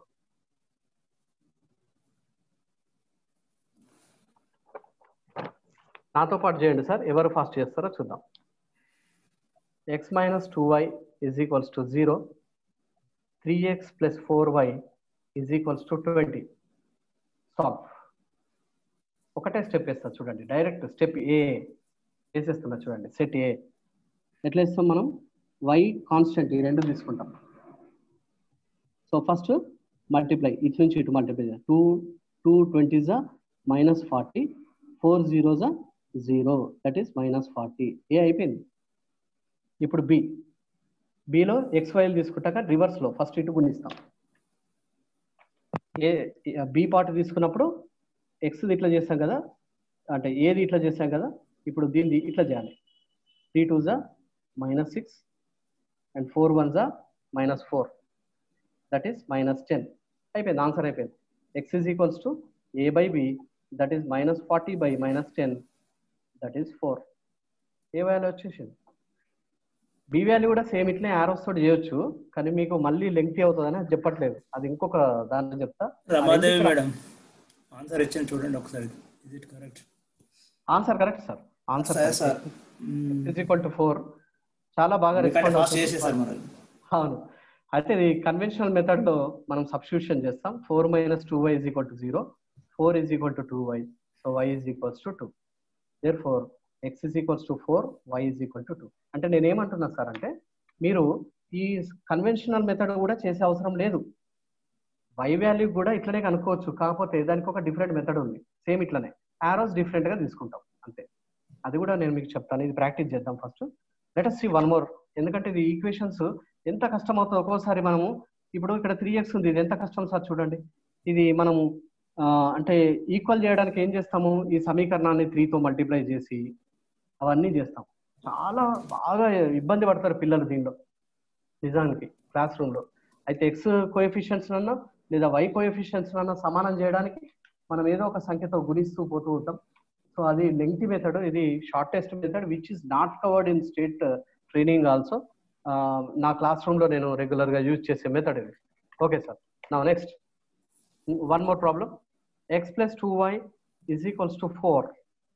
నాతో పాటు చేయండి సార్, ఎవరు ఫాస్ట్ చేస్తారో చూద్దాం. X minus two y is equals to zero. Three x plus four y is equals to twenty. Solve. ఒకటే స్టెప్ వేస్తా చూడండి, డైరెక్ట్ స్టెప్ ఏ వేసేస్తున్నా చూడండి. సెట్ ఏ ఎట్లా వేస్తాం మనం, వై కాన్స్టెంట్ ఈ రెండు తీసుకుంటాం. సో ఫస్ట్ మల్టిప్లై, ఇటు నుంచి ఇటు మల్టిప్లై చేయాలి. టూ టూ ట్వంటీ జా మైనస్ ఫార్టీ, ఫోర్ జీరో జా zero, that is minus forty. A అయిపోయింది. ఇప్పుడు బి, బిలో ఎక్స్ వైలు తీసుకుంటాక రివర్స్లో ఫస్ట్ ఇటు గుణిస్తాం. ఏ బి పార్ట్ తీసుకున్నప్పుడు ఎక్స్ ఇట్లా చేస్తాం కదా, అంటే ఏది ఇట్లా చేస్తాం కదా, ఇప్పుడు దీన్ని ఇట్లా చేయాలి. త్రీ టూ జా minus six and four one జా minus four, that is minus ten. అయిపోయింది, ఆన్సర్ అయిపోయింది. X is equals to A by B, that is minus forty by minus ten, that is four. A value వచ్చేసింది. B value కూడా same ఇట్లే arrows తోటి చేయొచ్చు, కానీ మీకు మళ్ళీ లెంగ్తీ అవుతుందని అది చెప్పట్లేదు, అది ఇంకొక దాంట్లో చెప్తా. రమాదేవి మేడం ఆన్సర్ ఇచ్చాను చూడండి ఒకసారి. Is it correct? Answer correct sir. Answer sir is equal to four. చాలా బాగా రెస్పాండ్ అవుతుంది. అవును, అయితే ఇది కన్వెన్షనల్ మెథడ్ లో మనం సబ్స్టిట్యూషన్ చేస్తాం. Four minus two y is equal to zero, four is equal to two y, so y is equals to two. Therefore x is equals to four, y is equal to two. అంటే నేను ఏమంటున్నా sir అంటే, మీరు ఈ conventional method కూడా చేసే అవసరం లేదు. y వాల్యూ కూడా ఇట్లనే కనుక్కోవచ్చు, కాకపోతే దానికి ఒక డిఫరెంట్ మెథడ్ ఉంది. సేమ్ ఇట్లనే ఆరోస్ డిఫరెంట్ గా తీసుకుంటాం అంతే. అది కూడా నేను మీకు చెప్తాను, ఇది ప్రాక్టీస్ చేద్దాం first. Let us see one more. ఎందుకంటే ఇది ఈక్వేషన్స్ ఎంత కష్టం అవుతుందో ఒక్కోసారి. మనము ఇప్పుడు ఇక్కడ త్రీ ఎక్స్ ఉంది, ఇది ఎంత కష్టం సార్ చూడండి. ఇది మనము అంటే ఈక్వల్ చేయడానికి ఏం చేస్తాము, ఈ సమీకరణాన్ని త్రీతో మల్టిప్లై చేసి అవన్నీ చేస్తాం. చాలా బాగా ఇబ్బంది పడతారు పిల్లలు దీనిలో నిజానికి క్లాస్ రూమ్ లో. అయితే ఎక్స్ కోఎఫిషియన్స్ అన్నా లేదా వై కోఎఫిషియన్స్ అన్నా సమానం చేయడానికి మనం ఏదో ఒక సంఖ్యతో గుణిస్తూ పోతూ ఉంటాం. సో అది లెంగ్తీ మెథడ్, ఇది shortest method which is not covered in state training also. నా క్లాస్ రూమ్ లో నేను రెగ్యులర్ గా యూజ్ చేసే మెథడ్ ఇది. ఓకే సార్, నా next one more problem. X plus two y is equals to four,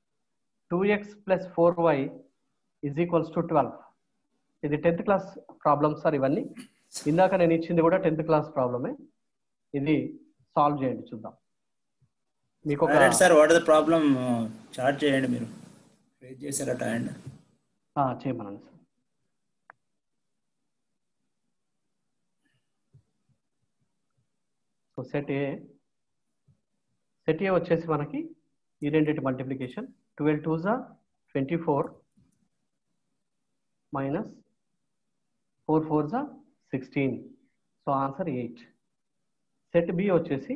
two x plus four y is equals to twelve. ఇది tenth class problem sir ఇవన్నీ. ఇందాక నేను ఇచ్చింది కూడా టెన్త్ క్లాస్ ప్రాబ్లమే. ఇది సాల్వ్ చేయండి చూద్దాం. మీకు ఒక sir what is the problem chart చేయండి, మీరు రేట్ చేశారట అండ్ చేయమనండి sir. So set A set A వచ్చేసి మనకి ఈ రెండింటి మల్టిప్లికేషన్. ట్వెల్వ్ టూ జా twenty four minus four four జా sixteen, so answer eight. Set B వచ్చేసి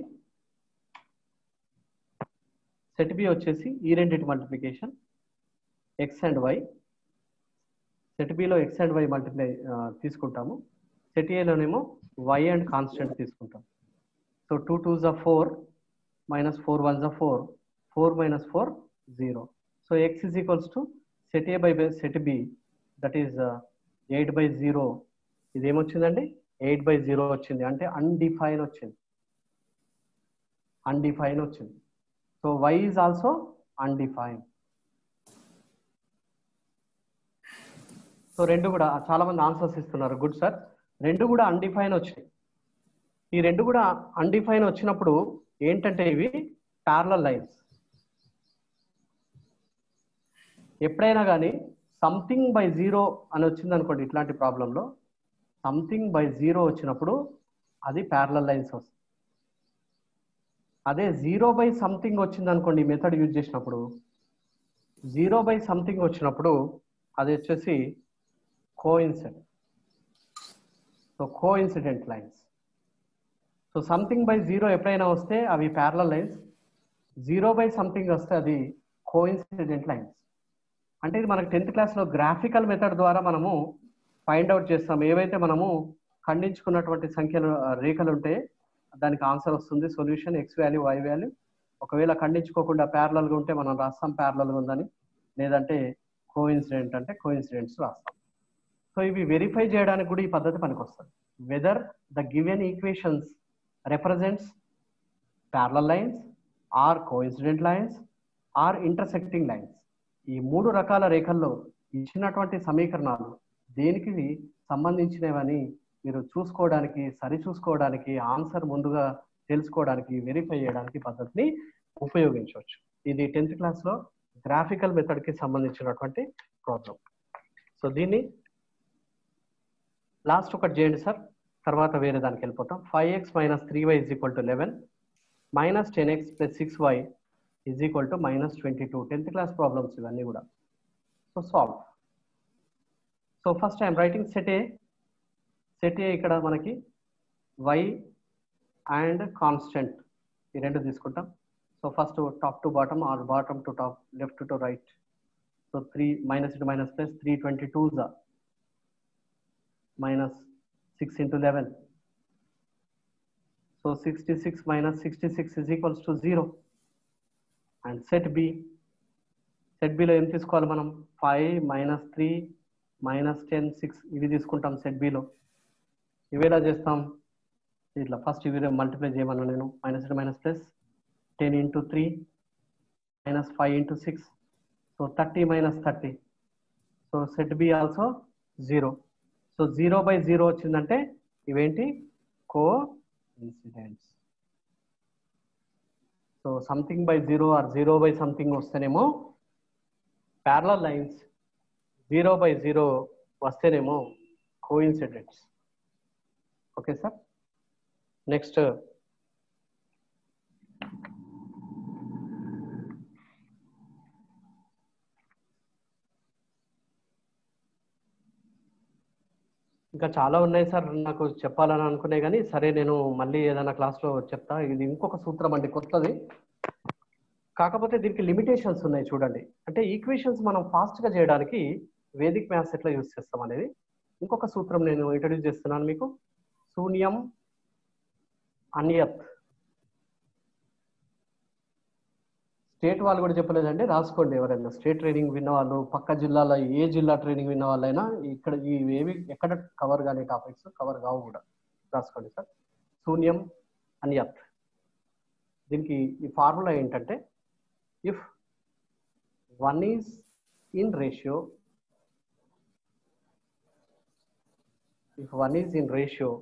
సెట్ బి వచ్చేసి ఈ రెండింటి multiplication X and Y. Set బిలో ఎక్స్ అండ్ వై మల్టిప్లై తీసుకుంటాము. సెట్ ఏలోనేమో వై అండ్ కాన్స్టెంట్ తీసుకుంటాం. సో టూ టూ జా ఫోర్ మైనస్ ఫోర్ వన్ జా four, four minus four zero. So x is equals to set A by set B, that is eight by zero. ఇది ఏమొచ్చిందండి, eight by zero వచ్చింది, అంటే undefined వచ్చింది, undefined వచ్చింది. So y is also undefined. So రెండు కూడా చాలా మంది ఆన్సర్స్ ఇస్తున్నారు, గుడ్ సార్. రెండు కూడా అన్డిఫైన్ వచ్చినాయి. ఈ రెండు కూడా అన్డిఫైన్ వచ్చినప్పుడు ఏంటంటే ఇవి ప్యారలల్ లైన్స్. ఎప్పుడైనా కానీ సంథింగ్ బై జీరో అని వచ్చింది అనుకోండి, ఇట్లాంటి ప్రాబ్లంలో సంథింగ్ బై జీరో వచ్చినప్పుడు అది ప్యారలల్ లైన్స్ వస్తుంది. అదే జీరో బై సంథింగ్ వచ్చింది అనుకోండి, మెథడ్ యూజ్ చేసినప్పుడు జీరో బై సంథింగ్ వచ్చినప్పుడు అది వచ్చేసి coincident. So coincident lines. So something by zero ఎప్పుడైనా వస్తే అవి parallel lines, zero by something వస్తే అది కోఇన్సిడెంట్ లైన్స్. అంటే ఇది మనకి టెన్త్ క్లాస్లో గ్రాఫికల్ మెథడ్ ద్వారా మనము ఫైండ్ అవుట్ చేస్తాం. ఏవైతే మనము ఖండించుకున్నటువంటి సంఖ్యలు రేఖలు ఉంటే దానికి ఆన్సర్ వస్తుంది, solution X value why value. ఒకవేళ ఖండించుకోకుండా ప్యారలల్గా ఉంటే మనం రాస్తాం ప్యారలల్గా ఉందని, లేదంటే కోఇన్సిడెంట్ అంటే కోఇన్సిడెంట్స్ రాస్తాం. సో ఇవి వెరిఫై చేయడానికి కూడా ఈ పద్ధతి పనికొస్తుంది. Whether the given equations represents parallel lines or coincident lines or intersecting lines. ఈ మూడు రకాల రేఖల్లో ఇచ్చినటువంటి సమీకరణాలు దేనికి సంబంధించినవని మీరు చూసుకోవడానికి, సరి చూసుకోవడానికి, ఆన్సర్ ముందుగా తెలుసుకోవడానికి, వెరిఫై చేయడానికి పద్ధతిని ఉపయోగించవచ్చు. ఇది టెన్త్ క్లాస్లో గ్రాఫికల్ మెథడ్కి సంబంధించినటువంటి ప్రాబ్లం. సో దీన్ని లాస్ట్ ఒకటి చేయండి సార్, తర్వాత వేరే దానికి వెళ్ళిపోతాం. Five X minus three Y is equal to eleven, minus ten X plus six Y is equal to minus twenty two. Tenth class problems ఇవన్నీ కూడా. So solve. So first I'm writing set A. Set A ఇక్కడ మనకి Y and constant ఈ రెండు తీసుకుంటాం. So first top to bottom or bottom to top, left to right. So three minus into minus plus three twenty two జా minus six into eleven. So sixty-six minus sixty-six is equals to zero. And set B, set B లో ఏం తీసుకోవాలి మనం? five minus three minus ten, six ఇవి తీసుకుంటాం set B లో. ఇవి ఎలా చేస్తాం? ఇట్లా ఫస్ట్ ఇవి మల్టిప్లై చేయమన్నా నేను. Minus into minus plus ten into three minus five into six. So thirty minus thirty. So set B also zero. So zero by zero వచ్చిందంటే ఇవేంటి? Coincidents. So something by zero or zero by something వస్తేనేమో parallel lines, zero by zero వస్తేనేమో coincidents. Okay sir. Next ఇంకా చాలా ఉన్నాయి sir నాకు చెప్పాలని అనుకునే, కానీ సరే నేను మళ్ళీ ఏదైనా క్లాస్లో చెప్తా. ఇది ఇంకొక సూత్రం అండి, కొత్తది. కాకపోతే దీనికి లిమిటేషన్స్ ఉన్నాయి చూడండి. అంటే ఈక్వేషన్స్ మనం ఫాస్ట్గా చేయడానికి వేదిక్ మ్యాథ్స్ ఎట్లా యూజ్ చేస్తాం అనేది ఇంకొక సూత్రం నేను ఇంట్రడ్యూస్ చేస్తున్నాను మీకు. శూన్యం అన్యత్. స్టేట్ వాళ్ళు కూడా చెప్పలేదండి, రాసుకోండి. ఎవరైనా స్టేట్ ట్రైనింగ్ విన్న వాళ్ళు, పక్క జిల్లాలో ఏ జిల్లా ట్రైనింగ్ విన్న వాళ్ళైనా ఇక్కడ ఈ ఏవి ఎక్కడ కవర్ కానీ టాపిక్స్ కవర్ కావు కూడా రాసుకోండి సార్. శూన్యం అన్యత్. దీనికి ఈ ఫార్ములా ఏంటంటే, if one is in ratio, if one is in ratio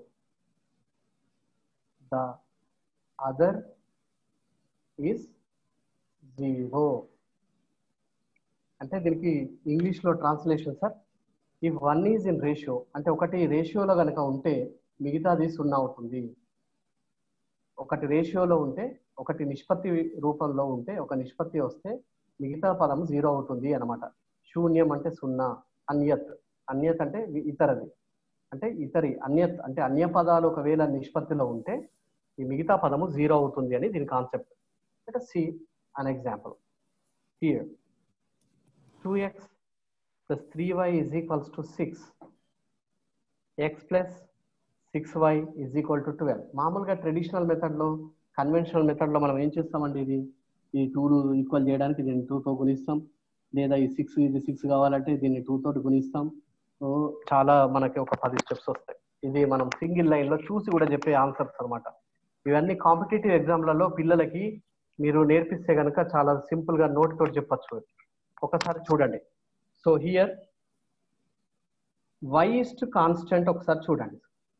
the other is zero. అంటే దీనికి ఇంగ్లీష్లో translation sir, if one is in ratio అంటే ఒకటి రేషియోలో కనుక ఉంటే మిగతాది సున్నా అవుతుంది. ఒకటి రేషియోలో ఉంటే, ఒకటి నిష్పత్తి రూపంలో ఉంటే, ఒక నిష్పత్తి వస్తే మిగతా పదం జీరో అవుతుంది అనమాట. శూన్యం అంటే సున్నా, అన్యత్ అన్యత్ అంటే ఇతరది, అంటే ఇతరి అన్యత్ అంటే అన్య పదాలు ఒకవేళ నిష్పత్తిలో ఉంటే ఈ మిగతా పదము జీరో అవుతుంది అని దీని concept. Let us see an example. Here two x plus three y is equals to six. X plus six y is equal to twelve. మామూలుగా ట్రెడిషనల్ మెథడ్లో, కన్వెన్షనల్ మెథడ్లో మనం ఏం చేస్తామండి, ఇది ఈ టూ ఈక్వల్ చేయడానికి దీన్ని టూతో గుణిస్తాం, లేదా ఈ సిక్స్ ఇది సిక్స్ కావాలంటే దీన్ని టూ తోటి గుణిస్తాం. సో చాలా మనకి ఒక పది స్టెప్స్ వస్తాయి. ఇది మనం సింగిల్ లైన్లో చూసి కూడా చెప్పే ఆన్సర్స్ అనమాట. ఇవన్నీ కాంపిటేటివ్ ఎగ్జామ్లలో పిల్లలకి మీరు నేర్పిస్తే కనుక చాలా సింపుల్ గా నోట్ తోటి చెప్పచ్చు. ఒకసారి చూడండి. So here y is to constant, ఒకసారి చూడండి.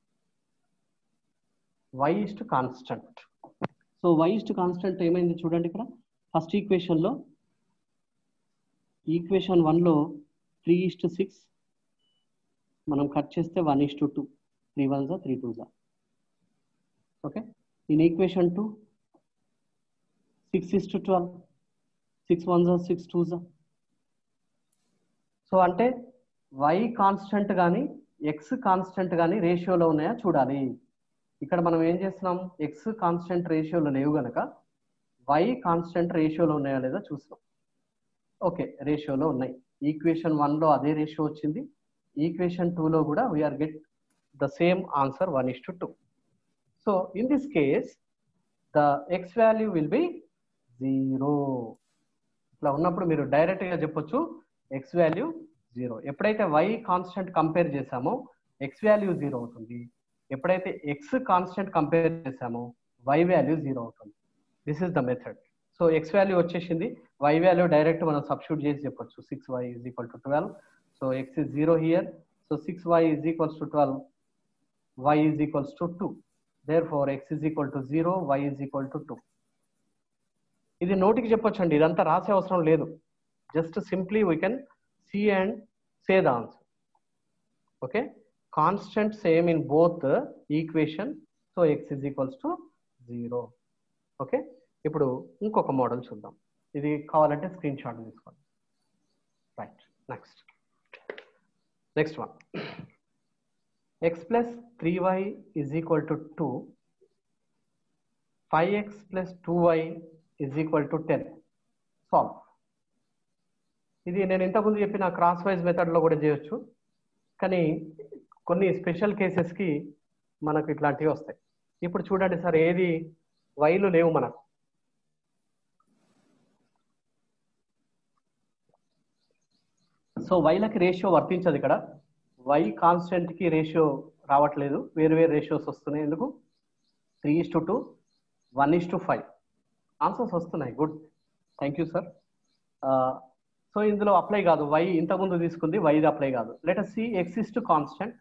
y is to constant. So y is to constant ఏమైంది చూడండి. ఇక్కడ ఫస్ట్ ఈక్వేషన్ లో, ఈక్వేషన్ వన్ లో త్రీ is to సిక్స్ మనం కట్ చేస్తే one is to two, three one జా త్రీ టూ జా. Okay. In equation two six is to twelve, six one జా సిక్స్ టూ జా. సో అంటే y కాన్స్టెంట్ కానీ ఎక్స్ కాన్స్టెంట్ కానీ రేషియోలో ఉన్నాయా చూడాలి. ఇక్కడ మనం ఏం చేస్తున్నాం, ఎక్స్ కాన్స్టెంట్ రేషియోలో లేవు గనక y కాన్స్టెంట్ రేషియోలో ఉన్నాయా లేదా చూస్తున్నాం. ఓకే, రేషియోలో ఉన్నాయి. ఈక్వేషన్ వన్లో అదే రేషియో వచ్చింది, ఈక్వేషన్ టూలో కూడా we are get the same answer one is to two. So in this case the X value will be zero. ఇట్లా ఉన్నప్పుడు మీరు డైరెక్ట్ గా చెప్పొచ్చు ఎక్స్ వాల్యూ జీరో. ఎప్పుడైతే y కాన్స్టెంట్ కంపేర్ చేసామో ఎక్స్ వాల్యూ జీరో అవుతుంది. ఎప్పుడైతే ఎక్స్ కాన్స్టెంట్ కంపేర్ చేసామో y వాల్యూ జీరో అవుతుంది. This is the method. So X value వచ్చేసింది, y వాల్యూ డైరెక్ట్ మనం సబ్స్టిట్యూట్ చేసి చెప్పొచ్చు. Six Y is equal to twelve. So X is zero here. So six Y is equals to twelve, y is equals to two. therefore x is equal to zero, y is equal to two. ఇది నోటికి చెప్పొచ్చండి, ఇదంతా రాసే అవసరం లేదు. Just simply we can see and say the answer. Okay, constant same in both equation. So X is equals to zero. Okay, ఇప్పుడు ఇంకొక model చూద్దాం. ఇది కావాలంటే స్క్రీన్ షాట్ తీసుకోండి. Right, next next one. X plus three why is equal to two five X plus two Y is equal to ten. Solve. ఇది నేను ఇంతకుముందు చెప్పిన క్రాస్ వైజ్ మెథడ్లో కూడా చేయొచ్చు, కానీ కొన్ని స్పెషల్ కేసెస్కి మనకు ఇట్లాంటివి వస్తాయి. ఇప్పుడు చూడండి సార్, ఏది వైలు లేవు మనకు. సో వైలకి రేషియో వర్తించదు ఇక్కడ. వై కాన్స్టెంట్కి రేషియో రావట్లేదు, వేరు వేరు రేషియోస్ వస్తున్నాయి. ఎందుకు? Three is to two, one is to five answers వస్తున్నాయి. Good, thank you sir. So ఇందులో అప్లై కాదు, వై ఇంతకుముందు తీసుకుంది, వైది అప్లై కాదు. Let us see x is to constant.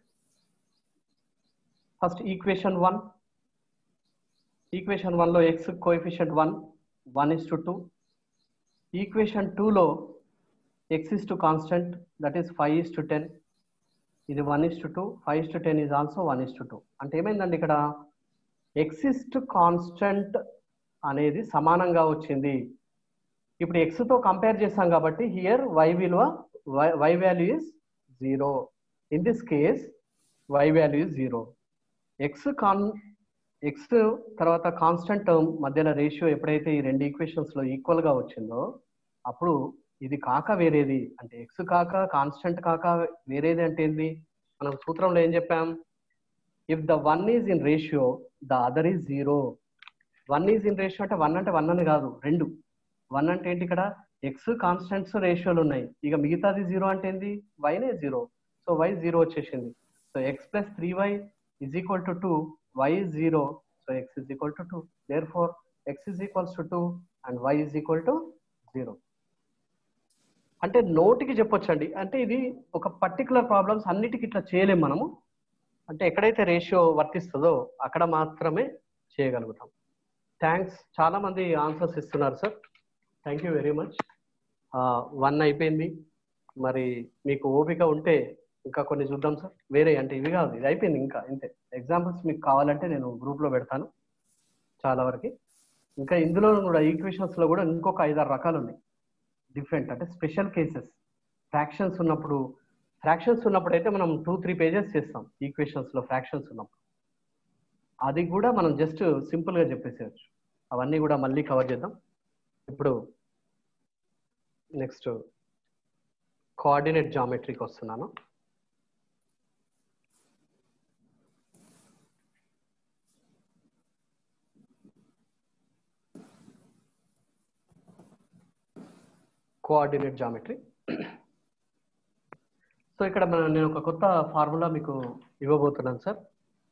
First equation one, equation వన్లో X coefficient one, one is to two. Equation టూలో X is to constant, that is five is to ten. ఇది one is to two, five is to ten is also one is to two. అంటే ఏమైందండి ఇక్కడ, X is to constant అనేది సమానంగా వచ్చింది. ఇప్పుడు ఎక్స్తో compare చేస్తాం కాబట్టి హియర్ వై విలువ, Y value is zero. In this case Y value is zero. X కాన్ ఎక్స్ తర్వాత కాన్స్టెంట్ టర్మ్ మధ్యలో రేషియో ఎప్పుడైతే ఈ రెండు ఈక్వేషన్స్లో ఈక్వల్గా వచ్చిందో అప్పుడు ఇది కాక వేరేది, అంటే ఎక్స్ కాక కాన్స్టెంట్ కాక వేరేది అంటే ఏంది? మనం సూత్రంలో ఏం చెప్పాం? If the one is in ratio the other is zero. One is in ratio అంటే వన్ అంటే వన్ అని కాదు, రెండు. వన్ అంటే ఏంటి? ఇక్కడ ఎక్స్ కాన్స్టెంట్స్ రేషియోలు ఉన్నాయి, ఇక మిగతాది జీరో అంటే ఏంది? వైనే జీరో. సో వై జీరో వచ్చేసింది. So X plus three Y is equal to two, y is zero, so x is equal to two. Therefore, x is equals to two and y is equal to zero. అంటే నోటికి చెప్పొచ్చండి, అంటే ఇది ఒక particular problems అన్నిటికి ఇట్లా చేయలేం మనము. అంటే ఎక్కడైతే రేషియో వర్తిస్తుందో అక్కడ మాత్రమే చేయగలుగుతాం. థ్యాంక్స్, చాలా మంది ఆన్సర్స్ ఇస్తున్నారు sir, thank you very much. One అయిపోయింది, మరి మీకు ఓపిక ఉంటే ఇంకా కొన్ని చూద్దాం సార్. వేరే అంటే ఇవి కాదు, ఇది అయిపోయింది, ఇంకా ఇంతే. ఎగ్జాంపుల్స్ మీకు కావాలంటే నేను గ్రూప్లో పెడతాను చాలా వరకు. ఇంకా ఇందులో కూడా ఈక్వేషన్స్లో కూడా ఇంకొక ఐదారు రకాలు ఉన్నాయి డిఫరెంట్, అంటే స్పెషల్ కేసెస్. ఫ్రాక్షన్స్ ఉన్నప్పుడు, ఫ్రాక్షన్స్ ఉన్నప్పుడు అయితే మనం టూ త్రీ పేజెస్ చేస్తాం ఈక్వేషన్స్లో. ఫ్రాక్షన్స్ ఉన్నప్పుడు అది కూడా మనం జస్ట్ సింపుల్గా చెప్పేసేయచ్చు. అవన్నీ కూడా మళ్ళీ కవర్ చేద్దాం. ఇప్పుడు నెక్స్ట్ కోఆర్డినేట్ జామెట్రీకి వస్తున్నాను. Coordinate geometry. సో ఇక్కడ మనం నేను ఒక కొత్త ఫార్ములా మీకు ఇవ్వబోతున్నాను sir.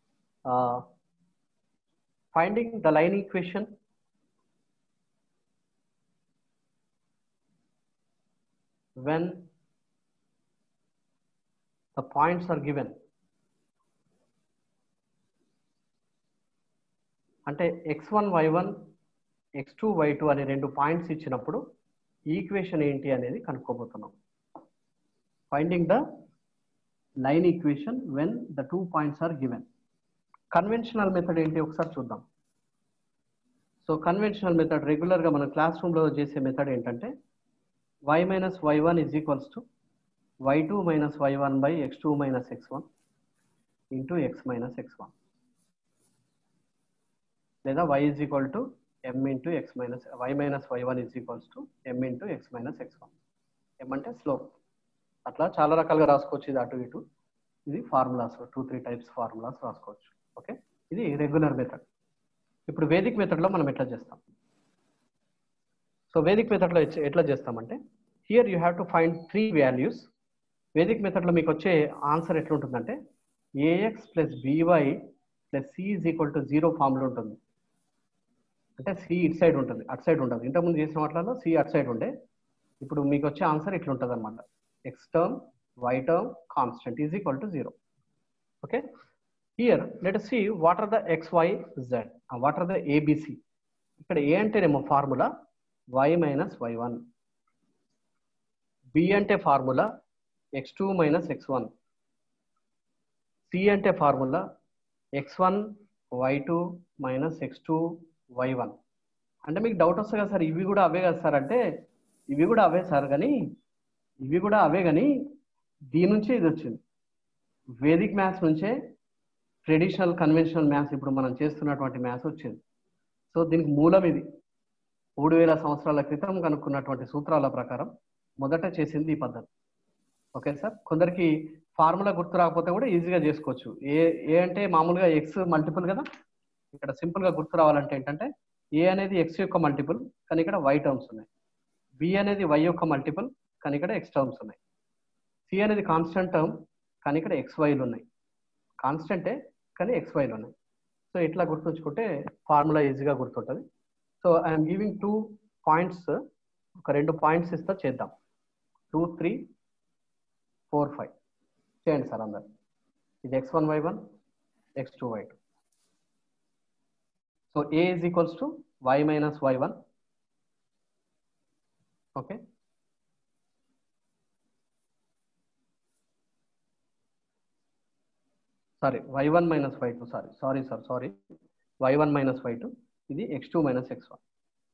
Finding the line equation when the points are given. అంటే X one why one X two why two అనే రెండు పాయింట్స్ ఇచ్చినప్పుడు ఈక్వేషన్ ఏంటి అనేది కనుక్కోబోతున్నాం. Finding the line equation when the two points are given. Conventional method ఏంటి ఒకసారి చూద్దాం. సో కన్వెన్షనల్ మెథడ్ రెగ్యులర్గా మన క్లాస్ రూమ్లో చేసే మెథడ్ ఏంటంటే y minus y one is equals to y two minus y one by x two minus x one into x minus x one. లేదా y is equal to m into x minus y minus y one is equals to m into x minus x one. m అంటే slope. అట్లా చాలా రకాలుగా రాసుకోవచ్చు, ఇది అటు ఇటు. ఇది formulas, two three types formulas రాసుకోవచ్చు. ఓకే, ఇది రెగ్యులర్ మెథడ్. ఇప్పుడు వేదిక్ మెథడ్లో మనం ఎట్లా చేస్తాం? సో వేదిక్ మెథడ్లో ఎట్లా చేస్తామంటే here you have to find three values. Vedic మెథడ్లో మీకు వచ్చే ఆన్సర్ ఎట్లుంటుందంటే A X plus by plus C is equal to zero formula ఉంటుంది. అంటే సి ఇట్ సైడ్ ఉంటుంది, అట్ సైడ్ ఉంటుంది. ఇంతకుముందు చేసిన వాటిలో సి అట్ సైడ్ ఉండే, ఇప్పుడు మీకు వచ్చే ఆన్సర్ ఇట్లుంటుంది అనమాట. X term Y term constant is equal to zero. Okay, here let us see what are the X why Z, what are the ABC. ఇక్కడ ఏ అంటేనేమో formula y minus why one, B అంటే formula X two minus X one, C అంటే formula X one why two minus X two why one. అంటే మీకు doubt వస్తుంది కదా sir, ఇవి కూడా అవే కదా సార్ అంటే, ఇవి కూడా అవే సార్, కానీ ఇవి కూడా అవే కానీ దీని నుంచే ఇది వచ్చింది. వేదిక్ మ్యాథ్స్ నుంచే ట్రెడిషనల్ కన్వెన్షనల్ మ్యాథ్స్ ఇప్పుడు మనం చేస్తున్నటువంటి మ్యాథ్స్ వచ్చింది. సో దీనికి మూలం ఇది. మూడు వేల సంవత్సరాల క్రితం కనుక్కున్నటువంటి సూత్రాల ప్రకారం మొదట చేసింది ఈ పద్ధతి. Okay sir. కొందరికి ఫార్ములా గుర్తు రాకపోతే కూడా ఈజీగా చేసుకోవచ్చు. ఏ ఏ అంటే మామూలుగా ఎక్స్ మల్టిపుల్ కదా, ఇక్కడ సింపుల్ గా గుర్తు రావాలంటే ఏంటంటే ఏ అనేది ఎక్స్ యొక్క మల్టిపుల్ కానీ ఇక్కడ వై టర్మ్స్ ఉన్నాయి. బి అనేది వై యొక్క మల్టిపుల్ కానీ ఇక్కడ ఎక్స్ టర్మ్స్ ఉన్నాయి. సి అనేది కాన్స్టెంట్ టర్మ్ కానీ ఇక్కడ ఎక్స్ వైలు ఉన్నాయి. కాన్స్టెంటే కానీ ఎక్స్ వైలు ఉన్నాయి. సో ఇట్లా గుర్తుంచుకుంటే ఫార్ములా ఈజీగా గుర్తుంటుంది. So I'm giving two points, ఒక రెండు పాయింట్స్ ఇస్తా చేద్దాం. టూ త్రీ ఫోర్ ఫైవ్ చేయండి సార్ అందరు. ఇది X one why one, X two why two. So A is equals to why minus why one. Okay, sorry Y one minus why two, sorry sorry sir sorry Y one minus why two. ఇది X two minus X one.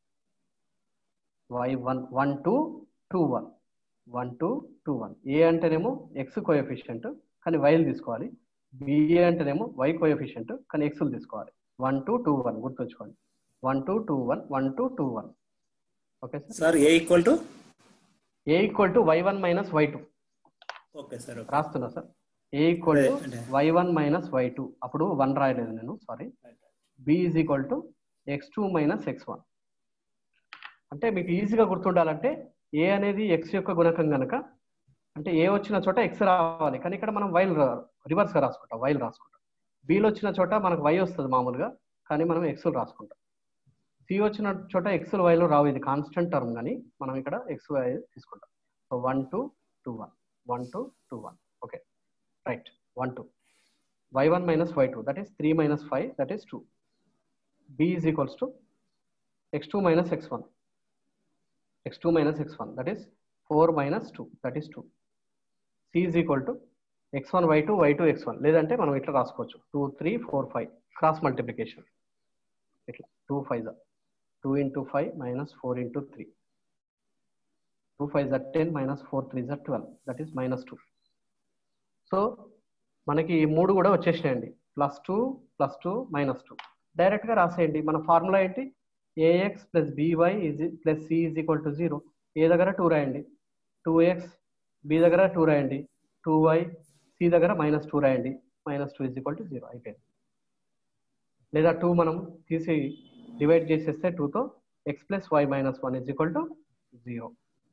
Why one one two two one, one two two one. A అంటేనేమో X coefficient కానీ వైలు తీసుకోవాలి. B అంటేనేమో why coefficient కానీ ఎక్స్లు తీసుకోవాలి. One two two one గుర్తుంచుకోండి. One two two one, one two two one. Okay sir. A equal to A equal to Y one minus why two. Okay sir. రాస్తున్నా sir. A equal to Y one minus why two. అప్పుడు one రాయలేదు నేను, sorry. B is equal to X two minus X one. అంటే మీకు ఈజీగా గుర్తుండాలంటే ఏ అనేది X యొక్క గుణకం కనుక అంటే ఏ వచ్చిన చోట ఎక్స్ రావాలి, కానీ ఇక్కడ మనం వైల్ రివర్స్గా రాసుకుంటాం, వైల్ రాసుకుంటాం. బీలో వచ్చిన చోట మనకు వై వస్తుంది మామూలుగా, కానీ మనం ఎక్స్లు రాసుకుంటాం. సి వచ్చిన చోట ఎక్స్లు వైలు రావు, ఇది కాన్స్టెంట్ టర్మ్ కానీ మనం ఇక్కడ ఎక్స్ వై తీసుకుంటాం. So one two two one, one two two one. Okay right. One two why one minus why two, that is three minus five, that is two. B is equals to X two minus X one, X two minus X one, that is four minus two, that is two. C is equal to X one why two, why two X one. లేదంటే మనం ఇట్లా రాసుకోవచ్చు, two three four five cross multiplication. ఇట్లా two five జా two into five minus four into three, two five జా ten minus four three జా twelve, that is minus two. So మనకి ఈ మూడు కూడా వచ్చేసినాయండి. Plus two plus two minus two డైరెక్ట్గా రాసేయండి. మన ఫార్ములా ఏంటి? A X plus B Y is plus C is equal to zero. A దగ్గర టూ రాయండి, టూ ఎక్స్. బి దగ్గర టూ రాయండి, టూ వై. సి దగ్గర మైనస్ టూ రాయండి, minus two is equal to zero. అయిపోయింది. లేదా టూ మనం తీసి డివైడ్ చేసేస్తే టూతో x plus y minus one is equal to zero.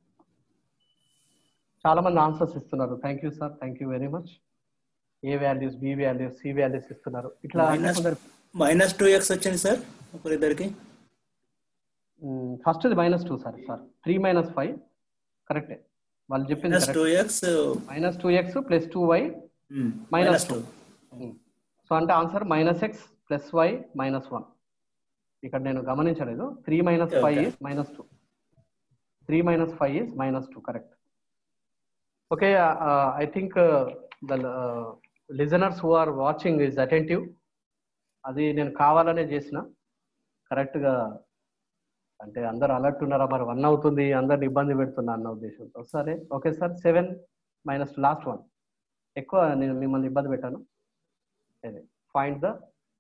చాలా మంది ఆన్సర్స్ ఇస్తున్నారు. Thank you sir, thank you very much. A values, B values, C values ఇస్తున్నారు. ఇట్లా మైనస్ టూ ఎక్స్ వచ్చింది సార్ ఒకరిద్దరికి. First minus two sir sir three minus five కరెక్టే వాళ్ళు చెప్పింది. Minus two x plus two y minus two. So అంటే answer minus x plus y minus one. ఇక్కడ నేను గమనించలేదు. Three minus five is minus two, three minus five is minus two, correct. Okay, I think the listeners who are watching is attentive. అది నేను కావాలనే చేసిన, కరెక్ట్గా అంటే అందరు అలర్ట్ ఉన్నారా మరి, వన్ అవుతుంది అందరిని ఇబ్బంది పెడుతున్నా అన్న ఉద్దేశంతో. సరే okay sir. Seven minus last one, ఎక్కువ నేను మిమ్మల్ని ఇబ్బంది పెట్టాను. అదే find the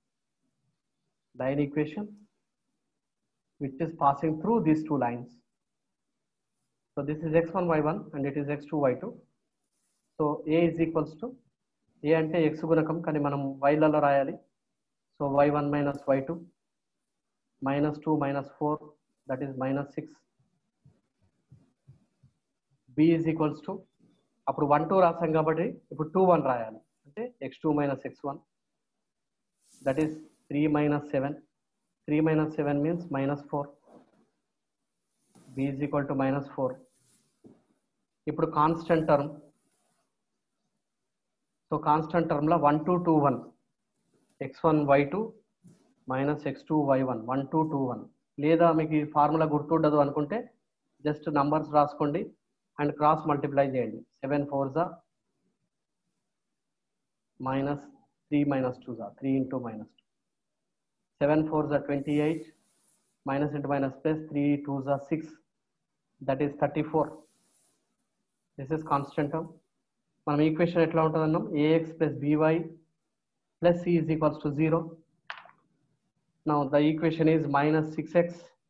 line equation which is passing through these two lines. So this is x one why one and it is x two why two. So A is equals to, A అంటే x గుణకం కానీ మనం వైలలో రాయాలి. So y one minus why two, minus two minus four, that is minus six. B is equals to, అప్పుడు one two రాసాం కాబట్టి ఇప్పుడు టూ వన్ రాయాలి. అంటే x two minus X one, that is three minus seven. Three minus seven means minus four. B is equal to minus four. ఇప్పుడు constant term. So constant టర్మ్లో one two two one, x one why two minus X two why one, one two two one. లేదా మీకు ఈ formula గుర్తుండదు అనుకుంటే just numbers రాసుకోండి and cross multiply చేయండి. Seven four జా మైనస్ త్రీ మైనస్ టూ జా three into minus two. Seven four జా twenty eight, minus into minus plus three two జా six, that is thirty four. This is constant term. మనం equation ఎట్లా ఉంటుంది అన్నాం? A x plus by plus C is equals to zero. Now the equation is minus six x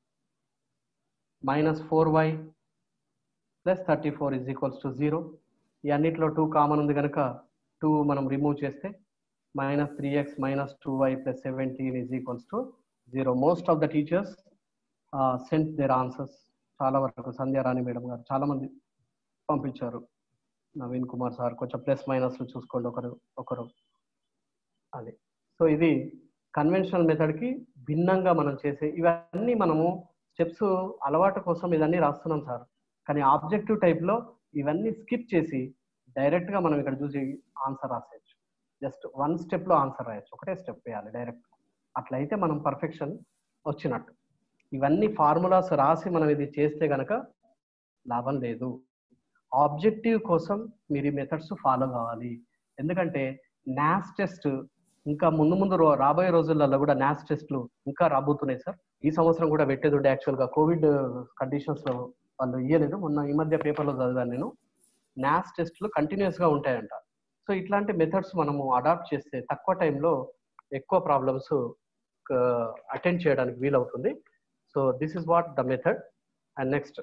minus four y plus thirty-four is equals to zero. ఈ అన్నిట్లో two common ఉంది కనుక two మనం remove చేస్తే minus three x minus two y plus seventeen is equals to zero. Most of the teachers sent their answers. చాలా వరకు Sandhyarani madam గారు చాలా మంది పంపించారు. నవీన్ కుమార్ సార్ కొంచెం ప్లస్ మైనస్ చూసుకోండి ఒకరు ఒకరు అది. సో ఇది కన్వెన్షనల్ మెథడ్కి భిన్నంగా మనం చేసే ఇవన్నీ మనము స్టెప్స్ అలవాటు కోసం ఇవన్నీ రాస్తున్నాం సార్. కానీ ఆబ్జెక్టివ్ టైప్లో ఇవన్నీ స్కిప్ చేసి డైరెక్ట్గా మనం ఇక్కడ చూసి ఆన్సర్ రాసేయచ్చు. జస్ట్ వన్ స్టెప్లో ఆన్సర్ రాయొచ్చు, ఒకటే స్టెప్ వేయాలి డైరెక్ట్. అట్లయితే మనం పర్ఫెక్షన్ వచ్చినట్టు. ఇవన్నీ ఫార్ములాస్ రాసి మనం ఇది చేస్తే కనుక లాభం లేదు. ఆబ్జెక్టివ్ కోసం మీరు ఈ మెథడ్స్ ఫాలో కావాలి. ఎందుకంటే న్యాస్ టెస్ట్ ఇంకా ముందు ముందు రాబోయే రోజులలో కూడా న్యాస్ టెస్ట్లు ఇంకా రాబోతున్నాయి సార్. ఈ సంవత్సరం కూడా పెట్టేది ఉండే. యాక్చువల్గా కోవిడ్ కండిషన్స్ లో వాళ్ళు ఇయ్యలేదు. మొన్న ఈ మధ్య పేపర్లో చదివాను నేను. న్యాస్ టెస్ట్లు కంటిన్యూస్ గా ఉంటాయంట. సో ఇట్లాంటి మెథడ్స్ మనము అడాప్ట్ చేస్తే తక్కువ టైంలో ఎక్కువ ప్రాబ్లమ్స్ అటెండ్ చేయడానికి వీలవుతుంది. So this is what the method. And next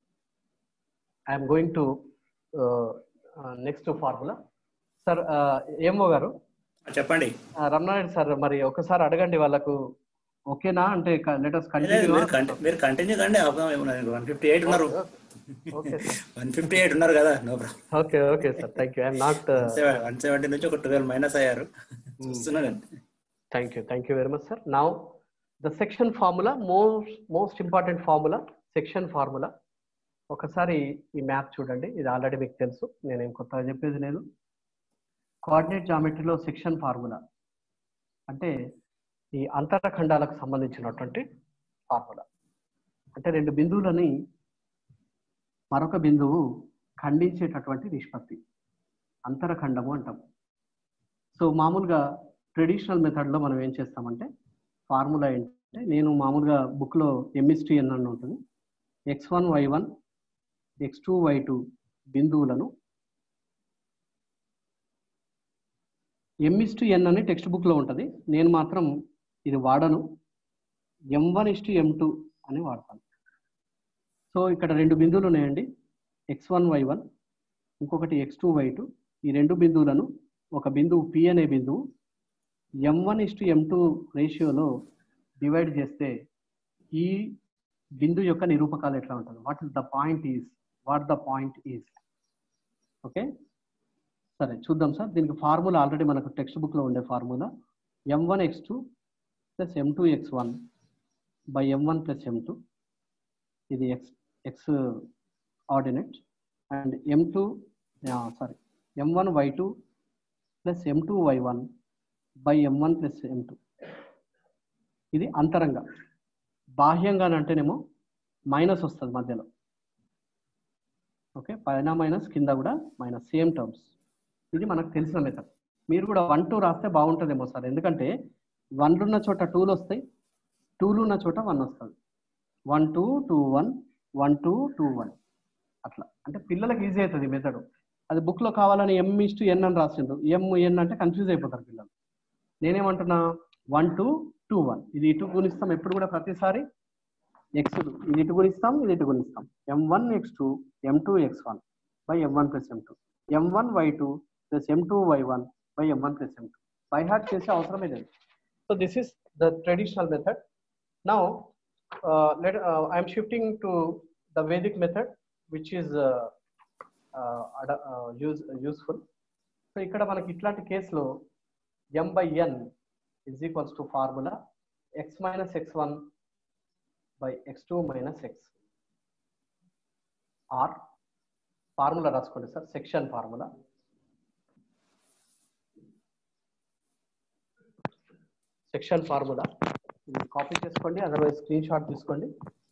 I'm going to next formula. Sir ఏమో గారు చెప్పండి. రమణారెడ్డి సార్ మరి ఒకసారి అడగండి వాళ్ళకు ఓకేనా అంటే లెటర్స్ కంటిన్యూ. మీరు కంటిన్యూ కండి. వన్ ఫిఫ్టీ ఎయిట్ ఉన్నారు వన్ ఫిఫ్టీ ఎయిట్ ఉన్నారు కదా. No problem. Okay okay sir thank you. I'm not one seventy నుంచి ఒక ట్వెల్వ్ మైనస్ అయ్యారు చూస్తున్నానండి. Thank you thank you very much sir. Now the section formula, most most important formula section formula. ఒకసారి ఈ map చూడండి. ఇది already మీకు తెలుసు, నేనేం కొత్తగా చెప్పేది లేదు. కోఆర్డినేట్ జామెట్రీలో సెక్షన్ ఫార్ములా అంటే ఈ అంతరఖండాలకు సంబంధించినటువంటి ఫార్ములా. అంటే రెండు బిందువులని మరొక బిందువు ఖండించేటటువంటి నిష్పత్తి అంతరఖండము అంటాం. సో మామూలుగా ట్రెడిషనల్ మెథడ్లో మనం ఏం చేస్తామంటే ఫార్ములా ఏంటంటే, నేను మామూలుగా బుక్లో ఎంఎస్టీ ఎన్ అని ఉంటుంది. X one why one X two why two బిందువులను ఎంఇస్ టు ఎన్ అని టెక్స్ట్ బుక్లో ఉంటుంది. నేను మాత్రం ఇది వాడను, m one is to m two అని వాడతాను. సో ఇక్కడ రెండు బిందువులు ఉన్నాయండి, ఎక్స్ వన్ వై వన్, ఇంకొకటి ఎక్స్ టూ వై టూ. ఈ రెండు బిందువులను ఒక బిందువు పి అనే బిందువు m one is to m two రేషియోలో డివైడ్ చేస్తే ఈ బిందువు యొక్క నిరూపకాలు ఎట్లా ఉంటుంది, what is the point is, what the point is. Okay సరే చూద్దాం సార్. దీనికి ఫార్ములా ఆల్రెడీ మనకు టెక్స్ట్ బుక్లో ఉండే formula m one X two plus m two X one by m one plus m two. ఇది x x ordinate. And m two sorry m one why two plus m two why one by m one plus m two. ఇది అంతరంగా. బాహ్యంగా అంటేనేమో minus వస్తుంది మధ్యలో. Okay పైన minus కింద కూడా మైనస్, సేమ్ టర్మ్స్. ఇది మనకు తెలిసిన మెథడ్. మీరు కూడా వన్ టూ రాస్తే బాగుంటుందేమో సార్, ఎందుకంటే వన్లు ఉన్న చోట టూలు వస్తాయి, టూలు ఉన్న చోట వన్ వస్తుంది. One two two one one two two one అట్లా. అంటే పిల్లలకి ఈజీ అవుతుంది మెథడ్. అది బుక్లో కావాలని ఎం ఇస్ టు ఎన్ అని రాసిండు, ఎం ఎన్ అంటే కన్ఫ్యూజ్ అయిపోతారు పిల్లలు. నేనేమంటున్నా వన్ టూ టూ వన్, ఇది ఇటు గుణిస్తాం ఎప్పుడు కూడా ప్రతిసారి. ఎక్స్ ఇది ఇటు గుణిస్తాం, ఇది ఇటు గుణిస్తాం. M one X two m two X one by m one plus m two, m one why two plus m two why one by m one plus m two. By heart చేసే అవసరమే లేదు. So this is the traditional method. Now let I am shifting to the Vedic method which is use useful. So ఇక్కడ మనకి ఇట్లాంటి కేసులో m by n is equals to formula x minus x one by x two minus x. or formula రాసుకోండి sir, section formula. Section formula copy చేసుకోండి, otherwise screen shot తీసుకోండి.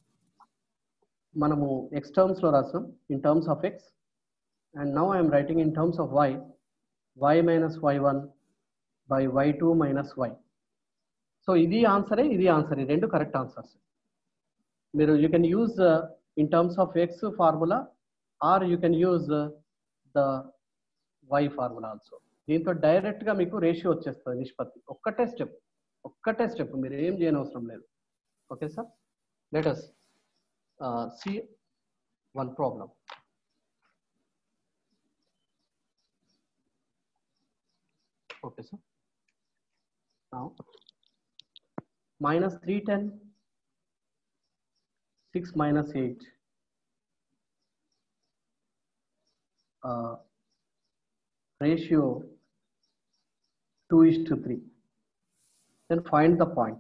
మనము x terms లో రాస్తాం in terms of x, and now I'm writing in terms of y, y minus why one by y two minus y. So ఇది ఆన్సరే, ఇది answer, ఈ రెండు కరెక్ట్ ఆన్సర్స్. మీరు you can use in terms of x formula or you can use the y formula also. దీంతో డైరెక్ట్గా మీకు ratio వచ్చేస్తుంది, నిష్పత్తి. ఒక్కటే స్టెప్, ఒక్కటే స్టెప్, మీరు ఏం చేయని అవసరం లేదు. Okay sir, let us uh, see one problem. Okay sir, now minus three ten, six minus eight, uh, ratio two is to three. Then find the point.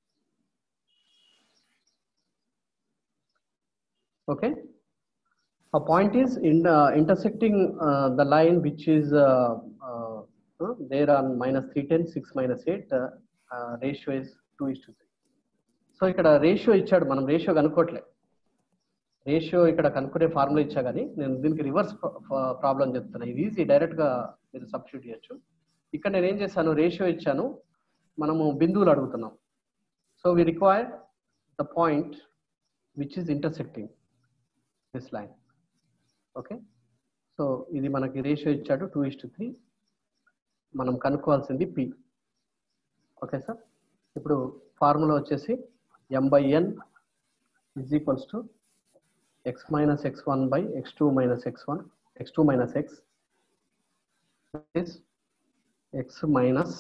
Okay, a point is in uh, intersecting uh, the line which is uh, uh, uh, there on minus three ten, six minus eight, uh, uh, ratio is two is to three. So ikkada ratio ఇచ్చాడు, మనం ratio కనుక్కోవట్లే. Ratio ఇక్కడ కనుక్కునే formula ఇచ్చా కానీ నేను దీనికి reverse problem చెప్తున్నా. ఇది easy, direct గా మీరు సబ్స్టిట్యూట్ చేయొచ్చు. ఇక్కడ నేను ఏం చేశాను, రేషియో ఇచ్చాను, మనము బిందువులు అడుగుతున్నాం. So we require the point which is intersecting this line. Okay, so ఇది మనకి రేషియో ఇచ్చాడు టూ ఇస్ టు త్రీ, మనం కనుక్కోవాల్సింది పి. ఓకే సార్, ఇప్పుడు ఫార్ములా వచ్చేసి m by n is equals to x minus X one by x two minus X one, X two minus x is x minus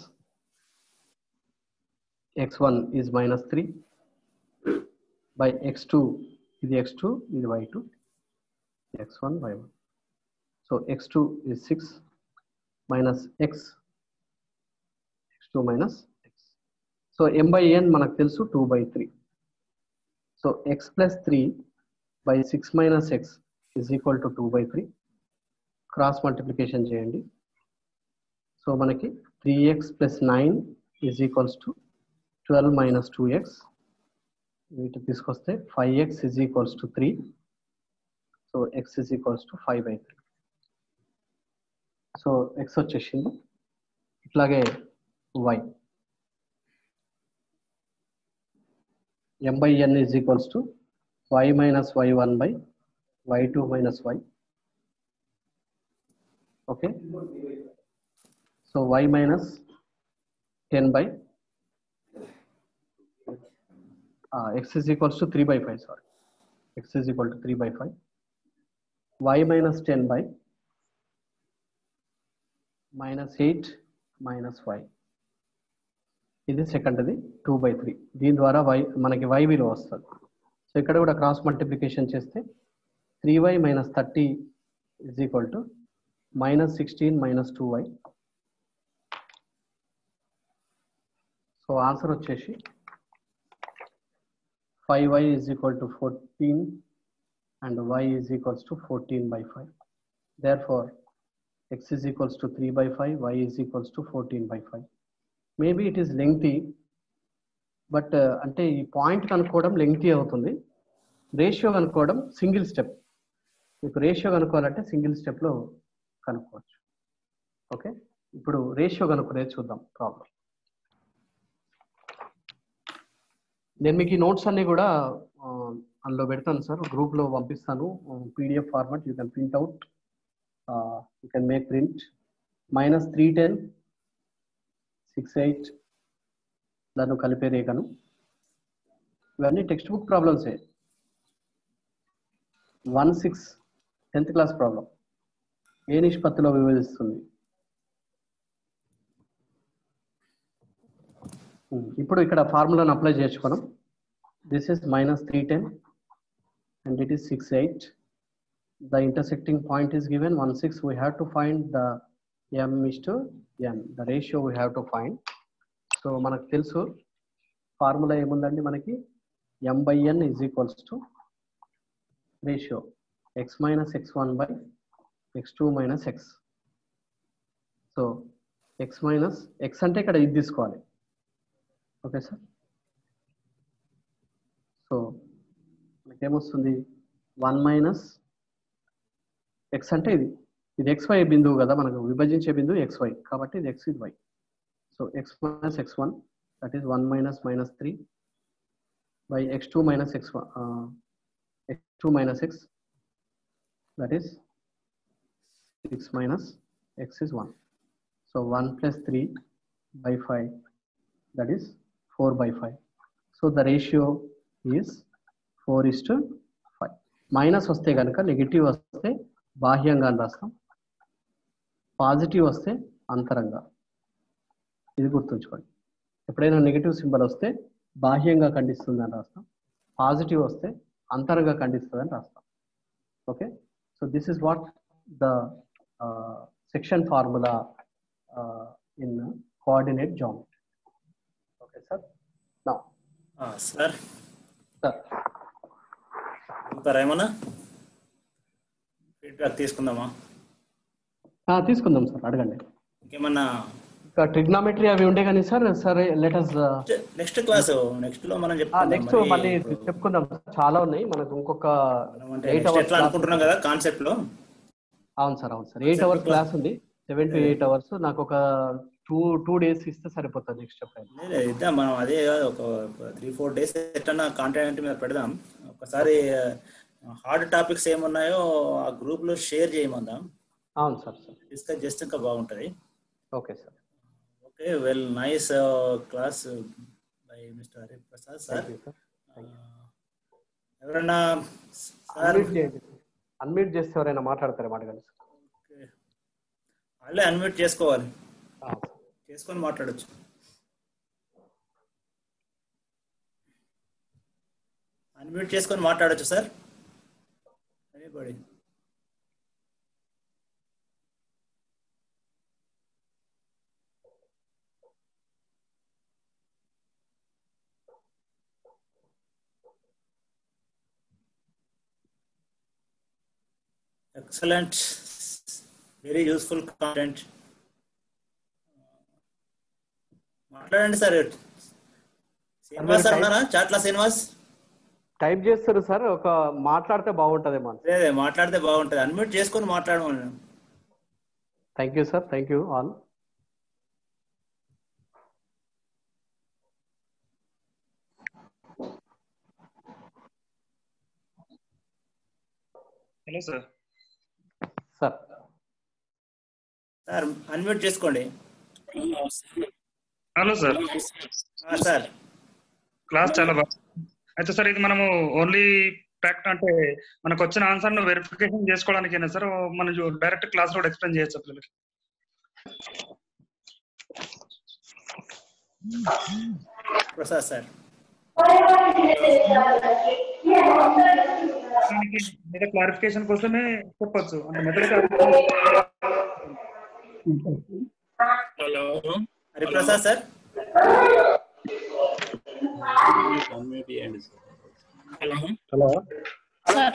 X one is minus three by x two, ఇది X two, ఇది y two, X one why one. So x two is six minus x, x two minus x. So m by n మనకు తెలుసు two by three. So X plus three by six minus x is equal to two by three. Cross multiplication చేయండి. So మనకి three x plus nine is equals to twelve minus two x. వీటి తీసుకొస్తే five x is equals to three. So x is equals to five by three. So X వచ్చేసింది. ఇట్లాగే y, m by n is equals to why minus why one by y two minus y. Okay, so y minus ten by x is equals to three by five, sorry, x is equal to three by five. Y minus ten by minus eight minus y, ఇది సెకండ్ది two by three. దీని ద్వారా why మనకి why విలువ వస్తుంది. So ఇక్కడ కూడా cross multiplication చేస్తే three y minus thirty is equal to minus sixteen minus two y. So answer వచ్చేసి five y is equal to fourteen and y is equals to fourteen by five. Therefore x is equals to three by five, y is equals to fourteen by five. Maybe it is lengthy, but uh, అంటే ఈ point కనుక్కోవడం lengthy అవుతుంది. Ratio కనుక్కోవడం single step. మీకు ratio కనుక్కోవాలంటే single స్టెప్లో కనుక్కోవచ్చు. Okay, ఇప్పుడు రేషియో కనుక్కునేది చూద్దాం ప్రాబ్లం. నేను మీకు ఈ నోట్స్ అన్ని కూడా అందులో పెడతాను సార్, గ్రూప్లో పంపిస్తాను. PDF format, you can print out. Uh, you can make print. Minus three ten, six eight, దాన్ని కలిపే రేఖను. ఇవన్నీ టెక్స్ట్ బుక్ ప్రాబ్లమ్సే. One six tenth class problem. ఏ నిష్పత్తిలో విభజిస్తుంది? ఇప్పుడు ఇక్కడ ఫార్ములాను అప్లై చేసుకోవడం. This is minus three ten and it is six eight. The intersecting point is given one six. We have to find the m is to n, the ratio we have to find. So మనకు తెలుసు formula ఏముందండి, మనకి m by n is equals to ratio x minus x one by x two minus x. So x minus x అంటే ఇక్కడ ఇది తీసుకోవాలి. Okay sir, so మనకి ఏమొస్తుంది, వన్ మైనస్ ఎక్స్ అంటే ఇది ఇది ఎక్స్ వై బిందువు కదా, మనకు విభజించే బిందువు ఎక్స్ వై, కాబట్టి ఇది ఎక్స్ ఇది y. So x minus X one, that is one minus minus three by x two minus X one, X two minus x, that is six minus x is one. So one plus three by five, that is four by five. So the ratio is four is to five. Minus వస్తే కనుక negative వస్తే బాహ్యంగా అని రాస్తాం, positive వస్తే అంతరంగా. ఇది గుర్తుంచుకోండి. ఎప్పుడైనా నెగిటివ్ సింబల్ వస్తే బాహ్యంగా ఖండిస్తుంది అని రాస్తాం, పాజిటివ్ వస్తే అంతరంగా ఖండిస్తుంది అని రాస్తాం. Okay, so this is what the section formula in coordinate geometry. Okay sir. Now sir sir చెప్తారా ఏమన్నా ఫీడ్బ్యాక్ తీసుకుందామా? తీసుకుందాం సార్, అడగండి. ఇంకేమన్నా ట్రిగ్నామెట్రీ అవి ఉండే కానీ సార్. సరే let us next class next లో మనం చెప్పుకుందాం. నెక్స్ట్ మళ్ళీ చెప్పుకుందాం. చాలా ఉన్నాయి మనకు. ఇంకొక ఎయిట్ అవర్స్ అనుకుంటున్నాం కదా కాన్సెప్ట్ లో. అవును సార్, అవును సార్. ఎయిట్ అవర్స్ క్లాస్ ఉంది, సెవెన్ టు ఎయిట్ అవర్స్. నాకు ఒక టూ టూ డేస్ ఇస్తే సరిపోతుంది నెక్స్ట్ చెప్పండి. ఇద్దాం మనం, అదే కాదు ఒక త్రీ ఫోర్ డేస్ ఎట్లా కాంటాక్ట్ మీద పెడదాం. ఒకసారి హార్డ్ టాపిక్స్ ఏమున్నాయో ఆ గ్రూప్ లో షేర్ చేయమందాం. అవును సార్, సార్ డిస్కస్ చేస్తే ఇంకా బాగుంటుంది. Okay sir. Okay, well nice class by mister Hari Prasad sir. ఎవరైనా అన్మ్యూట్ చేస్తే ఎవరైనా మాట్లాడతారా? మాట్లాడండి సార్. వాళ్ళే అన్మ్యూట్ చేసుకోవాలి, చేసుకొని మాట్లాడచ్చు. అన్మ్యూట్ చేసుకొని మాట్లాడచ్చు sir. Anybody? Excellent, very useful content. మాట్లాడండి సార్. శ్రీనివాస్ సార్ ఉన్నారా చాట్ల? శ్రీనివాస్ టైప్ చేస్తారు సార్. ఒక మాట్లాడితే బాగుంటుందేమో. అదే మాట్లాడితే బాగుంటుంది. అన్మ్యూట్ చేసుకొని మాట్లాడమని. Thank you sir, thank you all. Hello sir. Sir sir unmute చేసుకోండి. Hello sir. సార్ క్లాస్ చాలా బాగా. అయితే సార్ ఇది మనము ఓన్లీ ప్రాక్ట్ అంటే మనకు వచ్చిన ఆన్సర్ ను వెరిఫికేషన్ చేసుకోవడానికేనా సార్? మనం డైరెక్ట్ క్లాస్ లో ఎక్స్ప్లెయిన్ చేయొచ్చు పిల్లలకి? ప్రసాద్ సార్ క్లారిఫికేషన్ కోసమే చెప్పొచ్చు అంటే method. Hello Hariprasad sir. Hello hello sir.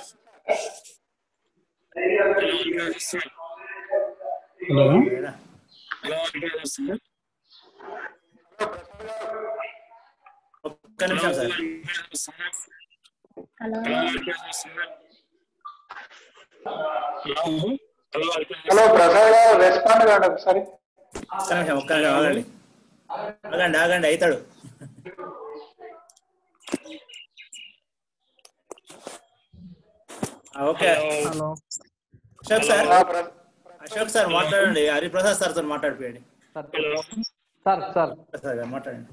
Hello hello ఒక్క నిమిషం సార్. హలో హలో ప్రసాద్ గారు రెస్పాండ్ కాండి ఒకసారి. ఒక్క నిమిషం ఒక్క నిమిషం ఆగండి ఆగండి ఆగండి అవుతాడు. Okay Ashok sir, Ashok sir మాట్లాడండి. హరిప్రసాద్ సార్ తో మాట్లాడిపోయండి. సార్ సార్ ప్రసాద్ గారు మాట్లాడండి.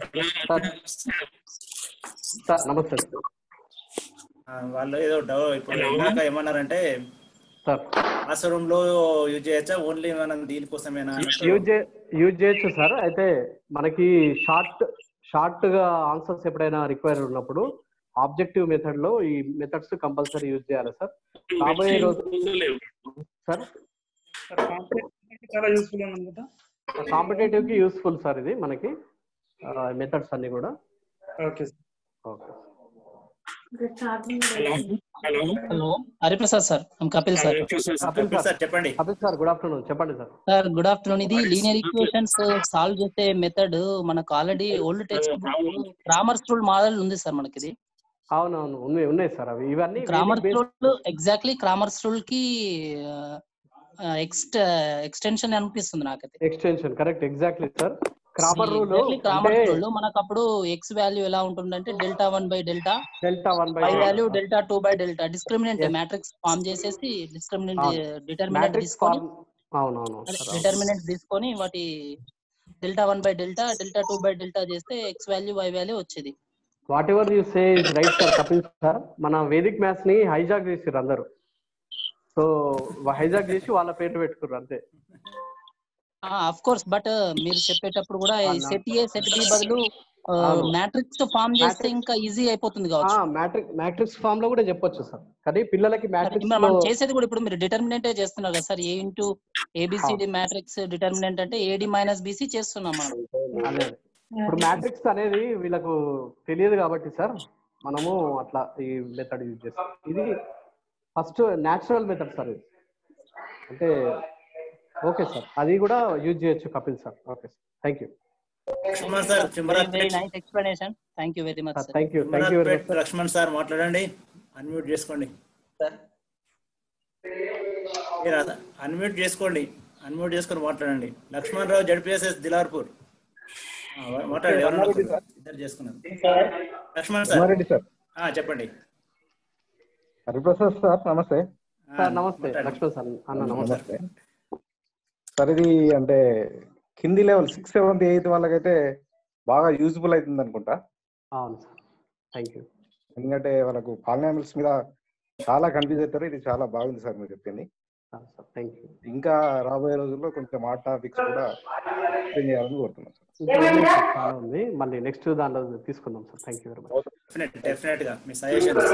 సార్ నమస్తే. వాళ్ళు ఏదో డౌట్ ఇప్పుడు ఇందాక ఏమన్నారంటే క్లాస్ రూమ్ లో యూజ్ చేయొచ్చా, ఓన్లీ మనం దీనికోసమేనా? యూజ్ యూజ్ చేయొచ్చు సార్. అయితే మనకి షార్ట్ షార్ట్ గా ఆన్సర్స్ ఎప్పుడైనా రిక్వైర్ ఉన్నప్పుడు ఆబ్జెక్టివ్ మెథడ్ లో ఈ మెథడ్స్ కంపల్సరీ యూజ్ చేయాలి సార్. రాబోయే రోజు సార్ చాలా యూస్ఫుల్ అనుకుంటా. కాంపిటేటివ్ కి యూస్ఫుల్ సార్ ఇది మనకి మెథడ్స్ అన్ని కూడా. Okay okay. Hello hello Hariprasad sir, Kapil sir. Kapil sir చెప్పండి. Kapil sir good afternoon. చెప్పండి సార్. Sir good afternoon. ఇది లీనియర్ ఈక్వేషన్స్ సాల్వ్ చేసే మెథడ్ మనకు already old text book Cramer's rule model ఉంది సార్ మనకి. ఇది అవునవును ఉన్నాయి ఉన్నాయి సార్. అవి ఇవన్నీ Cramer's rule exactly Cramer's rule కి ఎక్స్ట్ ఎక్స్టెన్షన్ అనిపిస్తుంది నాకైతే. Extension correct exactly sir. Cramer rule Cramer's rule మనకు అప్పుడు ఎక్స్ వాల్యూ ఎలా ఉంటుందంటే delta one by delta delta one by y value delta two by delta discriminant matrix form చేసేసి discriminant determinant తీసుకొని అవునవును డిటర్మినెంట్ తీసుకొని వాటి delta one by delta delta two by delta చేస్తే ఎక్స్ వాల్యూ వై వాల్యూ వచ్చేది. Whatever you say is right sir Kapil sir. మన Vedic maths ని hijack చేసారు అందరూ. సో హైజాక్ చేసి వాళ్ళ పేరు పెట్టుకున్నారు అంతే. ఆఫ్ కోర్స్ బట్ మీరు చెప్పేటప్పుడు కూడా సెట్ ఏ సెట్ బి బదులు మ్యాట్రిక్స్ తో ఫామ్ చేస్తే ఇంకా ఈజీ అయిపోతుంది కావచ్చు. మ్యాట్రిక్స్ మ్యాట్రిక్స్ ఫామ్ లో కూడా చెప్పొచ్చు సార్. కానీ పిల్లలకి మ్యాట్రిక్స్ మనం చేసేది కూడా ఇప్పుడు మీరు డిటర్మినెంట్ చేస్తున్నారు కదా sir. A into ABCD matrix determinant అంటే ఏడి మైనస్ బిసి చేస్తున్నాం మనం. ఇప్పుడు మ్యాట్రిక్స్ అనేది వీళ్ళకు తెలియదు కాబట్టి సార్ మనము అట్లా ఈ మెథడ్ యూజ్ చేస్తాం. ఇది ఫస్ట్ న్యాచురల్ మెథడ్ సార్ ఇది. అంటే ఓకే సార్ అది కూడా యూజ్ చేయొచ్చు Kapil sir. Okay sir thank you. Very nice explanation. Thank you very much sir. Thank you thank you very much. Lakshman sir మాట్లాడండి. అన్మ్యూట్ చేసుకోండి సార్. అన్మ్యూట్ చేసుకోండి అన్మ్యూట్ చేసుకొని మాట్లాడండి. లక్ష్మణ్ రావు జడ్పిఎస్ఎస్ దిలార్పూర్ మాట్లాడండి. ఎవరన్నా ఇద్దరు చేసుకున్నారు. లక్ష్మణ్ సార్ చెప్పండి. హరిప్రసాద్ సార్ నమస్తే. నమస్తే లక్ష్మణ్ సార్ అన్న నమస్తే సార్. ఇది అంటే కింది లెవెల్ సిక్స్త్ సెవెంత్ ఎయిత్ వాళ్ళకైతే బాగా యూజ్ఫుల్ అవుతుంది అనుకుంటా. అవును సార్ థ్యాంక్ యూ. ఎందుకంటే వాళ్ళకు పాలినామిల్స్ మీద చాలా కన్ఫ్యూజ్ అవుతారు. ఇది చాలా బాగుంది సార్ మీరు చెప్పింది. Thank you. ఇంకా రాబోయే రోజుల్లో కొంచెం ఆ టాపిక్స్ కూడా ఎక్స్ప్లెయిన్ చేయాలని కోరుతున్నాం సార్. చాలా ఉంది మళ్ళీ నెక్స్ట్ దాంట్లో తీసుకుందాం sir. Thank you very much. Definite గా మీ suggestions.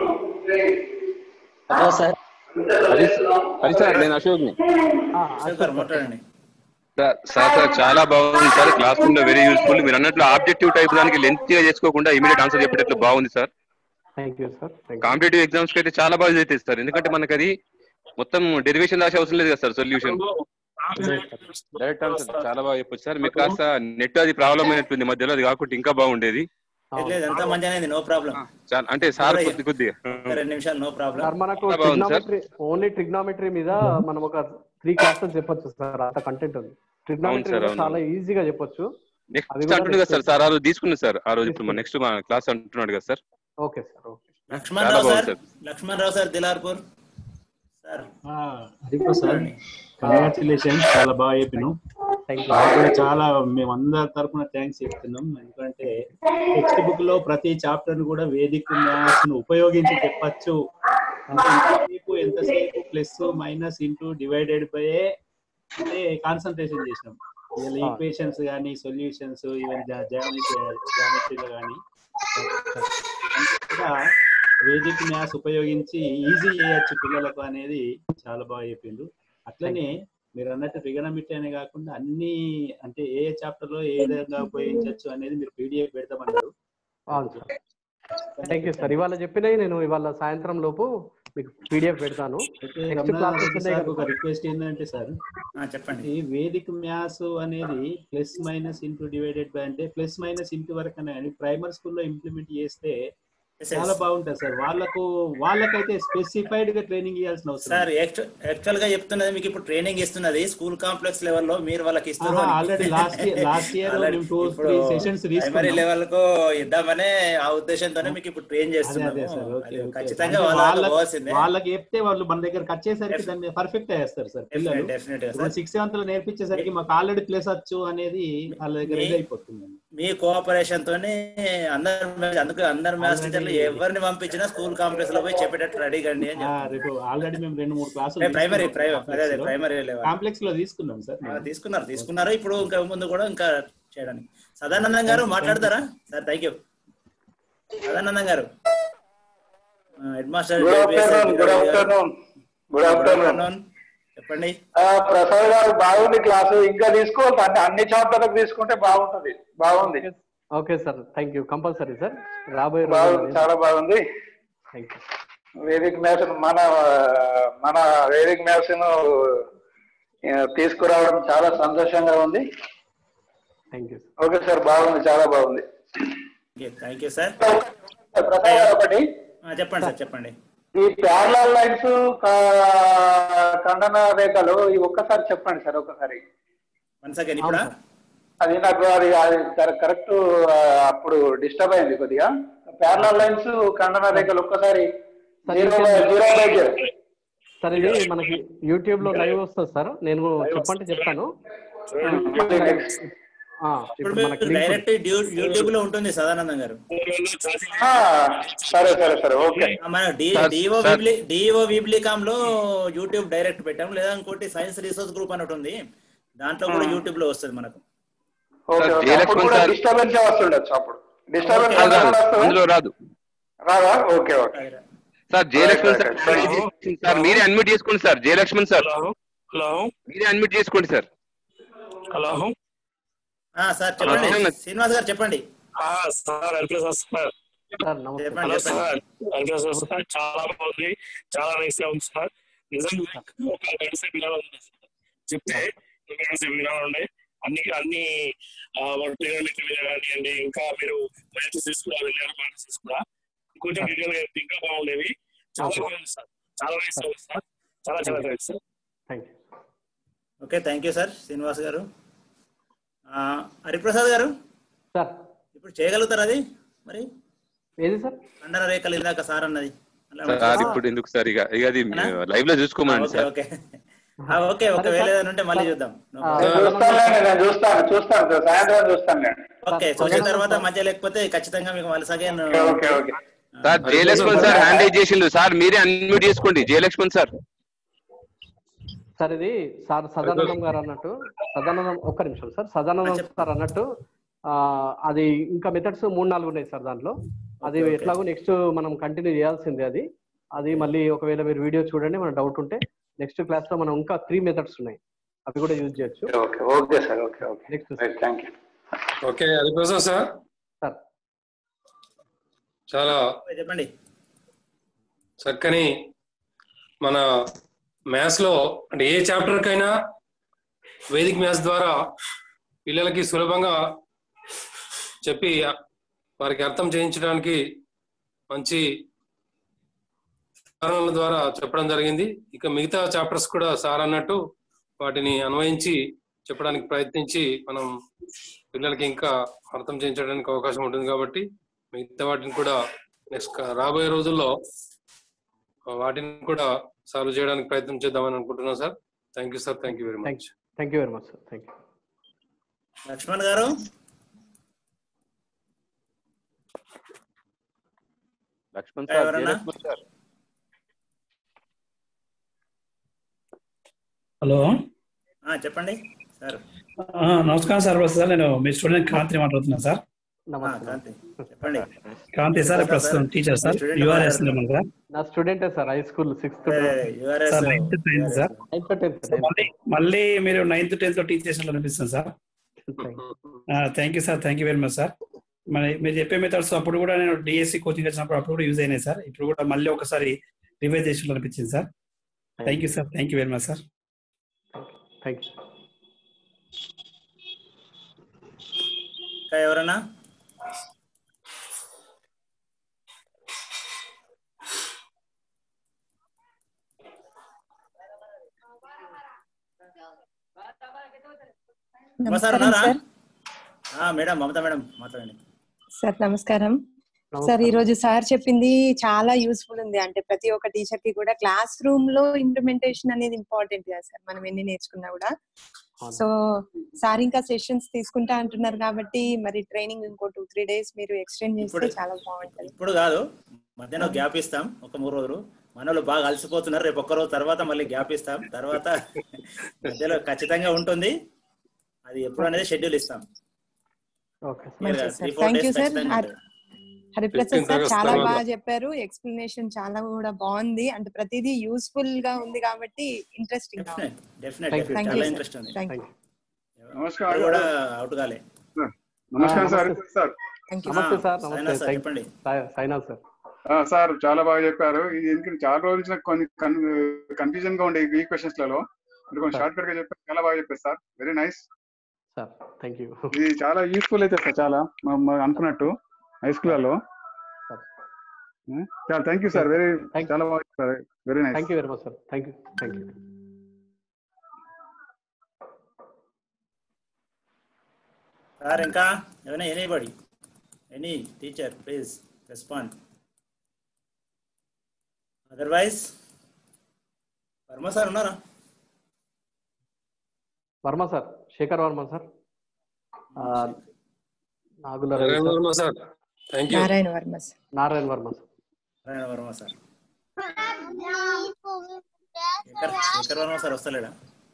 Hello sir. Hari Hari sir నేను అశోక్ ని. మాట్లాడండి సార్. సార్ సార్ చాలా బాగుంది సార్. క్లాస్ రూమ్ లో వెరీ యూస్ఫుల్. మీరు అన్నట్లు ఆబ్జెక్టివ్ టైప్ దానికి లెంత్ గా చేసుకోకుండా ఇమీడియట్ ఆన్సర్ చెప్పేటట్లు బాగుంది సార్. కాంపిటేటివ్ ఎగ్జామ్స్ కి అయితే చాలా బాగా అవుతుంది సార్. ఎందుకంటే మనకి అది మొత్తం డెరివేషన్ రాసే అవసరం లేదు కదా సార్. సొల్యూషన్ డైరెక్ట్ ఆన్సర్ చాలా బాగా చెప్పొచ్చు సార్. మీకు కాస్త నెట్ అది ప్రాబ్లం అయినట్టుంది మధ్యలో. అది కాకుండా ఇంకా బాగుండేది. అంతా మంచిగా నో ప్రాబ్లం. అంటే సార్ కొద్ది కొద్దిగా రెండు నిమిషాలు నో ప్రాబ్లం. మనకు ట్రిగ్నోమెట్రీ ఓన్లీ ట్రిగ్నోమెట్రీ మీద మనం ఒక త్రీ క్లాసెస్ చెప్పొచ్చు సార్. అంత కంటెంట్ ఉంది. ట్రిగ్నోమెట్రీ చాలా ఈజీగా చెప్పొచ్చు. నెక్స్ట్ అంటున్నాడు కదా సార్. సార్ ఆ రోజు తీసుకున్నాను సార్. ఆ రోజు ఇప్పుడు నెక్స్ట్ మా క్లాస్ అంటున్నాడు కదా sir. Okay sir okay. Lakshman Rao sir Lakshman Rao sir Dilarpur sir. Sir congratulations చాలా బాగా చెప్పినాం. చాలా మేమందరి తరఫున థ్యాంక్స్ చెప్తున్నాం. ఎందుకంటే టెక్స్ట్ బుక్ లో ప్రతి చాప్టర్ ను కూడా వేదిక మ్యాథ్స్ ను ఉపయోగించి చెప్పచ్చు. ఎంతసేపు ఎంతసేపు plus minus into divided by అంటే కాన్సన్ట్రేషన్ చేసినాం. ఈక్వేషన్స్ కానీ సొల్యూషన్స్ ఈవెన్ జామెట్రీలో కానీ వేదిక మ్యాథ్స్ ఉపయోగించి ఈజీ చేయొచ్చు పిల్లలకు అనేది చాలా బాగా చెప్పిండు. అట్లనే మీరు అన్నట్టు ట్రిగోనోమెట్రీ అనే కాకుండా అన్ని అంటే ఏ చాప్టర్ లో ఏ విధంగా ఉపయోగించవచ్చు అనేది మీరు పీడిఎఫ్ పెడతామన్నారు. Thank you sir. ఇవాళ చెప్పినవి నేను ఇవాళ సాయంత్రం లోపు మీకు పీడిఎఫ్ పెడతాను. ఒక రిక్వెస్ట్ ఏంటంటే సార్ చెప్పండి. ఈ వేదిక మ్యాథ్స్ అనేది plus minus into divided by అంటే ప్లస్ మైనస్ ఇంటూ వరకు అని ప్రైమరీ స్కూల్లో ఇంప్లిమెంట్ చేస్తే చాలా బాగుంటుంది సార్. వాళ్ళకు వాళ్ళకైతే స్పెసిఫైడ్ గా ట్రైనింగ్ ఇవ్వాల్సిన అవసరం సార్. యాక్చువల్ గా చెప్తున్నది మీకు ఇప్పుడు ట్రైనింగ్ ఇస్తున్నది స్కూల్ కాంప్లెక్స్ లెవెల్లో మీరు వాళ్ళకి ఇస్తారు. Already last last year sessions primary level కు ఇద్దామనే ఆ ఉద్దేశంతోనే మీకు ఇప్పుడు ట్రైన్ చేస్తున్నారు. ఖచ్చితంగా వాళ్ళకి చెప్తే వాళ్ళు మన దగ్గర వచ్చేసరికి దాన్ని పర్ఫెక్ట్ చేస్తారు సార్ పిల్లలు. సిక్స్ సెవెంత్ లో నేర్పించేసరికి మాకు ఆల్రెడీ ప్లేస్ వచ్చు అనేది వాళ్ళ దగ్గర అయిపోతుంది. మీ కోఆపరేషన్ తోనే అందరు అందుకు అందరు మ్యాథ్స్ టీచర్లు ఎవరిని పంపించినా స్కూల్ కాంప్లెక్స్ లో పోయి చెప్పేటట్టు రెడీ కండి అని రేపు ఆల్రెడీ మేము రెండు మూడు క్లాసులు ప్రైమరీ అదే ప్రైమరీ లెవెల్ కాంప్లెక్స్ లో తీసుకున్నాం సార్. తీసుకున్నారు తీసుకున్నారు ఇప్పుడు ఇంకా ముందు కూడా ఇంకా చేయడానికి. సదానందం గారు మాట్లాడతారా సార్? థ్యాంక్ యూ సదానందం గారు. హెడ్ మాస్టర్ చెప్పండి. ప్రసాద్ గారు బాగుంది క్లాసు. ఇంకా తీసుకోవాలి అంటే అన్ని చాప్టర్లకు తీసుకుంటే బాగుంటది. బాగుంది. Okay sir thank you. Compulsory sir రాబోయే చాలా బాగుంది. వేదిక మ్యాథ్స్ మన మన వేదిక మ్యాథ్స్ ను తీసుకురావడం చాలా సంతోషంగా ఉంది. ఓకే సార్ బాగుంది చాలా బాగుంది. Thank you sir. ప్రసాద్ గారు ఒకటి చెప్పండి సార్ చెప్పండి. ఈ ప్యారలల్ లైన్స్ ఖండన రేఖలు ఈ ఒక్కసారి చెప్పండి సార్. ఒక్కసారి అది నాకు అది కరెక్ట్ అప్పుడు డిస్టర్బ్ అయింది కొద్దిగా. ప్యారలల్ లైన్స్ ఖండన రేఖలు ఒక్కసారి సార్ ఇది మనకి యూట్యూబ్ లో లైవ్ వస్తుంది సార్. నేను చెప్పంటే చెప్తాను. ఇప్పుడు మీరు డైరెక్ట్ యూట్యూబ్ లో ఉంటుంది సదానందం గారు. సరే సరే సరే ఓకే. మన డిఓ విబ్లి డిఓ విబ్లికామ్ లో యూట్యూబ్ డైరెక్ట్ పెట్టాం, లేదా ఇంకోటి సైన్స్ రీసెర్చ్ గ్రూప్ అని ఉంటుంది, దాంట్లో కూడా యూట్యూబ్ లో వస్తుంది మనకు. డిస్టర్బెన్స్ వస్తుండొచ్చు అప్పుడు. డిస్టర్బెన్స్ అందులో రాదు రాదా? Okay okay sir. Jayalakshman sir sir మీరే అడ్మిట్ చేసుకోండి సార్. జయలక్ష్మణ్ సార్ హలో మీరే అడ్మిట్ చేసుకోండి సార్. హలో సార్ చెప్పండి శ్రీనివాస్ గారు చెప్పండి. సార్ సార్ చాలా బాగుంది, చాలా నైస్ గా ఉంది సార్. నిజంగా ఒక గంట సేపు వినాలి చెప్తే గంట సేపు వినాలండి. అన్ని అన్ని కానివ్వండి, ఇంకా మీరు మ్యాచెస్ తీసుకురా వెళ్ళారు, మ్యాచెస్ తీసుకురా కొంచెం డీటెయిల్ గా ఇంకా బాగుండేవి. చాలా బాగుంది సార్, చాలా నైస్ గా ఉంది సార్. చాలా చాలా thanks sir. Okay thank you sir Srinivas garu. Hariprasad గారు సార్ ఇప్పుడు చేయగలుగుతారు అది మరి? ఏది సార్? ఖండన రేఖలు ఇందాక సార్ అన్నది సార్ ఇప్పుడు ఎందుకు సార్ ఇక ఇక అది లైవ్ లో చూసుకోమని సార్. ఓకే ఓకే ఒకవేళ ఏదైనా ఉంటే మళ్ళీ చూద్దాం. ఓకే చూసిన తర్వాత మధ్య లేకపోతే ఖచ్చితంగా మీకు మళ్ళీ సగం sir. Jayalakshman sir hand raise చేసిండు సార్, మీరే అన్మ్యూట్ చేసుకోండి జయలక్ష్మణ్ సార్. సార్ ఇది సార్ సదానందం గారు అన్నట్టు, సదానందం ఒక్క నిమిషం సార్, సదానందం సార్ అన్నట్టు అది ఇంకా మెథడ్స్ మూడు నాలుగు ఉన్నాయి సార్ దాంట్లో. అది ఎట్లాగో నెక్స్ట్ మనం కంటిన్యూ చేయాల్సిందే. అది అది మళ్ళీ ఒకవేళ మీరు వీడియో చూడండి, మన డౌట్ ఉంటే నెక్స్ట్ క్లాస్ లో మనం ఇంకా త్రీ మెథడ్స్ ఉన్నాయి, అవి కూడా యూజ్ చేయొచ్చు. Okay sir okay okay next thank you. Okay Hariprasad sir sir చాలా చెప్పండి. చక్కని మన మ్యాథ్స్ లో అంటే ఏ చాప్టర్ కైనా వేదిక మ్యాథ్స్ ద్వారా పిల్లలకి సులభంగా చెప్పి వారికి అర్థం చేయించడానికి మంచి కారణాల ద్వారా చెప్పడం జరిగింది. ఇక మిగతా చాప్టర్స్ కూడా సార్ అన్నట్టు వాటిని అన్వయించి చెప్పడానికి ప్రయత్నించి మనం పిల్లలకి ఇంకా అర్థం చేయించడానికి అవకాశం ఉంటుంది. కాబట్టి మిగతా వాటిని కూడా నెక్స్ట్ రాబోయే రోజుల్లో వాటిని కూడా సాల్వ్ చేయడానికి ప్రయత్నం చేద్దామని అనుకుంటున్నాం sir. Thank you sir. Thank you very much. Thank you very much sir. Thank you. Lakshman garu Lakshman sir sir hello చెప్పండి సార్. నమస్కారం సార్. సార్ నేను మీ స్టూడెంట్ కాంతి మాట్లాడుతున్నాను సార్. చెప్పండి కాంతి సార్, ప్రస్తుతం టీచర్ సార్ యూఆర్ఎస్ లో సార్. నా student sir, high school sixth sir, ninth tenth sir. మళ్ళీ మీరు నైన్త్ టెన్త్ లో టీచ్ చేసినట్లు అనిపిస్తుంది sir. Thank you sir. Thank you very much sir. మరి మీరు చెప్పే మెథడ్స్ అప్పుడు కూడా నేను డిఎస్సి కోచింగ్ వచ్చినప్పుడు అప్పుడు కూడా యూజ్ అయినాయి సార్. ఇప్పుడు కూడా మళ్ళీ ఒకసారి రివైజ్ చేసినట్లు అనిపించింది sir. Thank you sir. Thank you very much sir. Thank you. ఇంకా ఎవరన్నా? నమస్కారం సార్. మేడం మమతా మేడం మాట్లాడండి సార్. నమస్కారం సార్. ఈ రోజు సార్ చెప్పింది చాలా యూస్ఫుల్ ఉంది. అంటే ప్రతి ఒక్క టీచర్ కి కూడా క్లాస్ రూమ్ లో ఇంప్లిమెంటేషన్ అనేది ఇంపార్టెంట్ కదా సార్, మనం ఎన్ని నేర్చుకున్నా కూడా. సో సార్ ఇంకా సెషన్స్ తీసుకుంటా అంటున్నారు కాబట్టి మరి ట్రైనింగ్ ఇంకో టూ త్రీ డేస్ మీరు ఎక్స్టెండ్ చేస్తే చాలా బాగుంటుంది. ఇప్పుడు కాదు, మధ్యాహ్నం గ్యాప్ ఇస్తాం ఒక మూడు రోజులు. మన వాళ్ళు బాగా అలసిపోతున్నారు, రేపు ఒక్క రోజు తర్వాత మళ్ళీ గ్యాప్ ఇస్తాం. తర్వాత మధ్యలో ఖచ్చితంగా ఉంటుంది, అది ఎప్పుడు అనేది షెడ్యూల్ ఇస్తాం. Thank you sir. Hariprasad sir చాలా బాగా చెప్పారు, ఎక్స్ప్లెనేషన్ చాలా కూడా బాగుంది. అంటే ప్రతిదీ యూస్ఫుల్ గా ఉంది కాబట్టి ఇంట్రెస్టింగ్ గా ఉంది. నమస్కారం సార్. సార్ చెప్పండి. సైనాల్ సార్. సార్ చాలా బాగా చెప్పారు. ఇది ఎందుకంటే చాలా రోజుల నుంచి నాకు కొన్ని కన్ఫ్యూజన్ గా ఉండే ఈ క్వశ్చన్స్ లలో కొంచెం షార్ట్ కట్ గా చెప్పారు. చాలా బాగా చెప్పారు sir. Very nice sir. Thank you. ఇది చాలా యూస్ఫుల్ అయితే సార్, చాలా అనుకున్నట్టు హై స్కూల్లో. చాలా థ్యాంక్ యూ సార్. వెరీ చాలా బాగా చెప్పారు. Very nice. Thank you very much sir. Thank you. Thank you sir. ఇంకా ఏమైనా anybody any teacher please respond. Otherwise Varma sir ఉన్నారా? Varma sir, Shekar Varma sir. Nagula Narayana Varma sir thank you. Narayana Varma sir. Narayana Varma sir. Narayana Varma sir. Shekar Shekar Varma sir వస్తలేడా?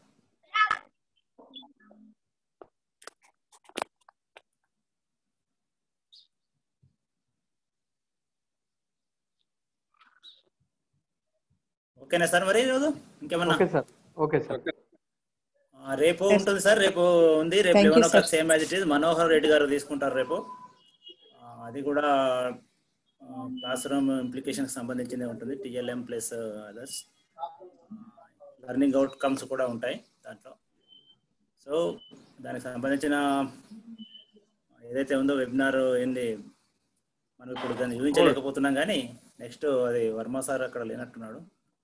ఓకేనా sir మరి ఈరోజు ఇంకేమన్నా? Okay sir. Okay sir. రేపు ఉంటుంది సార్, రేపు ఉంది. రేపు eleven oh clock same as it is Manohar Reddy garu తీసుకుంటారు రేపు. అది కూడా క్లాస్ రూమ్ ఇంప్లికేషన్ సంబంధించిందే ఉంటుంది. TLM plus others learning outcomes కూడా ఉంటాయి దాంట్లో. సో దానికి సంబంధించిన ఏదైతే ఉందో వెబినార్ ఏంది మనం ఇప్పుడు దాన్ని ఊహించలేకపోతున్నాం, కానీ నెక్స్ట్ అది వర్మ సార్ అక్కడ లేనట్టున్నాడు.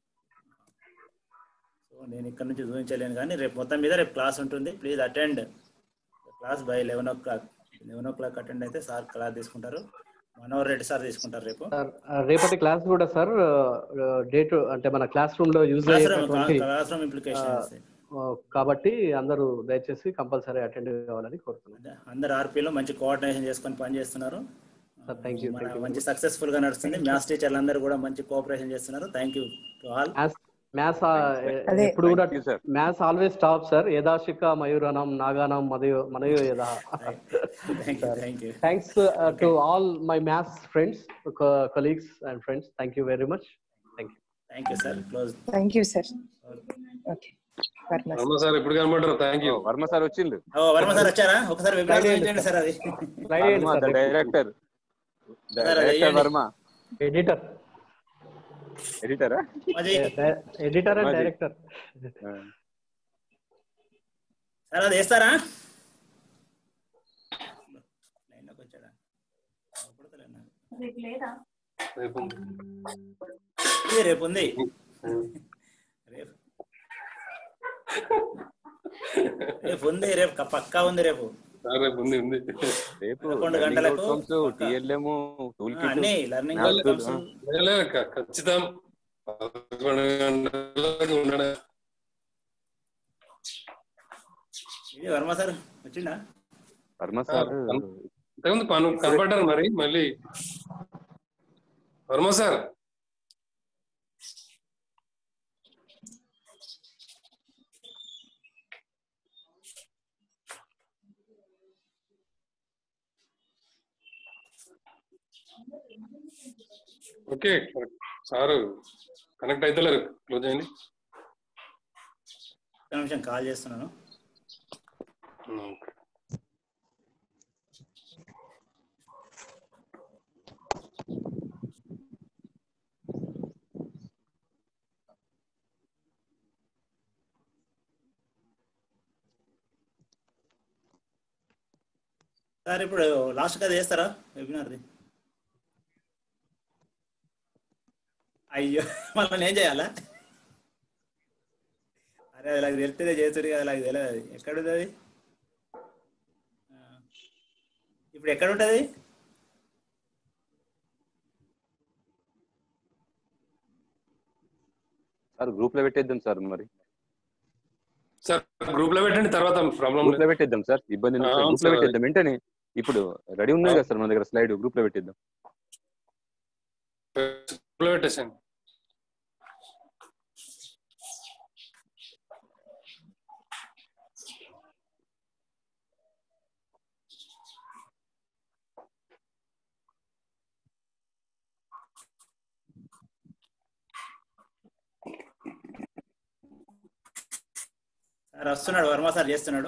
సో నేను ఇక్కడ నుంచి ఊహించలేను, కానీ రేపు మొత్తం మీద రేపు క్లాస్ ఉంటుంది. Please attend class by eleven o'clock. Eleven o'clock attend అయితే సార్ క్లాస్ తీసుకుంటారు. మనోహర్ రెడ్డి సార్ తీసుకుంటారు రేపు. రేపటి క్లాస్ కూడా సార్ డేట్ అంటే మన క్లాస్ రూమ్ లో యూజ్ అయ్యేటటువంటి క్లాస్ రూమ్ ఇంప్లికేషన్స్ కాబట్టి అందరూ దయచేసి కంపల్సరీ అటెండ్ కావాలని కోరుతున్నాను. అందరు ఆర్పీలో మంచి కోఆర్డినేషన్ చేసుకొని పని చేస్తున్నారు. Thank you. మంచి సక్సెస్ఫుల్ గా నడుస్తుంది. మ్యాథ్స్ టీచర్లు అందరూ కూడా మంచి కోఆపరేషన్ చేస్తున్నారు. Thank you to all. Maths ఎప్పుడు కూడా మ్యాథ్స్ ఆల్వేస్ టాప్ సార్. యదాశిక మయూరనం నాగానం మదయో మనయో యదా. Thanks to all my maths friends, colleagues and friends. Thank you very much. Thank you. Thank you sir. Close. Thank you sir. Okay Varma sir ఇప్పుడు కనబడ్డారు. థ్యాంక్ యూ. వర్మ సార్ వచ్చిండు. ఓ వర్మ సార్ వచ్చారా? ఒకసారి వెబినార్ చేయండి సార్. అది డైరెక్టర్ డైరెక్టర్ వర్మ. ఎడిటర్ ఎడిటరా? Editor and director sir. అది వేస్తారా? రేపు ఉంది. రేపు రేపు ఉంది. రేపు పక్కా ఉంది. రేపు రేపు ఉంది ఉంది రేపు పదకొండు గంటలకు టిఎల్ఎం టూల్ కిట్ అన్ని లెర్నింగ్ అవుట్కమ్స్ ఖచ్చితం పదకొండు గంటలకు ఉండడం. ఇది వర్మ సార్ వచ్చిందా? వర్మ సార్ ఇంతకుముందు పను కనపడ్డారు. మరి మళ్ళీ Varma sir okay sir connect అవుతలేరు. క్లోజ్ అయ్యింది. ఒక నిమిషం కాల్ చేస్తున్నాను. సార్ ఇప్పుడు లాస్ట్ కదా చేస్తారా వెబినార్ది? అయ్యో మళ్ళీ నేను చేయాలా? అరే అది నాకు తెలిస్తే చేస్తుంది కదా, నాకు తెలియదు. అది ఎక్కడ ఉంటుంది? అది ఇప్పుడు ఎక్కడ ఉంటుంది? సార్ గ్రూప్ లో పెట్టేద్దాం సార్. మరి సార్ గ్రూప్ లో పెట్టండి, తర్వాత ప్రాబ్లం గ్రూప్ లో పెట్టేద్దాం సార్. ఇబ్బంది గ్రూప్ లో పెట్టేద్దాం. వెంటనే ఇప్పుడు రెడీ ఉన్నాయి కదా సార్ మన దగ్గర స్లైడ్. గ్రూప్ లో పెట్టేద్దాం. గ్రూప్ లో పెట్టేసాను. సార్ వస్తున్నాడు. వర్మ సార్ చేస్తున్నాడు.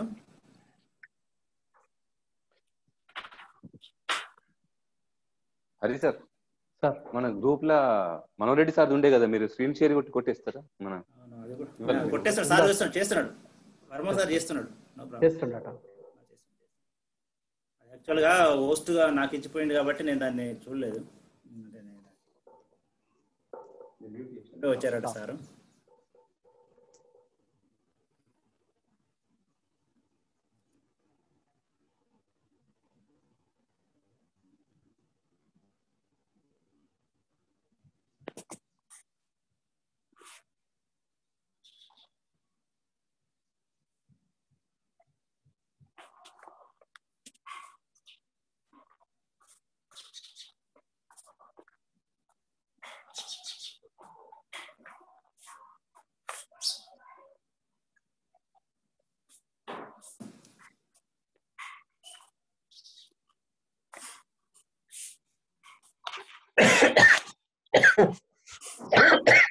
హరి సార్ సార్ మన గ్రూప్ లా మనోరెడ్డి సార్ ఉండే కదా, మీరు స్క్రీన్ షేర్ కొట్టి కొట్టేస్తారా? మన కొట్టేస్తాడు సార్. చేస్తున్నాడు చేస్తున్నాడు వర్మ సార్ చేస్తున్నాడు. యాక్చువల్ గా హోస్ట్ గా నాకు ఇచ్చిపోయింది కాబట్టి నేను దాన్ని చూడలేదు. వచ్చారట సార్.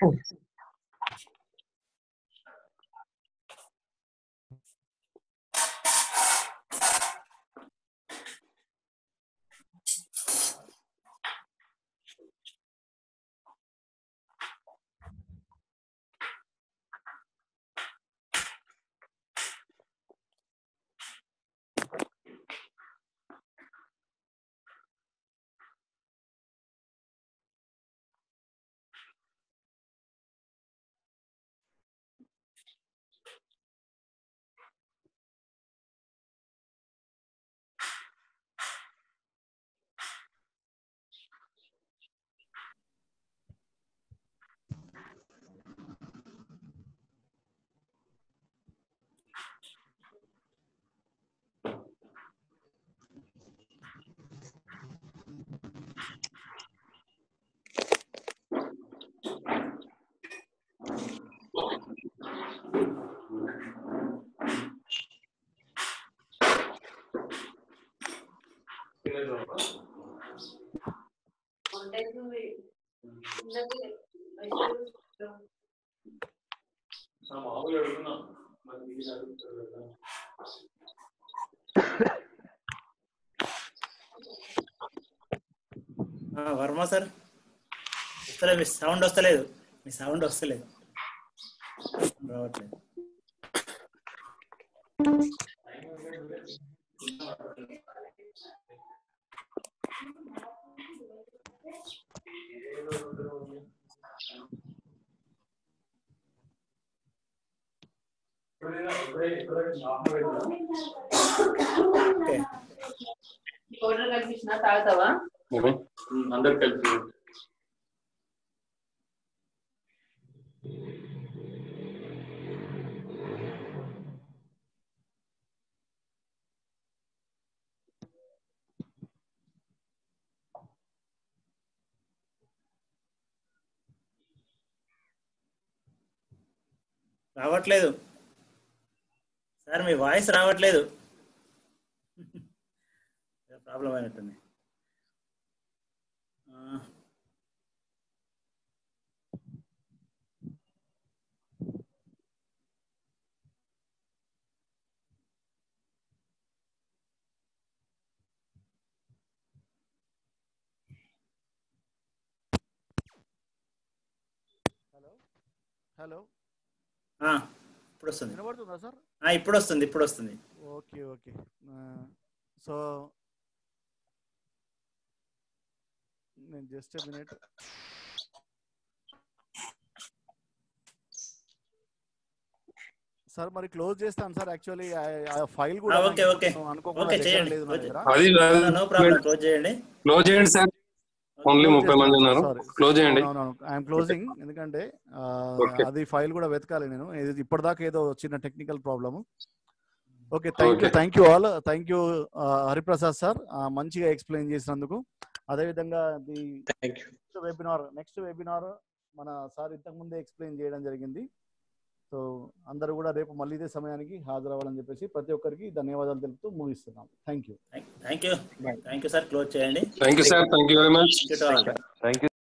వర్మ సార్ వస్తలేదు, మీ సౌండ్ వస్తలేదు, మీ సౌండ్ వస్తలేదు, రావట్లేదు. పౌడర్ కలిపించిన తాగుతావా? అందరు కలిపి రావట్లేదు సార్, మీ వాయిస్ రావట్లేదు, ప్రాబ్లం అయినట్టుంది. హలో, ఇప్పుడు వస్తుంది, వినబడుతుందా సార్? ఇప్పుడు వస్తుంది, ఇప్పుడు వస్తుంది. Okay okay. సో నేను జస్ట్ మినిట్. సార్ మరి క్లోజ్ చేస్తాను సార్. యాక్చువల్లీ ఫైల్ కూడా ఓకే ఓకే అనుకోకుండా ఓకే దగ్గర చేయండి, లేదు నా దగ్గర. అది నో ప్రాబ్లం, క్లోజ్ చేయండి. క్లోజ్ చేయండి సార్, ఓన్లీ ముప్పై మంది ఉన్నారు, క్లోజ్ చేయండి. ఐఎమ్ క్లోజింగ్, ఎందుకంటే అది ఫైల్ కూడా వెతకాలి నేను. ఇది ఇప్పటిదాకా ఏదో చిన్న technical problem. Okay, thank you thank you all. Thank you Hariprasad sir, మంచిగా ఎక్స్ప్లెయిన్ చేసినందుకు. అదేవిధంగా the next webinar next webinar మన సార్ ఇంతకు ముందే ఎక్స్ప్లెయిన్ చేయడం జరిగింది. సో అందరూ కూడా రేపు మళ్ళీ ఇదే సమయానికి హాజరవ్వాలని చెప్పేసి ప్రతి ఒక్కరికి ధన్యవాదాలు తెలుపుతూ ముగిస్తున్నాం. Thank you thank you thank you sir, close చేయండి. Thank you sir, thank you very much. Thank you.